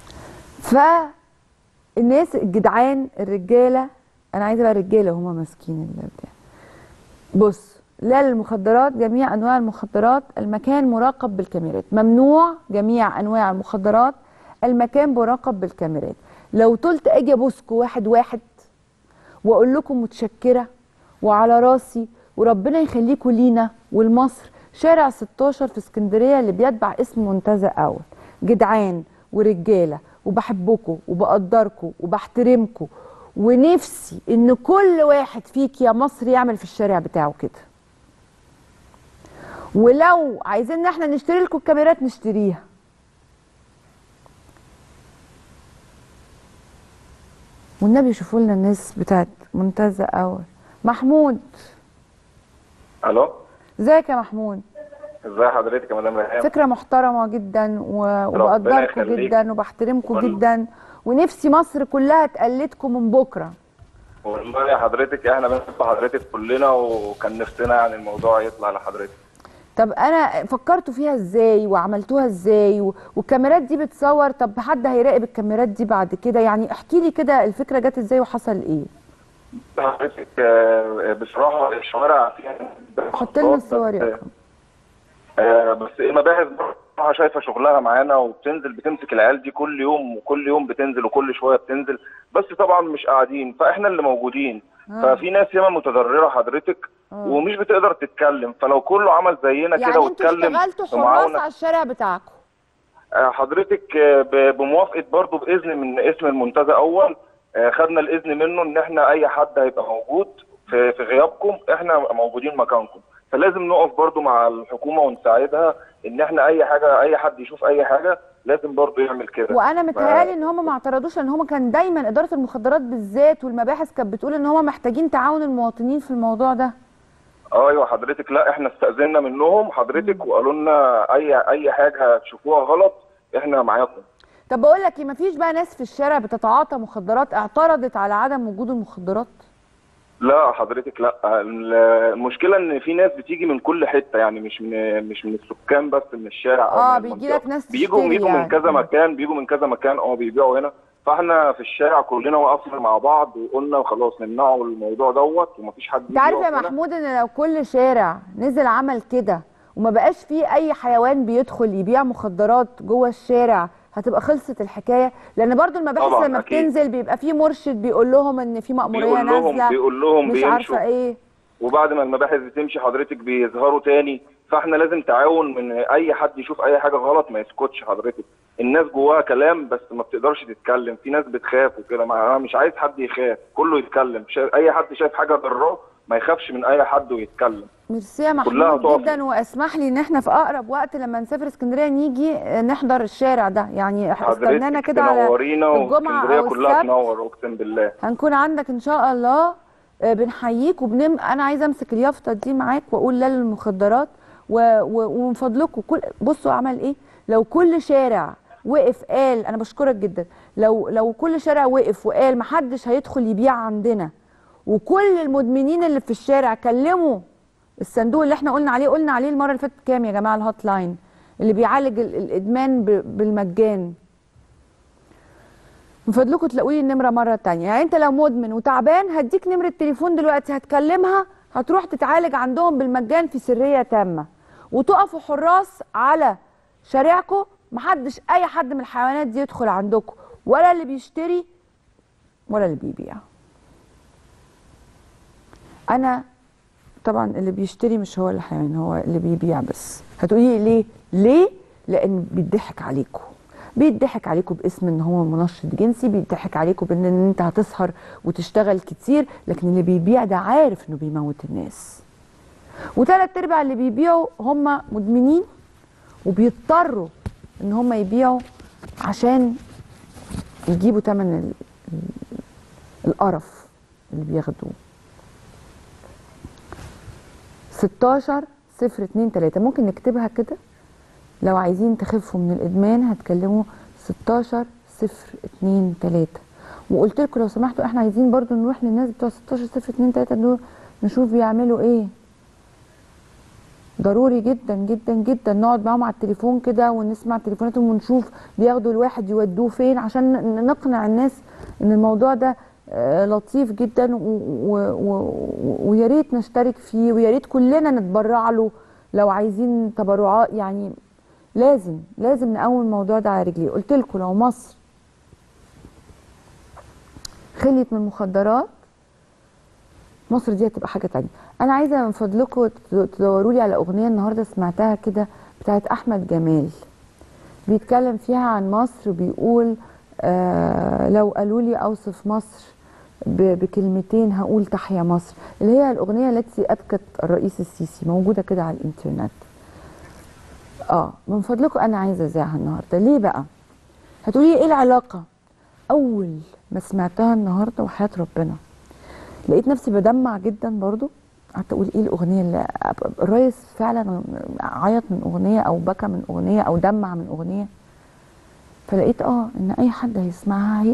S5: فالناس الجدعان الرجاله، انا عايزه بقى رجاله وهما ماسكين البتاع. بص، لا للمخدرات، جميع انواع المخدرات، المكان مراقب بالكاميرات، ممنوع جميع انواع المخدرات، المكان مراقب بالكاميرات. لو طلت اجي ابوسكوا واحد واحد واقول لكم متشكره وعلى راسي وربنا يخليكوا لينا ولمصر. شارع 16 في اسكندريه اللي بيتبع اسم منتزه اول، جدعان ورجاله وبحبكوا وبقدركوا وبحترمكوا، ونفسي ان كل واحد فيك يا مصر يعمل في الشارع بتاعه كده. ولو عايزين احنا نشتري لكم الكاميرات نشتريها. والنبي شوفوا لنا الناس بتاعت منتزه اول. محمود.
S9: الو،
S5: ازيك يا محمود؟
S9: ازي حضرتك يا مدام ريهام؟
S5: فكره محترمه جدا وبقدركم جدا وبحترمكم جدا، ونفسي مصر كلها تقلدكم من بكره.
S9: والله يا حضرتك احنا بنحب حضرتك كلنا، وكان نفسنا يعني الموضوع يطلع لحضرتك.
S5: طب انا فكرتوا فيها ازاي وعملتوها ازاي والكاميرات دي بتصور؟ طب حد هيراقب الكاميرات دي بعد كده؟ يعني احكي لي كده الفكره جت ازاي وحصل ايه؟
S9: حضرتك بصراحه الشوارع فيها
S5: حط لنا الصور يا اكرم.
S9: بس المباحث بصراحه شايفه شغلها معانا، وبتنزل بتمسك العيال دي كل يوم، وكل يوم بتنزل وكل شويه بتنزل، بس طبعا مش قاعدين، فاحنا اللي موجودين. ففي ناس ياما متضرره حضرتك ومش بتقدر تتكلم، فلو كله عمل زينا كده واتكلم.
S5: يعني انتوا اشتغلتوا حراس على الشارع بتاعكم؟
S9: حضرتك بموافقه برضه باذن من اسم المنتزه اول، خدنا الاذن منه ان احنا اي حد هيبقى موجود في غيابكم احنا موجودين مكانكم. فلازم نقف برضو مع الحكومه ونساعدها ان احنا اي حاجه، اي حد يشوف اي حاجه لازم برضو يعمل كده.
S5: وانا متهيألي ان هم ما اعترضوش، لان هم كان دايما اداره المخدرات بالذات والمباحث كانت بتقول ان هم محتاجين تعاون المواطنين في الموضوع ده.
S9: ايوه حضرتك، لا احنا استأذنا منهم حضرتك وقالوا لنا اي حاجه تشوفوها غلط احنا معاكم.
S5: طب بقول لك ايه، مفيش بقى ناس في الشارع بتتعاطى مخدرات اعترضت على عدم وجود المخدرات؟
S9: لا حضرتك، لا المشكله ان في ناس بتيجي من كل حته، يعني مش من السكان بس، من الشارع.
S5: بيجي لك ناس
S9: بيجوا
S5: يعني.
S9: من كذا مكان، بيجوا من كذا مكان بيبيعوا هنا. فاحنا في الشارع كلنا وقفنا مع بعض وقلنا خلاص نمنعوا الموضوع دوت ومفيش حد.
S5: انت عارف يا محمود ان لو كل شارع نزل عمل كده وما بقاش فيه اي حيوان بيدخل يبيع مخدرات جوه الشارع هتبقى خلصت الحكايه؟ لان برضو المباحث لما أكيد. بتنزل بيبقى فيه مرشد بيقول لهم ان في مأموريه نازله،
S9: بيقول لهم
S5: مش
S9: بيمشوا.
S5: عارفه ايه.
S9: وبعد ما المباحث بتمشي حضرتك بيظهروا تاني. فاحنا لازم تعاون من اي حد يشوف اي حاجه غلط ما يسكتش حضرتك. الناس جواها كلام بس ما بتقدرش تتكلم، في ناس بتخاف وكده. انا مش عايز حد يخاف، كله يتكلم. اي حد شايف حاجه ضراه ما يخافش من اي حد ويتكلم.
S10: ميرسي يا محمود جدا، واسمح لي ان احنا في اقرب وقت لما نسافر اسكندريه نيجي نحضر الشارع ده، يعني استنانا كده على الجمعه او السبت.
S9: كلها تنور اقسم بالله.
S10: هنكون عندك ان شاء الله. بنحييك انا عايزه امسك اليافطه دي معاك واقول لا للمخدرات. ومن فضلكم بصوا عمل ايه. لو كل شارع وقف قال، انا بشكرك جدا، لو كل شارع وقف وقال محدش هيدخل يبيع عندنا، وكل المدمنين اللي في الشارع كلموا الصندوق اللي احنا قلنا عليه المره اللي فاتت كام يا جماعه، الهوت لاين اللي بيعالج الادمان بالمجان. من فضلكم تلاقوا لي النمره مره تانية. يعني انت لو مدمن وتعبان هديك نمره تليفون دلوقتي، هتكلمها هتروح تتعالج عندهم بالمجان في سريه تامه، وتقفوا حراس على شارعكم، محدش اي حد من الحيوانات دي يدخل عندكم، ولا اللي بيشتري ولا اللي بيبيع. انا طبعا اللي بيشتري مش هو الحيوان، هو اللي بيبيع بس. هتقولي ليه؟ لان بيضحك عليكم، بيضحك عليكم باسم ان هو منشط جنسي، بيضحك عليكم بان انت هتسهر وتشتغل كتير، لكن اللي بيبيع ده عارف انه بيموت الناس. وثلاث ارباع اللي بيبيعوا هم مدمنين، وبيضطروا ان هم يبيعوا عشان يجيبوا ثمن القرف اللي بياخدوه. 16-023 ممكن نكتبها كده لو عايزين تخفوا من الادمان. هتكلموا 16-023. وقلت لكم لو سمحتوا احنا عايزين برضو نروح للناس بتوع 16-023 دول نشوف بيعملوا ايه. ضروري جدا جدا جدا نقعد معاهم على التليفون كده ونسمع تليفوناتهم ونشوف بياخدوا الواحد يودوه فين، عشان نقنع الناس ان الموضوع ده لطيف جدا ويا ريت نشترك فيه، ويا ريت كلنا نتبرع له لو عايزين تبرعات. يعني لازم نقوم الموضوع ده على رجليه. قلت لكم لو مصر خليت من المخدرات، مصر دي هتبقى حاجه تانية. انا عايزه من فضلكم تدوروا لي على اغنيه النهارده سمعتها كده بتاعت احمد جمال، بيتكلم فيها عن مصر وبيقول لو قالوا لي اوصف مصر بكلمتين هقول تحيا مصر، اللي هي الاغنيه التي ابكت الرئيس السيسي، موجوده كده على الانترنت. من فضلكم انا عايزه اذاعها النهارده. ليه بقى؟ هتقولي ايه العلاقه؟ اول ما سمعتها النهارده وحياه ربنا لقيت نفسي بدمع جدا برضو. قعدت اقول ايه الاغنيه اللي الرئيس فعلا عيط من اغنيه او بكى من اغنيه او دمع من اغنيه. فلقيت ان اي حد هيسمعها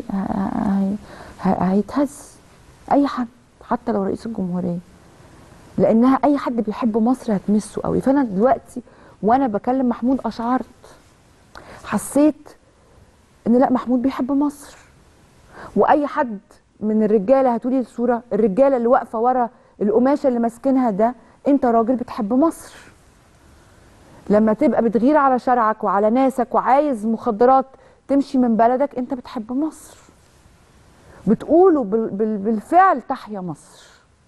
S10: هيتهز، اي حد حتى لو رئيس الجمهوريه، لانها اي حد بيحب مصر هتمسه قوي. فانا دلوقتي وانا بكلم محمود اشعرت، حسيت ان لا، محمود بيحب مصر. واي حد من الرجاله هتقولي الصوره، الرجاله اللي واقفه ورا القماشه اللي ماسكينها ده، انت راجل بتحب مصر. لما تبقى بتغير على شارعك وعلى ناسك وعايز مخدرات تمشي من بلدك، انت بتحب مصر. بتقولوا بالفعل تحيا مصر.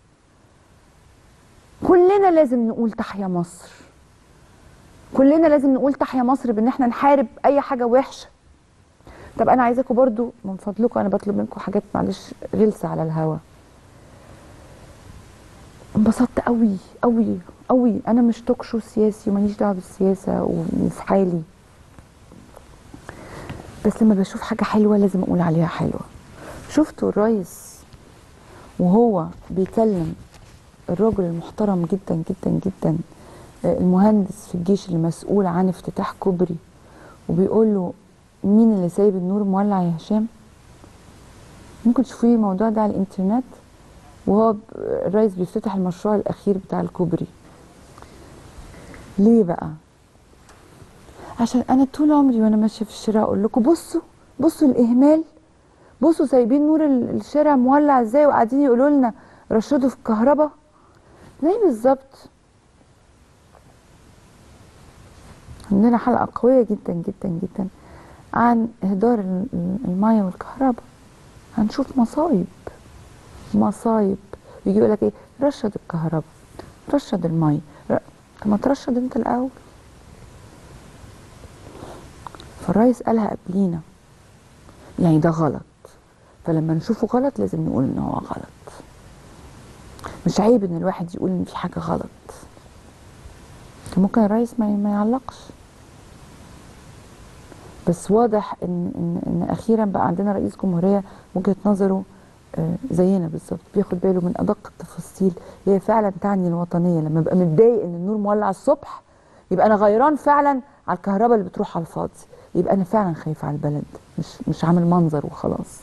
S10: كلنا لازم نقول تحيا مصر، كلنا لازم نقول تحيا مصر بان احنا نحارب اي حاجه وحشه. طب انا عايزاكم برضو من فضلكم، انا بطلب منكم حاجات معلش غلسه على الهوا. انبسطت قوي قوي قوي، انا مش توك شو سياسي وماليش دعوه بالسياسه وفي حالي، بس لما بشوف حاجه حلوه لازم اقول عليها حلوه. شفتوا الرئيس وهو بيكلم الراجل المحترم جدا جدا جدا، المهندس في الجيش اللي مسؤول عن افتتاح كوبري، وبيقول له مين اللي سايب النور مولع يا هشام؟ ممكن تشوفوا الموضوع ده على الانترنت، وهو الرئيس بيفتتح المشروع الاخير بتاع الكوبري. ليه بقى؟ عشان انا طول عمري وانا ماشيه في الشارع اقول لكم بصوا الاهمال، بصوا سايبين نور الشارع مولع ازاي، وقاعدين يقولوا لنا رشدوا في الكهرباء. زي بالظبط عندنا حلقه قويه جدا جدا جدا عن اهدار الميه والكهرباء. هنشوف مصايب يجي يقول لك ايه، رشد الكهرباء، رشد المي، طب ما ترشد انت الاول. فالرئيس قالها قبلينا، يعني ده غلط، فلما نشوفه غلط لازم نقول ان هو غلط. مش عيب ان الواحد يقول ان في حاجه غلط. ممكن الرئيس ما يعلقش، بس واضح ان اخيرا بقى عندنا رئيس جمهوريه وجهه نظره زينا بالظبط، بياخد باله من ادق التفاصيل. هي فعلا تعني الوطنيه. لما ابقى متضايق ان النور مولع الصبح، يبقى انا غيران فعلا على الكهرباء اللي بتروح على الفاضي، يبقى انا فعلا خايفه على البلد، مش عامل منظر وخلاص.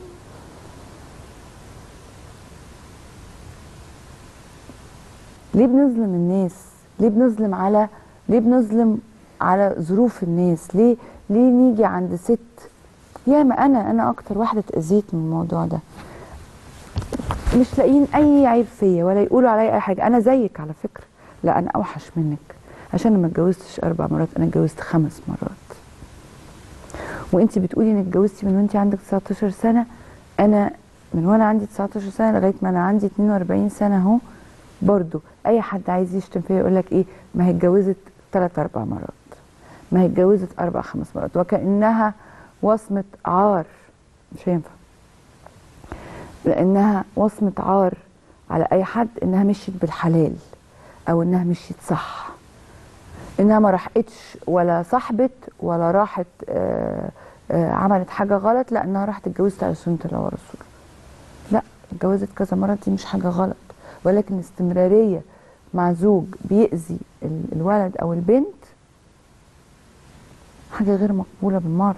S10: ليه بنظلم الناس؟ ليه بنظلم على ظروف الناس؟ ليه نيجي عند ست؟ ياما انا اكتر واحده اتاذيت من الموضوع ده. مش لاقيين اي عيب فيا ولا يقولوا عليا اي حاجه. انا زيك على فكره، لا انا اوحش منك، عشان ما اتجوزتش 4 مرات، انا اتجوزت 5 مرات. وانتي بتقولي انك اتجوزتي من وانتي عندك 19 سنه، انا من وانا عندي 19 سنه لغايه ما انا عندي 42 سنه اهو. برضو اي حد عايز يشتم فيا يقول لك ايه، ما هي اتجوزت 3-4 مرات، ما هي اتجوزت 4-5 مرات، وكانها وصمه عار. مش هينفع، لانها وصمه عار على اي حد انها مشيت بالحلال او انها مشيت صح، انها ما راحتش ولا صاحبت ولا راحت عملت حاجه غلط، لا انها راحت اتجوزت على سنه الله ورسوله. لا، اتجوزت كذا مره دي مش حاجه غلط، ولكن استمراريه مع زوج بيأذي الولد او البنت حاجه غير مقبوله بالمره.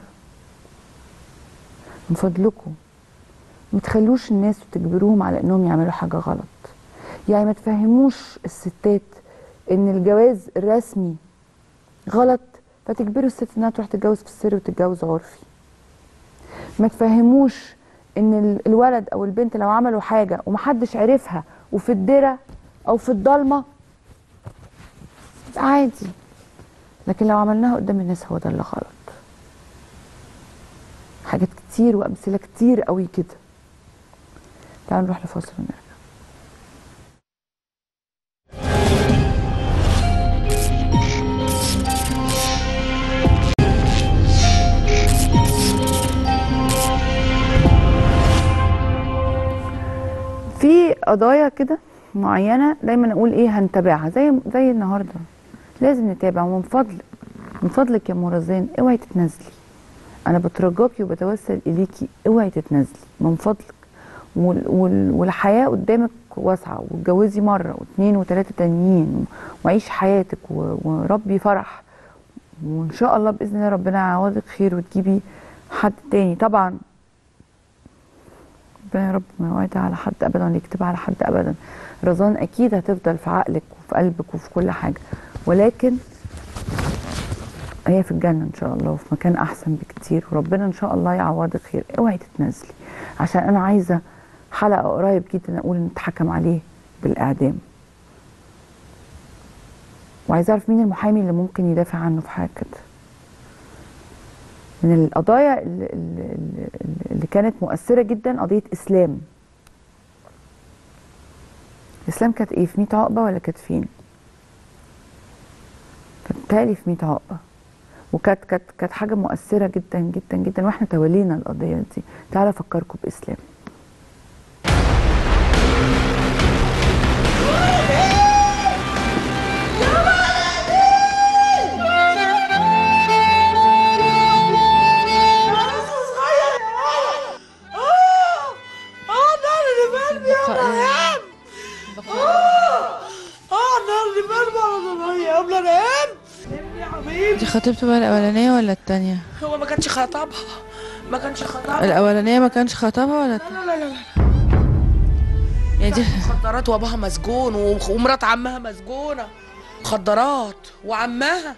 S10: من فضلكم ما تخلوش الناس وتجبروهم على انهم يعملوا حاجه غلط. يعني ما تفهموش الستات ان الجواز الرسمي غلط فتجبروا الست انها تروح تتجوز في السر وتتجوز عرفي. ما تفهموش ان الولد او البنت لو عملوا حاجه ومحدش عرفها وفي الدره او في الضلمه عادي، لكن لو عملناها قدام الناس هو ده اللي غلط. حاجات كتير وامثله كتير قوي كده. تعالوا نروح لفاصل ونرجع. في قضايا كده معينه دايما اقول ايه، هنتابعها زي النهارده. لازم نتابع، ومن فضلك يا مرزان اوعي تتنازلي. انا بترجاكي وبتوسل اليكي اوعي تتنازلي من فضلك. والحياه قدامك واسعه، واتجوزي مره واثنين وثلاثه تانيين، وعيش حياتك وربي فرح، وان شاء الله باذن الله ربنا يعوضك خير وتجيبي حد تاني. طبعا ربنا يا رب ما يوعدها على حد ابدا ولا يكتبها على حد ابدا. رزان اكيد هتفضل في عقلك وفي قلبك وفي كل حاجه، ولكن هي في الجنه ان شاء الله وفي مكان احسن بكتير، وربنا ان شاء الله يعوضك خير. اوعي تتنازلي، عشان انا عايزه حلقه قريب جدا اقول ان اتحكم عليه بالاعدام، وعايزه اعرف مين المحامي اللي ممكن يدافع عنه في حاجه كده. من القضايا اللي كانت مؤثره جدا قضيه اسلام. اسلام كانت ايه، في 100 عقبه ولا كانت فين؟ كانت في 100 عقبه، وكانت حاجه مؤثره جدا جدا جدا، واحنا تولينا القضيه دي. تعالوا افكركم باسلام.
S1: دي خطيبته بقى الاولانيه ولا الثانيه؟
S11: هو ما كانش خطبها،
S1: الاولانيه ما كانش خطبها ولا
S11: لا لا لا لا يعني دي مخدرات، وابوها مسجون ومرات عمها مسجونه. مخدرات وعمها.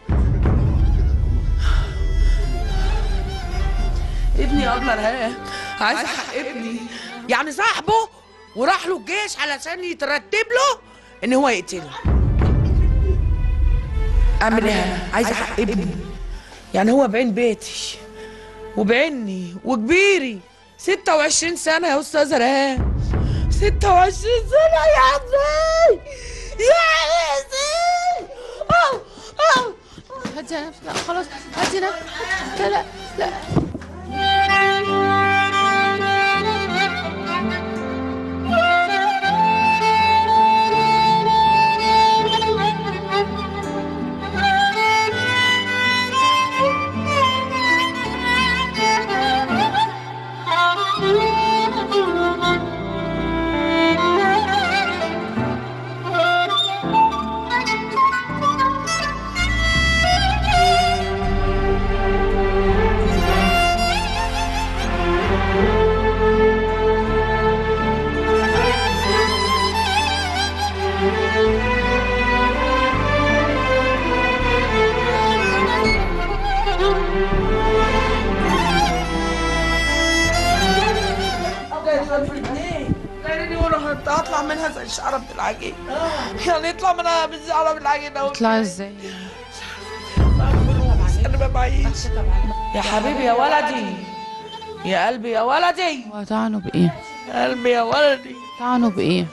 S11: ابني قبل رهاب عايز حق ابني، يعني صاحبه وراح له الجيش علشان يترتب له ان هو يقتله. اعمل ايه انا؟ عايزه حق ابني، يعني هو بعين بيتي وبعيني وكبيري. 26 سنه يا استاذه رهاب، 26 سنة يا عمي يا عزيزي.
S10: هدي نفسك، لا خلاص هدي نفسك، لا لا لا.
S11: هطلع منها زي الشعره بنت العجين. يعني يطلع منها بالشعره بالعجين اهو.
S10: تطلع ازاي؟
S11: انا ما معيش. يا حبيبي يا ولدي، يا قلبي يا ولدي.
S10: طعنوا بايه؟
S11: يا قلبي يا ولدي.
S10: طعنوا بايه؟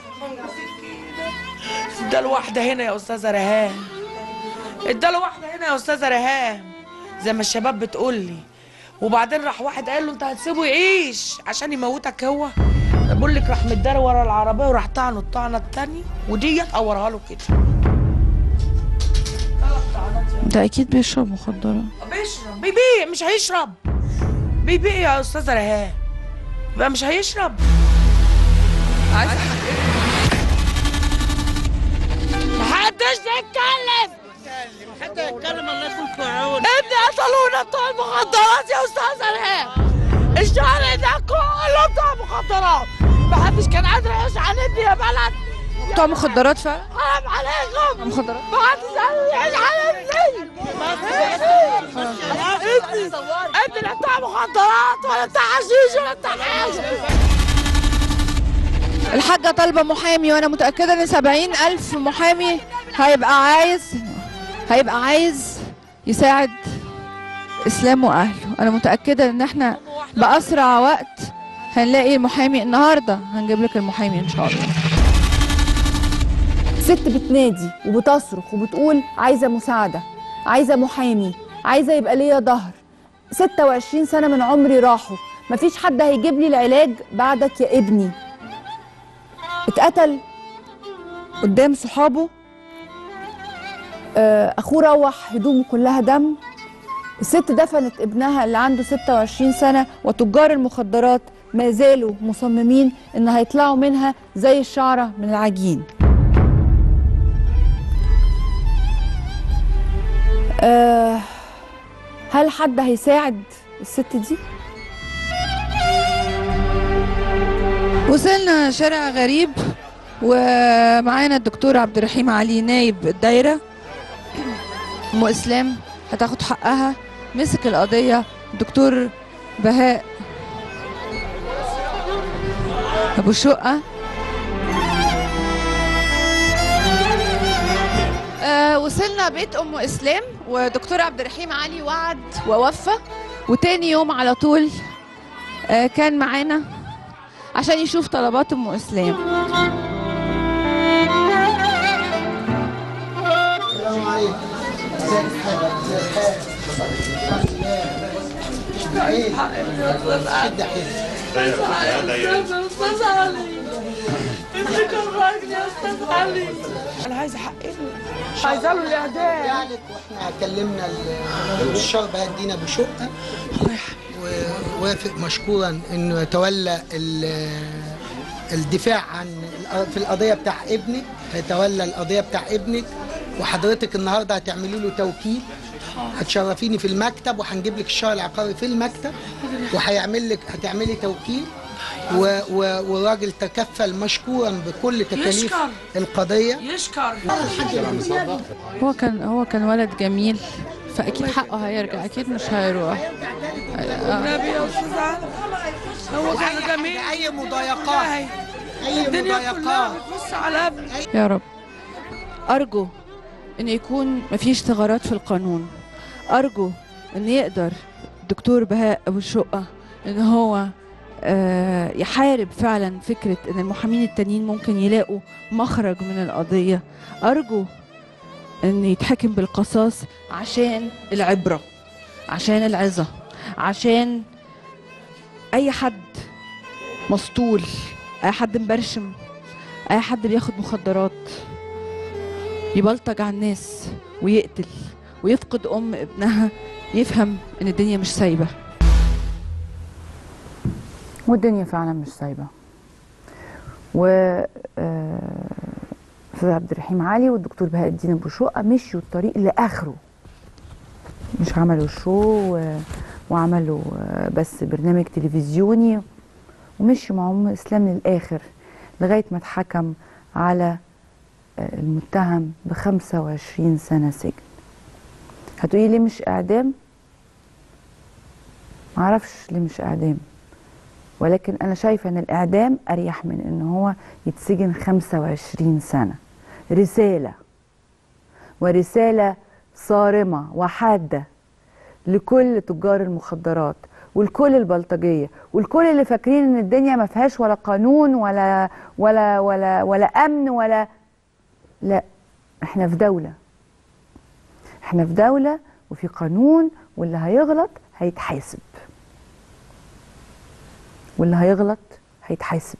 S11: اداله واحده هنا يا استاذه ريهام، اداله واحده هنا يا استاذه ريهام زي ما الشباب بتقول لي. وبعدين راح واحد قال له انت هتسيبه يعيش عشان يموتك هو. بقول لك راح متداري ورا العربيه وراح طعنه الطعنه الثانيه وديت قورها له كده.
S10: ده اكيد بيشرب مخدرات.
S11: بيشرب، بيبيع، مش هيشرب. بيبيع يا استاذه ريهام، يبقى مش هيشرب. عايزه محدش يتكلم.
S3: حد يتكلم الله يكون في عونه.
S11: ابني قتلونا بتوع المخدرات يا استاذه ريهام. الشهر ده كله بتوع مخدرات. محدش كان قادر يعيش على ابني يا بلد.
S10: بتوع مخدرات فعلا؟
S11: حرام عليكم.
S10: مخدرات؟
S11: محدش قادر يعيش على ابني. ابني لا بتاع مخدرات ولا بتاع حشيش ولا بتاع حاجه.
S10: الحاجة طالبة محامي، وأنا متأكدة إن 70,000 محامي هيبقى عايز يساعد إسلام وأهله. أنا متأكدة إن إحنا بأسرع وقت هنلاقي المحامي. النهاردة هنجيب لك المحامي إن شاء الله. ست بتنادي وبتصرخ وبتقول عايزة مساعدة، عايزة محامي، عايزة يبقى ليا ظهر. 26 سنة من عمري راحوا، مفيش حد هيجيب لي العلاج بعدك يا ابني. اتقتل قدام صحابه، اخوه روح هدومه كلها دم. الست دفنت ابنها اللي عنده 26 سنة، وتجار المخدرات ما زالوا مصممين ان هيطلعوا منها زي الشعرة من العجين. هل حد هيساعد الست دي؟
S1: وصلنا شارع غريب ومعانا الدكتور عبد الرحيم علي نايب الدايرة. أم إسلام هتاخد حقها، مسك القضية الدكتور بهاء أبو الشقة. وصلنا بيت أم إسلام، ودكتور عبد الرحيم علي وعد ووفى، وتاني يوم على طول كان معانا عشان يشوف طلبات أم إسلام.
S12: السلام عليكم.
S11: انا عايزه حقي، عايزه له الاعدام.
S12: يعني واحنا كلمنا المستشار بهاء الدين ابو شقه ووافق مشكورا انه يتولى الدفاع عن في القضيه بتاع ابنك، هيتولى القضيه بتاع ابنك. وحضرتك النهارده هتعملي له توكيل، هتشرفيني في المكتب وهنجيب لك الشهر العقاري في المكتب، هتعملي توكيل. والراجل تكفل مشكورا بكل تكاليف القضيه.
S11: يشكر.
S10: هو كان ولد جميل، فاكيد حقه هيرجع، اكيد مش هيروح.
S11: النبي يا استاذ علي، هو كان جميل.
S12: اي مضايقات،
S11: الدنيا كلها بتبص على ابني.
S10: يا رب ارجو ان يكون مفيش ثغرات في القانون، ارجو ان يقدر الدكتور بهاء ابو الشقه ان هو يحارب فعلا فكرة ان المحامين التانيين ممكن يلاقوا مخرج من القضية. ارجو ان يتحكم بالقصاص عشان العبرة، عشان العظة، عشان اي حد مسطول، اي حد مبرشم، اي حد بياخد مخدرات يبلطج على الناس ويقتل ويفقد ابنها، يفهم ان الدنيا مش سايبه. والدنيا فعلا مش سايبه. و استاذ عبد الرحيم علي والدكتور بهاء الدين ابو شقه مشيوا الطريق لاخره، مش عملوا شو وعملوا بس برنامج تلفزيوني، ومشوا مع ام اسلام للاخر لغايه ما اتحكم على المتهم ب25 سنه سجن. هتقولي ليه مش اعدام؟ معرفش ليه مش اعدام، ولكن انا شايفه ان الاعدام اريح من ان هو يتسجن 25 سنه. رساله، ورساله صارمه وحاده لكل تجار المخدرات والكل البلطجيه والكل اللي فاكرين ان الدنيا ما فيهاش ولا قانون ولا امن ولا. لا، احنا في دوله، احنا في دوله وفي قانون، واللي هيغلط هيتحاسب، واللي هيغلط هيتحاسب،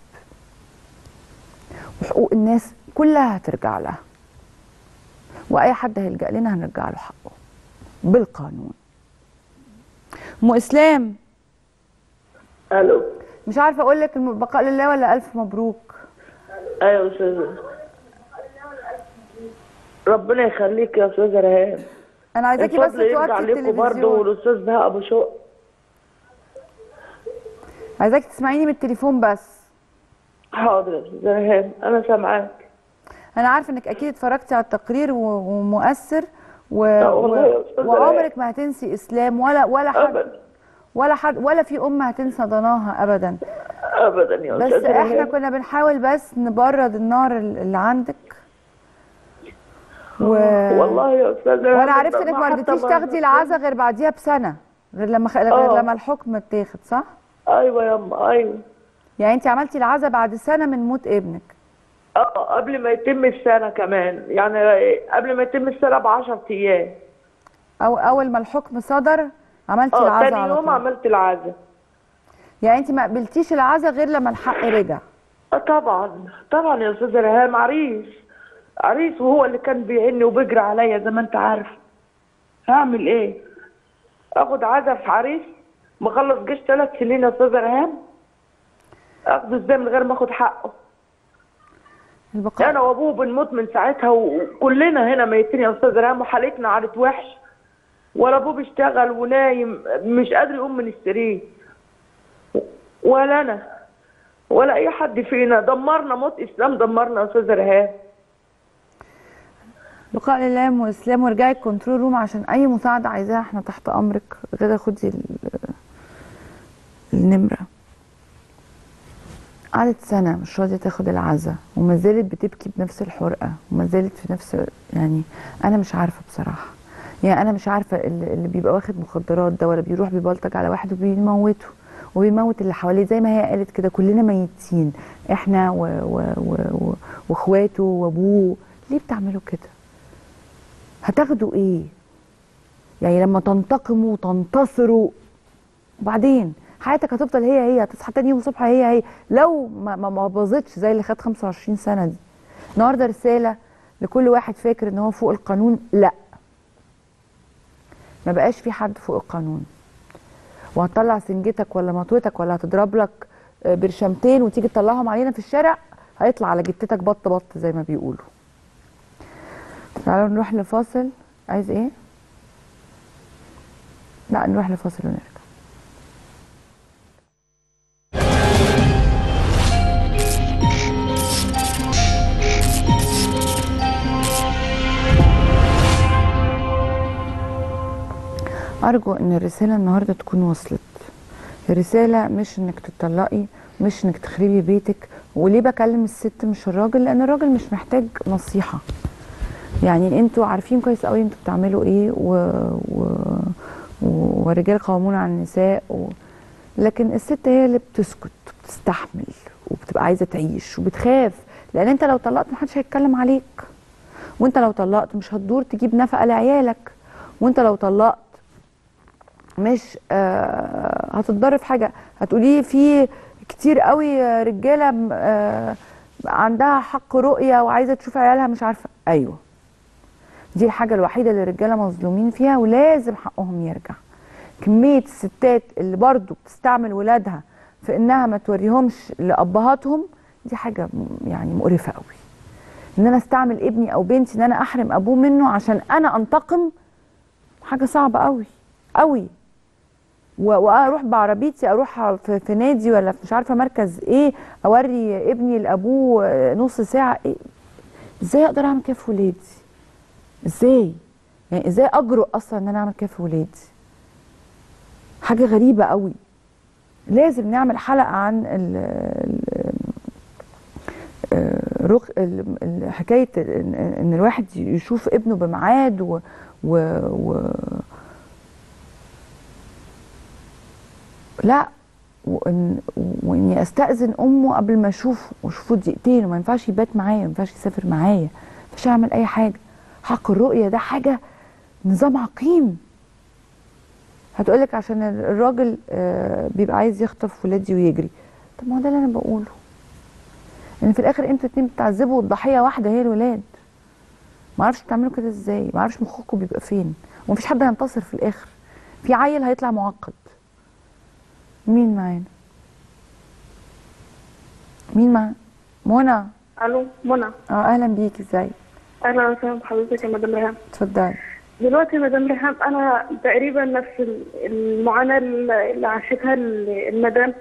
S10: وحقوق الناس كلها هترجع لها، واي حد هيلجأ لنا هنرجع له حقه بالقانون. ام اسلام،
S13: الو،
S10: مش عارفه اقول لك البقاء لله ولا الف مبروك.
S13: ايوه يا استاذه، ربنا يخليك يا استاذه رهان.
S10: انا عايزاكي بس توطي التلفزيون
S13: برضه، والاستاذ بهاء ابو شق.
S10: عايزاكي تسمعيني من التليفون بس.
S13: حاضر يا استاذه رهان، انا سامعاك.
S10: انا عارفه انك اكيد اتفرجتي على التقرير ومؤثر وعمرك ما هتنسي اسلام ولا حد ولا في هتنسى ضناها ابدا
S13: ابدا يا استاذه
S10: بس احنا كنا بنحاول بس نبرد النار اللي عندك.
S13: والله يا استاذه،
S10: وانا عرفت انك ما رضيتيش تاخدي العزا غير بعديها بسنه، غير لما الحكم اتاخد، صح؟
S13: ايوه ياما، ايوه.
S10: يعني انت عملتي العزا بعد سنه من موت ابنك؟
S13: قبل ما يتم السنه كمان، يعني قبل ما يتم السنه ب10 ايام.
S10: اول ما الحكم صدر عملتي العزا؟
S13: تاني يوم عملت العزا.
S10: يعني انت ما قبلتيش العزا غير لما الحق رجع؟
S13: طبعا يا استاذه ريهام، عريس وهو اللي كان بيعني وبيجري عليا زي ما انت عارف. هعمل ايه؟ اخد عزا في عريس مخلص جيش 3 سنين يا استاذه ريهام؟ اخده ازاي من غير ما اخد حقه؟ انا وابوه بنموت من ساعتها، وكلنا هنا ميتين يا استاذه ريهام، وحالتنا عادت وحش، ولا ابوه بيشتغل ونايم مش قادر يقوم من السرير، ولا انا ولا اي حد فينا. دمرنا موت اسلام، دمرنا يا استاذه ريهام.
S10: بقاء لله ام اسلام، وارجعي الكنترول روم عشان اي مساعده عايزاها احنا تحت امرك. غدا خدي النمره. قعدت سنه مش راضيه تاخد العزا، وما زالت بتبكي بنفس الحرقه، وما زالت في نفس، يعني انا مش عارفه بصراحه. يعني انا مش عارفه اللي بيبقى واخد مخدرات ده ولا بيروح بيبلطج على واحد وبيموته وبيموت اللي حواليه، زي ما هي قالت كده كلنا ميتين، احنا واخواته وابوه. ليه بتعملوا كده؟ هتاخدوا ايه؟ يعني لما تنتقموا وتنتصروا وبعدين حياتك هتفضل هي هتصحى تاني يوم الصبح هي لو ما باظتش زي اللي خد 25 سنه دي. النهارده رساله لكل واحد فاكر ان هو فوق القانون. لا، ما بقاش في حد فوق القانون. وهتطلع سنجتك ولا مطوتك ولا هتضرب لك برشامتين وتيجي تطلعهم علينا في الشارع، هيطلع على جتتك بط زي ما بيقولوا. تعالوا نروح لفاصل. عايز ايه؟ لا، نروح لفاصل ونرجع. أرجو إن الرسالة النهاردة تكون وصلت. الرسالة مش إنك تطلقي، مش إنك تخربي بيتك. وليه بكلم الست مش الراجل؟ لأن الراجل مش محتاج نصيحة. يعني انتوا عارفين كويس قوي انتوا بتعملوا ايه، والرجال قوامون على النساء لكن الست هي اللي بتسكت وبتستحمل وبتبقى عايزه تعيش وبتخاف، لان انت لو طلقت محدش هيتكلم عليك، وانت لو طلقت مش هتدور تجيب نفقه لعيالك، وانت لو طلقت مش هتتضرر في حاجه. هتقولي في كتير قوي رجاله عندها حق رؤيه وعايزه تشوف عيالها مش عارفه. ايوه، دي الحاجه الوحيده اللي الرجاله مظلومين فيها ولازم حقهم يرجع. كميه الستات اللي برضو بتستعمل ولادها في انها ما توريهمش لابهاتهم، دي حاجه يعني مقرفه قوي. ان انا استعمل ابني او بنتي ان انا احرم ابوه منه عشان انا انتقم، حاجه صعبه قوي قوي. واروح بعربيتي اروح في نادي ولا في مش عارفه مركز ايه اوري ابني لابوه نص ساعه ايه؟ ازاي اقدر اعمل كده في ولادي؟ ازاي يعني ازاي اجرؤ اصلا ان انا اعمل كده في ولادي؟ حاجه غريبه قوي. لازم نعمل حلقه عن حكايه ان الواحد يشوف ابنه بميعاد لا، واني استاذن امه قبل ما اشوفه دقيقتين، وما ينفعش يبات معايا، ما ينفعش يسافر معايا، ما ينفعش اعمل اي حاجه. حق الرؤيه ده حاجه نظام عقيم. هتقولك عشان الراجل بيبقى عايز يخطف ولادي ويجري. طب ما هو ده اللي انا بقوله، ان في الاخر انتوا اتنين بتعذبوا والضحيه واحده هي الولاد. ما اعرفش بتعملوا كده ازاي، ما اعرفش مخكم بيبقى فين، ومفيش حد هينتصر في الاخر. في عيل هيطلع معقد. مين معانا؟ مين معانا؟ منى.
S14: الو منى.
S10: اهلا بيكي، ازيك؟
S14: اهلا وسهلا بحضرتك يا مدام ريهام.
S10: اتفضلي.
S14: دلوقتي يا مدام ريهام انا تقريبا نفس المعاناه اللي عاشتها المدام،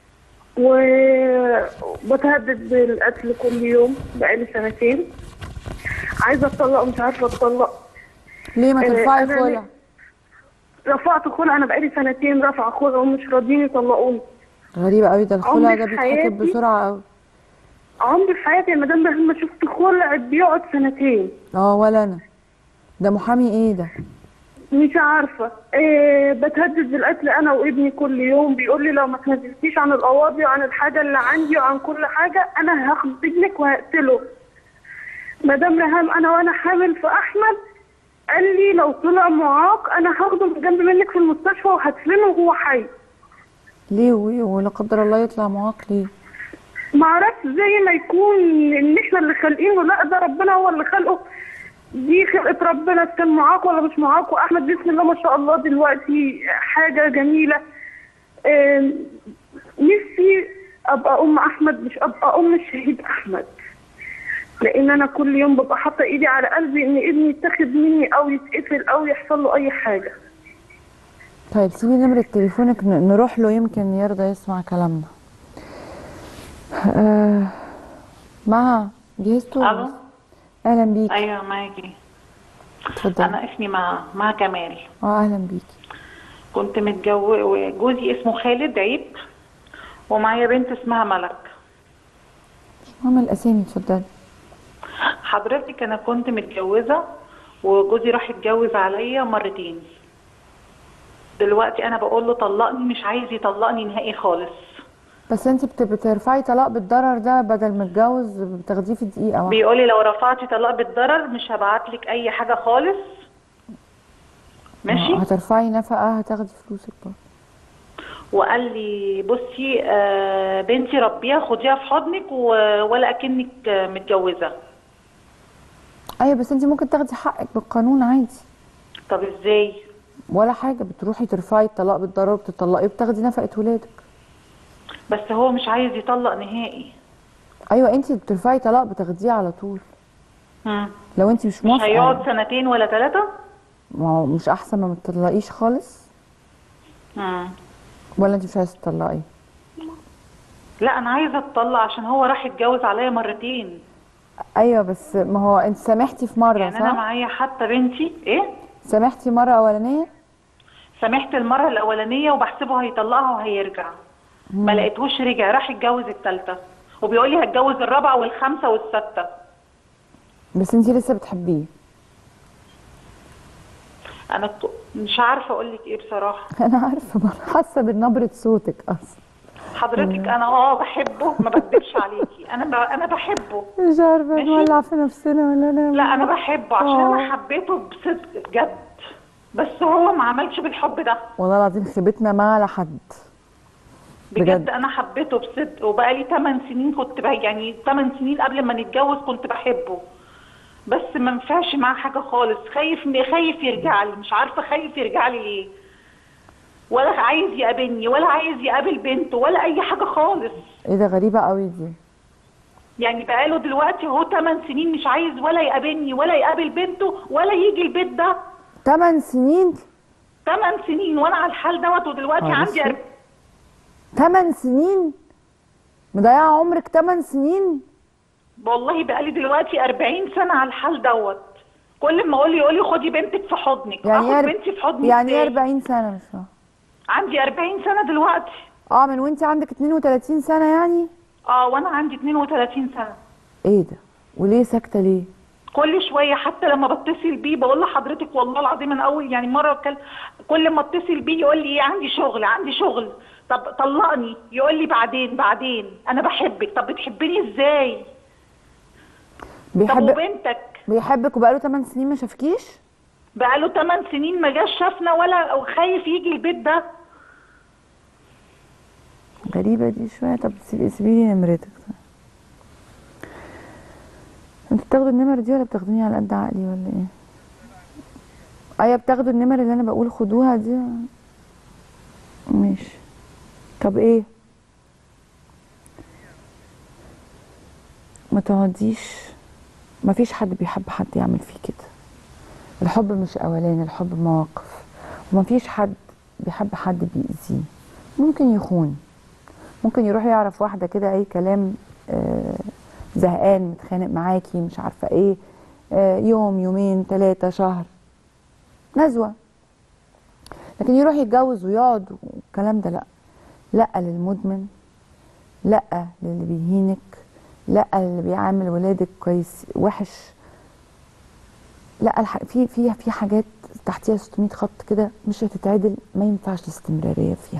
S14: وبتهدد بالقتل كل يوم بقالي سنتين. عايزه اتطلق ومش عارفه اتطلق.
S10: ليه ما ترفعي خلع؟
S14: رفعت خلع، انا بقالي سنتين رافعه خلع ومش راضيين يطلقوني.
S10: غريبه قوي، ده الخلع ده بيتحكم بسرعه قوي. رعب
S14: في حياتي يا مدام ريهام ما شفت خلع بيقعد سنتين.
S10: ولا انا. ده محامي ايه ده؟
S14: مش عارفه. بتهدد بالقتل انا وابني كل يوم، بيقول لي لو ما تنزلتيش عن القواضي وعن الحاجه اللي عندي وعن كل حاجه انا هاخد ابنك وهقتله. مدام ريهام انا وانا حامل في احمد قال لي لو طلع معاق انا هاخده من جنب منك في المستشفى وهدفنه وهو حي.
S10: ليه ولا قدر الله يطلع معاق ليه؟
S14: معرفش، زي ما يكون ان احنا اللي خالقينه. لا، ده ربنا هو اللي خلقه، دي خلقه ربنا. كان معاق ولا مش معاق، واحمد بسم الله ما شاء الله دلوقتي حاجه جميله. نفسي ابقى ام احمد مش ابقى ام الشهيد احمد، لان انا كل يوم ببقى حاطه ايدي على قلبي ان ابني يتاخد مني او يتقتل او يحصل له اي حاجه.
S10: طيب سيبي نمرة تليفونك نروح له يمكن يرضى يسمع كلامنا. مها جهزتوا؟
S15: الو.
S10: اهلا بيكي.
S15: ايوه معاكي.
S10: اتفضلي.
S15: انا اسمي مها كمال.
S10: اهلا بيكي.
S15: كنت جوزي اسمه خالد عيب، ومعايا بنت اسمها ملك.
S10: ماما الاسامي. اتفضلي.
S15: حضرتك انا كنت متجوزه وجوزي راح يتجوز عليا مرتين. دلوقتي انا بقول له طلقني، مش عايز يطلقني نهائي خالص.
S10: بس انت بترفعي طلاق بالضرر ده بدل ما اتجوز بتاخديه في دقيقه واحده.
S15: بيقول لي لو رفعتي طلاق بالضرر مش هبعت لك اي حاجه خالص. ماشي.
S10: هترفعي نفقه هتاخدي فلوسك برضه.
S15: وقال لي بصي بنتي ربيها خديها في حضنك ولا اكنك متجوزه.
S10: ايوه بس انت ممكن تاخدي حقك بالقانون عادي.
S15: طب ازاي؟
S10: ولا حاجه، بتروحي ترفعي الطلاق بالضرر وبتطلقي وبتاخدي نفقه ولادك.
S15: بس هو مش عايز يطلق نهائي.
S10: ايوه انت بترفعي طلاق بتاخديه على طول. لو انت مش موافقه.
S15: مش هيقعد سنتين ولا 3؟
S10: ما هو مش احسن ما تطلقيش خالص؟ ولا انت مش عايزه تطلقي؟
S15: لا انا عايزه اتطلق عشان هو راح يتجوز عليا مرتين.
S10: ايوه بس ما هو انت سامحتي في مره
S15: يعني
S10: صح؟
S15: انا معايا حتى بنتي. ايه؟
S10: سامحتي مره اولانيه؟
S15: سامحت المره الاولانيه وبحسبه هيطلقها وهيرجع. ما لقيتهوش رجع، راح يتجوز الثالثه وبيقول لي هتجوز الرابعه والخامسه والسادسه.
S10: بس انت لسه بتحبيه؟
S15: انا مش عارفه اقول لك ايه بصراحه.
S10: انا عارفه، ما أنا حاسه بنبره صوتك اصلا.
S15: حضرتك انا بحبه، ما بكدبش عليكي، انا بحبه.
S10: مش عارفه نولع في نفسنا ولا
S15: لا انا بحبه عشان انا حبيته بصدق بجد، بس هو ما عملش بالحب ده.
S10: والله العظيم خيبتنا ما على حد
S15: بجد. انا حبيته بصدق، وبقالي 8 سنين كنت يعني 8 سنين قبل ما نتجوز كنت بحبه، بس ما ينفعش معاه حاجه خالص. خايف يرجع لي، مش عارفه خايف يرجع لي ليه، ولا عايز يقابلني ولا عايز يقابل بنته ولا اي حاجه خالص.
S10: ايه ده، غريبه قوي دي.
S15: يعني بقاله دلوقتي هو 8 سنين مش عايز ولا يقابلني ولا يقابل بنته ولا يجي البيت ده.
S10: 8 سنين؟
S15: 8 سنين وانا على الحال دوت، ودلوقتي عندي
S10: 8 سنين؟ مضيعه عمرك 8 سنين؟
S15: والله بقالي دلوقتي 40 سنه على الحال دوت. كل ما يقول لي خدي بنتك في حضنك،
S10: يعني
S15: اخد بنتي في حضني.
S10: يعني ايه 40 سنه؟ مش فاهمه.
S15: عندي 40 سنه دلوقتي.
S10: من وانت عندك 32 سنه يعني؟
S15: وانا عندي 32 سنه.
S10: ايه ده؟ وليه ساكته ليه؟
S15: كل شويه حتى لما بتصل بيه بقول لحضرتك والله العظيم من اول يعني مره كل ما اتصل بيه يقول لي ايه، عندي شغل. طب طلقني، يقول لي بعدين انا بحبك. طب بتحبني ازاي؟ طب وبنتك؟
S10: بيحبك وبقاله 8 سنين ما شافكيش؟
S15: بقاله 8 سنين ما جاش شافنا ولا خايف يجي البيت ده.
S10: غريبه دي شويه. طب سيبي لي نمرتك. انتوا بتاخدوا النمر دي ولا بتاخدوني على قد عقلي ولا ايه؟ ايوه بتاخدوا النمر اللي انا بقول خدوها دي. ماشي. طب ايه؟ ما تقعديش. ما فيش حد بيحب حد يعمل فيه كده. الحب مش اولاني، الحب مواقف. وما فيش حد بيحب حد بيأذيه. ممكن يخون، ممكن يروح يعرف واحده كده اي كلام، زهقان متخانق معاكي مش عارفه ايه، يوم يومين 3 شهر نزوه، لكن يروح يتجوز ويقعد والكلام ده لا للمدمن، لا للي بيهينك، لا للي بيعامل ولادك كويس وحش. لا في حاجات تحتيها 600 خط كده مش هتتعدل، ما ينفعش الاستمراريه فيها.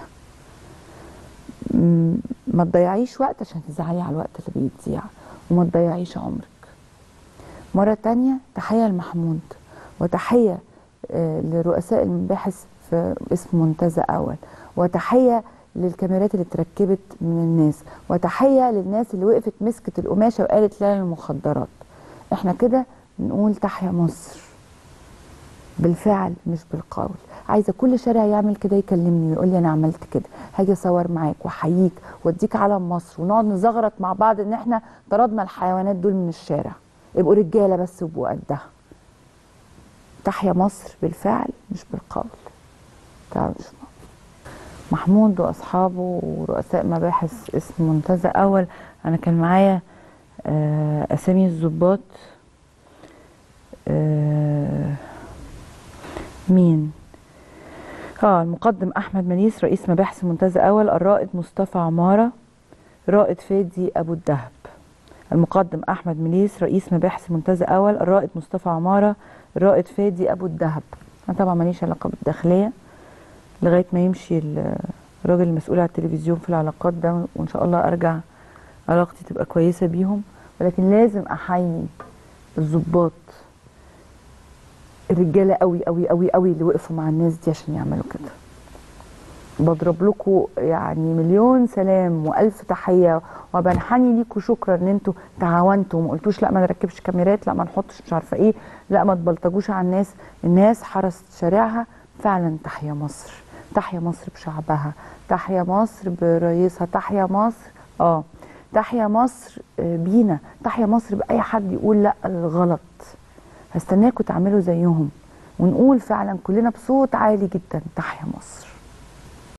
S10: ما تضيعيش وقت عشان تزعلي على الوقت اللي بيضيع، وما تضيعيش عمرك. مرة تانية تحية لمحمود، وتحية لرؤساء المباحث في اسم منتزه أول، وتحية للكاميرات اللي اتركبت من الناس، وتحية للناس اللي وقفت مسكت القماشة وقالت لا للمخدرات. احنا كده بنقول تحيا مصر بالفعل مش بالقول. عايزه كل شارع يعمل كده يكلمني ويقول لي انا عملت كده، هاجي اصور معاك واحييك واديك علم مصر ونقعد نزغرط مع بعض ان احنا طردنا الحيوانات دول من الشارع. يبقوا رجاله بس ويبقوا قدها. تحيا مصر بالفعل مش بالقول. تعالوا نشوف محمود واصحابه ورؤساء مباحث اسم منتزه اول. انا كان معايا اسامي الضباط. مين؟ المقدم احمد منيس رئيس مباحث منتزه اول، الرائد مصطفى عماره، رائد فادي ابو الدهب. المقدم احمد منيس رئيس مباحث منتزه اول، الرائد مصطفى عماره، الرائد فادي ابو الدهب. انا طبعا ماليش علاقه بالداخليه لغايه ما يمشي الراجل المسؤول على التلفزيون في العلاقات ده، وان شاء الله ارجع علاقتي تبقى كويسه بيهم. ولكن لازم احيي الضباط الرجاله قوي قوي قوي قوي اللي وقفوا مع الناس دي عشان يعملوا كده. بضرب لكم يعني مليون سلام والف تحيه، وبنحني ليكم شكرا ان انتوا تعاونتوا وما قلتوش لا ما نركبش كاميرات، لا ما نحطش مش عارفه ايه، لا ما تبلطجوش على الناس. الناس حرست شارعها. فعلا تحيا مصر، تحيا مصر بشعبها، تحيا مصر برئيسها، تحيا مصر تحيا مصر بينا، تحيا مصر باي حد يقول لا الغلط. هستناكم تعملوا زيهم ونقول فعلا كلنا بصوت عالي جدا تحيا مصر.